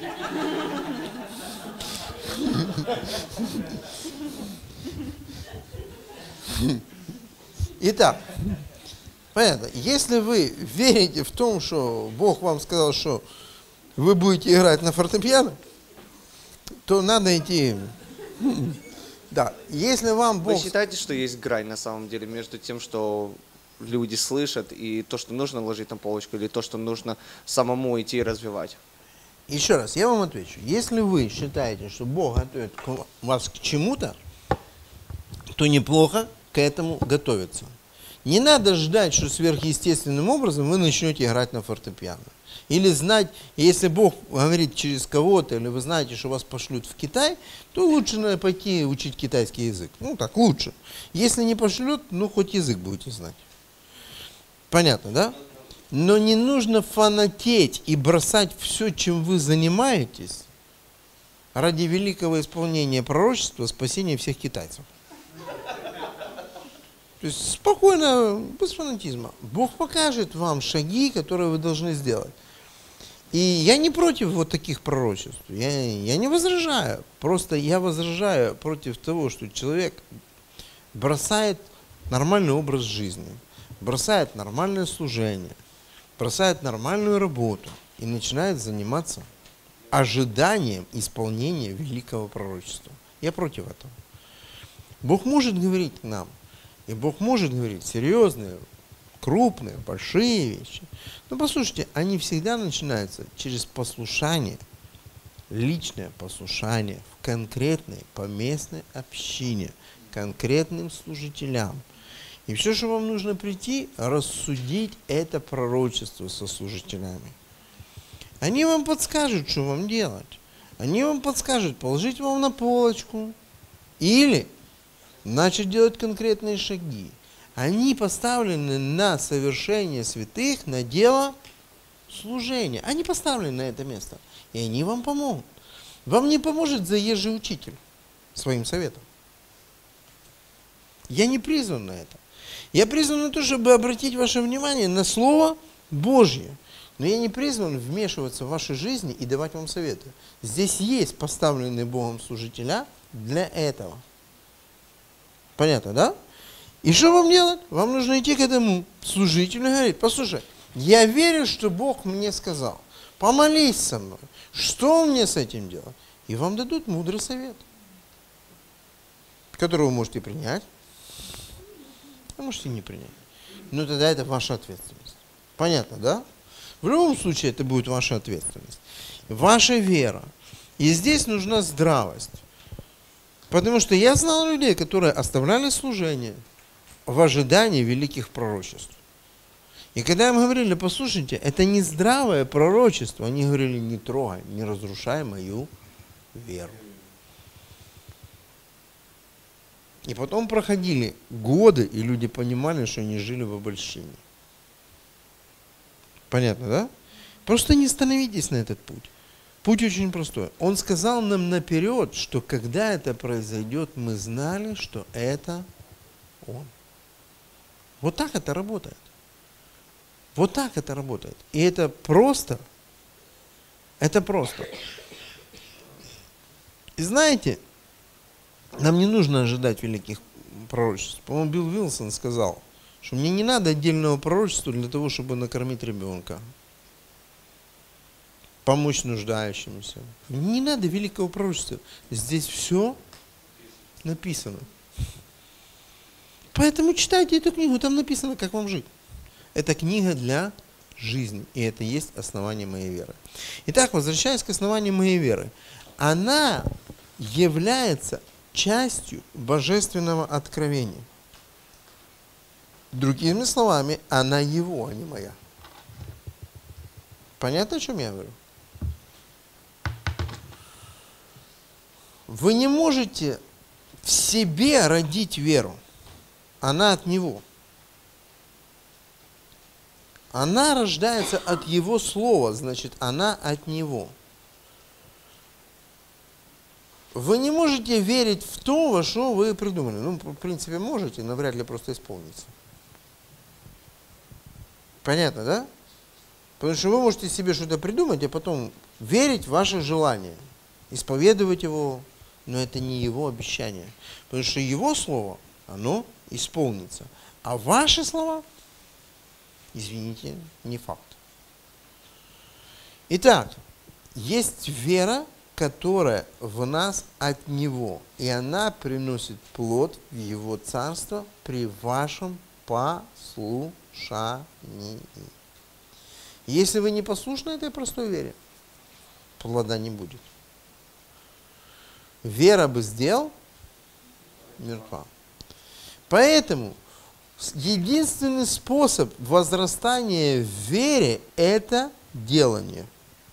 Итак, понятно, если вы верите в том, что Бог вам сказал, что вы будете играть на фортепиано, то надо идти. Да, если вам Бог... Вы считаете, что есть грань на самом деле между тем, что люди слышат, и то, что нужно ложить на полочку, или то, что нужно самому идти и развивать? Еще раз, я вам отвечу. Если вы считаете, что Бог готовит вас к чему-то, то неплохо к этому готовиться. Не надо ждать, что сверхъестественным образом вы начнете играть на фортепиано. Или знать, если Бог говорит через кого-то, или вы знаете, что вас пошлют в Китай, то лучше надо пойти учить китайский язык. Ну так, лучше. Если не пошлют, ну хоть язык будете знать. Понятно, да? Но не нужно фанатеть и бросать все, чем вы занимаетесь, ради великого исполнения пророчества, спасения всех китайцев. То есть спокойно, без фанатизма. Бог покажет вам шаги, которые вы должны сделать. И я не против вот таких пророчеств. Я не возражаю. Просто я возражаю против того, что человек бросает нормальный образ жизни, бросает нормальное служение, бросает нормальную работу и начинает заниматься ожиданием исполнения великого пророчества. Я против этого. Бог может говорить к нам, и Бог может говорить серьезные, крупные, большие вещи. Но послушайте, они всегда начинаются через послушание, личное послушание в конкретной поместной общине, конкретным служителям. И все, что вам нужно прийти, рассудить это пророчество со служителями. Они вам подскажут, что вам делать. Они вам подскажут, положить вам на полочку или начать делать конкретные шаги. Они поставлены на совершение святых, на дело служения. Они поставлены на это место. И они вам помогут. Вам не поможет заезжий учитель своим советом. Я не призван на это. Я призван на то, чтобы обратить ваше внимание на Слово Божье. Но я не призван вмешиваться в ваши жизни и давать вам советы. Здесь есть поставленные Богом служителя для этого. Понятно, да? И что вам делать? Вам нужно идти к этому служителю и говорить: послушай, я верю, что Бог мне сказал. Помолись со мной. Что мне с этим делать? И вам дадут мудрый совет, который вы можете принять, а можете не принять. Но тогда это ваша ответственность. Понятно, да? В любом случае это будет ваша ответственность. Ваша вера. И здесь нужна здравость. Потому что я знал людей, которые оставляли служение в ожидании великих пророчеств. И когда им говорили: послушайте, это не здравое пророчество, они говорили: не трогай, не разрушай мою веру. И потом проходили годы, и люди понимали, что они жили в обольщении. Понятно, да? Просто не становитесь на этот путь. Путь очень простой. Он сказал нам наперед, что когда это произойдет, мы знали, что это Он. Вот так это работает. Вот так это работает. И это просто. Это просто. И знаете, нам не нужно ожидать великих пророчеств. По-моему, Билл Вилсон сказал, что мне не надо отдельного пророчества для того, чтобы накормить ребенка, помочь нуждающимся. Мне не надо великого пророчества. Здесь все написано. Поэтому читайте эту книгу, там написано, как вам жить. Это книга для жизни, и это и есть основание моей веры. Итак, возвращаясь к основанию моей веры, она является частью божественного откровения. Другими словами, она его, а не моя. Понятно, о чем я говорю? Вы не можете в себе родить веру. Она от него. Она рождается от его слова, значит, она от него. Вы не можете верить в то, во что вы придумали. Ну, в принципе, можете, но вряд ли просто исполнится. Понятно, да? Потому что вы можете себе что-то придумать, а потом верить в ваше желание, исповедовать его, но это не его обещание. Потому что его слово, оно исполнится. А ваши слова, извините, не факт. Итак, есть вера, которая в нас от него, и она приносит плод в его царство при вашем послушании. Если вы не послушны этой простой вере, плода не будет. Вера без дел мертва. Поэтому единственный способ возрастания в вере – это делание.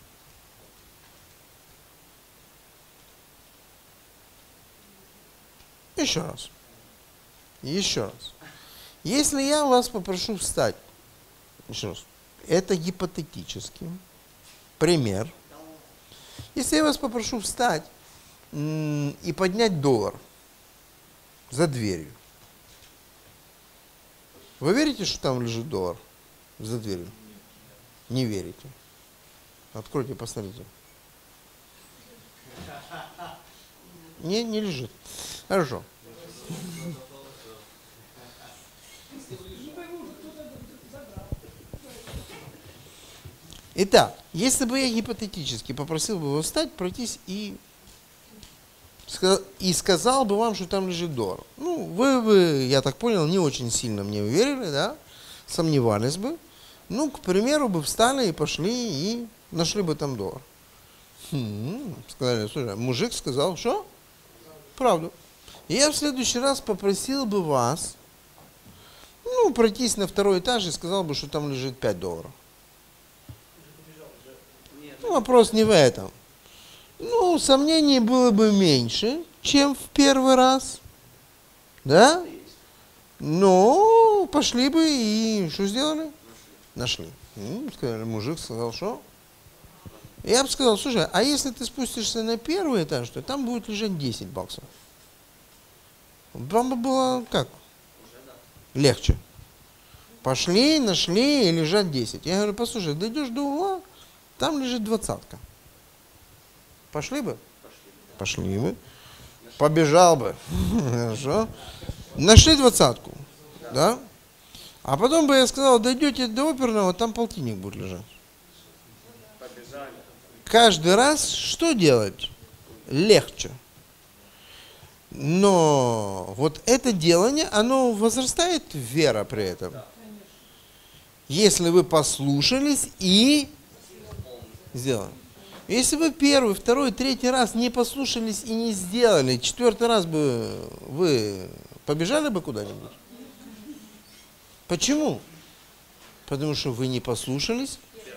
Еще раз. Еще раз. Если я вас попрошу встать, еще раз, это гипотетический пример. Если я вас попрошу встать и поднять $1 за дверью, вы верите, что там лежит $1 за дверью? Не верите. Откройте, посмотрите. Не лежит. Хорошо. Итак, если бы я гипотетически попросил бы его встать, пройтись и сказал бы вам, что там лежит $1. Ну, вы бы, я так понял, не очень сильно мне верили, да? Сомневались бы. Ну, к примеру, бы встали и пошли и нашли бы там $1. Сказали, слушай, мужик сказал, что? Правду. И я в следующий раз попросил бы вас, ну, пройтись на 2-й этаж и сказал бы, что там лежит $5. Ну, вопрос не в этом. Ну, сомнений было бы меньше, чем в первый раз. Да? Но пошли бы и что сделали? Нашли. Сказали, мужик сказал, что? Я бы сказал, слушай, а если ты спустишься на 1-й этаж, то там будет лежать $10. Вам бы было как? Легче. Пошли, нашли и лежат 10. Я говорю, послушай, дойдешь до угла, там лежит 20. Пошли бы? Пошли бы. Побежал бы. Хорошо. Нашли 20. Да? А потом бы я сказал, дойдете до оперного, там полтинник будет лежать. Каждый раз что делать? Легче. Но вот это делание, оно возрастает вера при этом. Если вы послушались и сделали. Если вы 1-й, 2-й, 3-й раз не послушались и не сделали, 4-й раз бы вы побежали бы куда-нибудь? Почему? Потому что вы не послушались.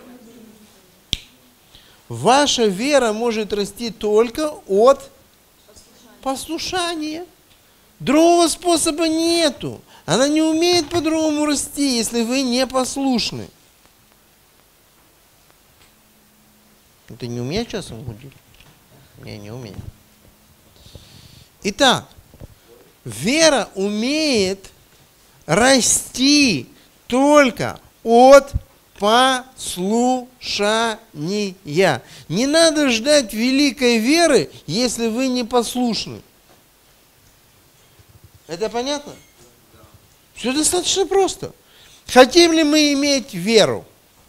Ваша вера может расти только от послушания. Другого способа нету. Она не умеет по-другому расти, если вы не послушны. Ты не умеешь часом будить? Я не умею. Итак, вера умеет расти только от послушания. Не надо ждать великой веры, если вы не послушны. Это понятно? Все достаточно просто. Хотим ли мы иметь веру?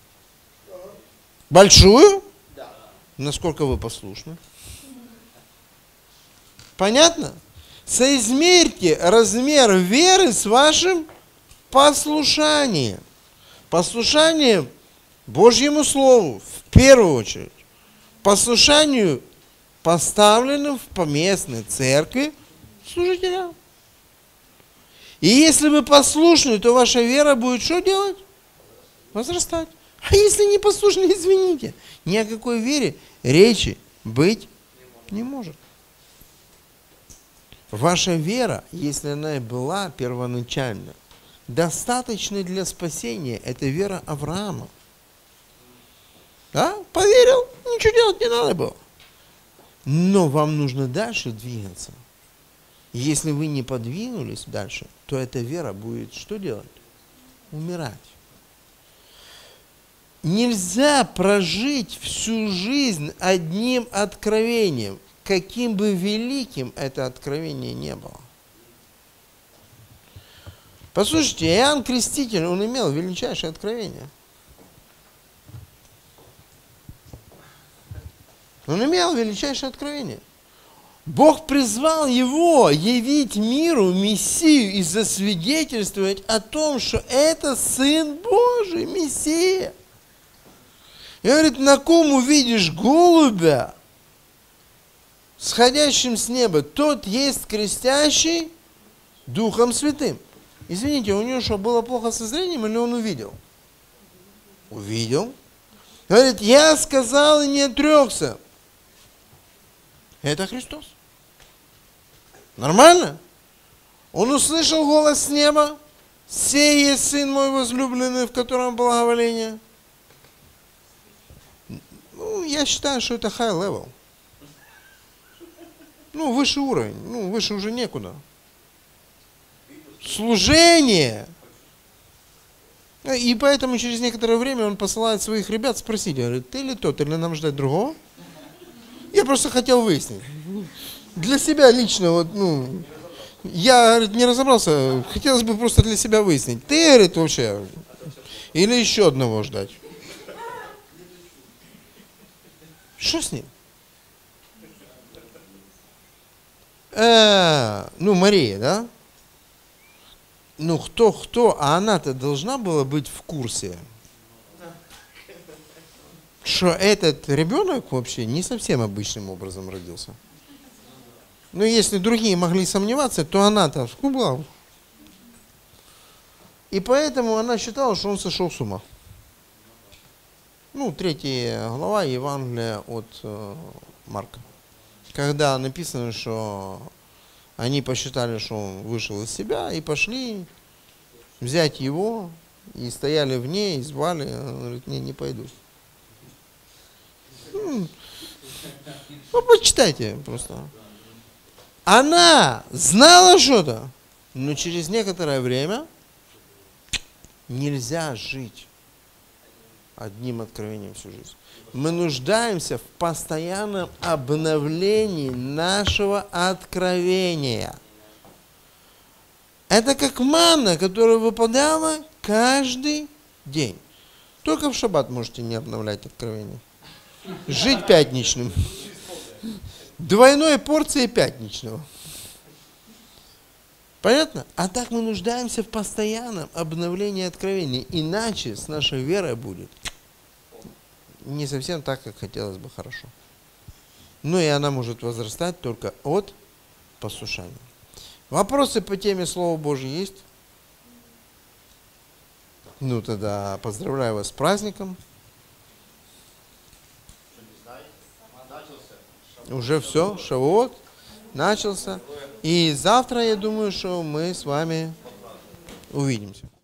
Большую? Насколько вы послушны? Понятно? Соизмерьте размер веры с вашим послушанием. Послушание Божьему Слову, в первую очередь. Послушанию поставленным в поместной церкви служителям. И если вы послушны, то ваша вера будет что делать? Возрастать. А если не послушны, извините, ни о какой вере речи быть не может. Ваша вера, если она и была первоначально, достаточно для спасения. Это вера Авраама. Да? Поверил, ничего делать не надо было. Но вам нужно дальше двигаться. Если вы не подвинулись дальше, то эта вера будет что делать? Умирать. Нельзя прожить всю жизнь одним откровением, каким бы великим это откровение не было. Послушайте, Иоанн Креститель, он имел величайшее откровение. Он имел величайшее откровение. Бог призвал его явить миру Мессию и засвидетельствовать о том, что это Сын Божий, Мессия. И говорит, на ком увидишь голубя, сходящим с неба, тот есть крестящий Духом Святым. Извините, у него что, было плохо со зрением или он увидел? Увидел. Говорит, я сказал и не отрекся. Это Христос. Нормально? Он услышал голос с неба. «Сей есть Сын мой возлюбленный, в котором благоволение». Ну, я считаю, что это high level. Ну, высший уровень. Ну, выше уже некуда. Служение. И поэтому через некоторое время он посылает своих ребят спросить, говорит, ты ли тот, или нам ждать другого? Я просто хотел выяснить. Для себя лично, вот, ну, я, говорит, не разобрался, хотелось бы просто для себя выяснить. Ты, говорит, вообще, или еще одного ждать? Что с ним? Ну, Мария, да? Ну, кто, а она-то должна была быть в курсе, что этот ребенок вообще не совсем обычным образом родился. Но если другие могли сомневаться, то она-то была. И поэтому она считала, что он сошел с ума. Ну, 3 глава Евангелия от Марка. Когда написано, что они посчитали, что он вышел из себя, и пошли взять его, и стояли в ней, и звали, он говорит, не пойду. Ну, почитайте просто. Она знала что-то, но через некоторое время нельзя жить одним откровением всю жизнь. Мы нуждаемся в постоянном обновлении нашего откровения. Это как манна, которая выпадала каждый день. Только в шаббат можете не обновлять откровение. Жить пятничным. Двойной порции пятничного. Понятно? А так мы нуждаемся в постоянном обновлении откровения. Иначе с нашей верой будет не совсем так, как хотелось бы хорошо. Ну и она может возрастать только от послушания. Вопросы по теме Слова Божьего есть? Ну тогда поздравляю вас с праздником. Уже все, Шавуот начался. И завтра, я думаю, что мы с вами увидимся.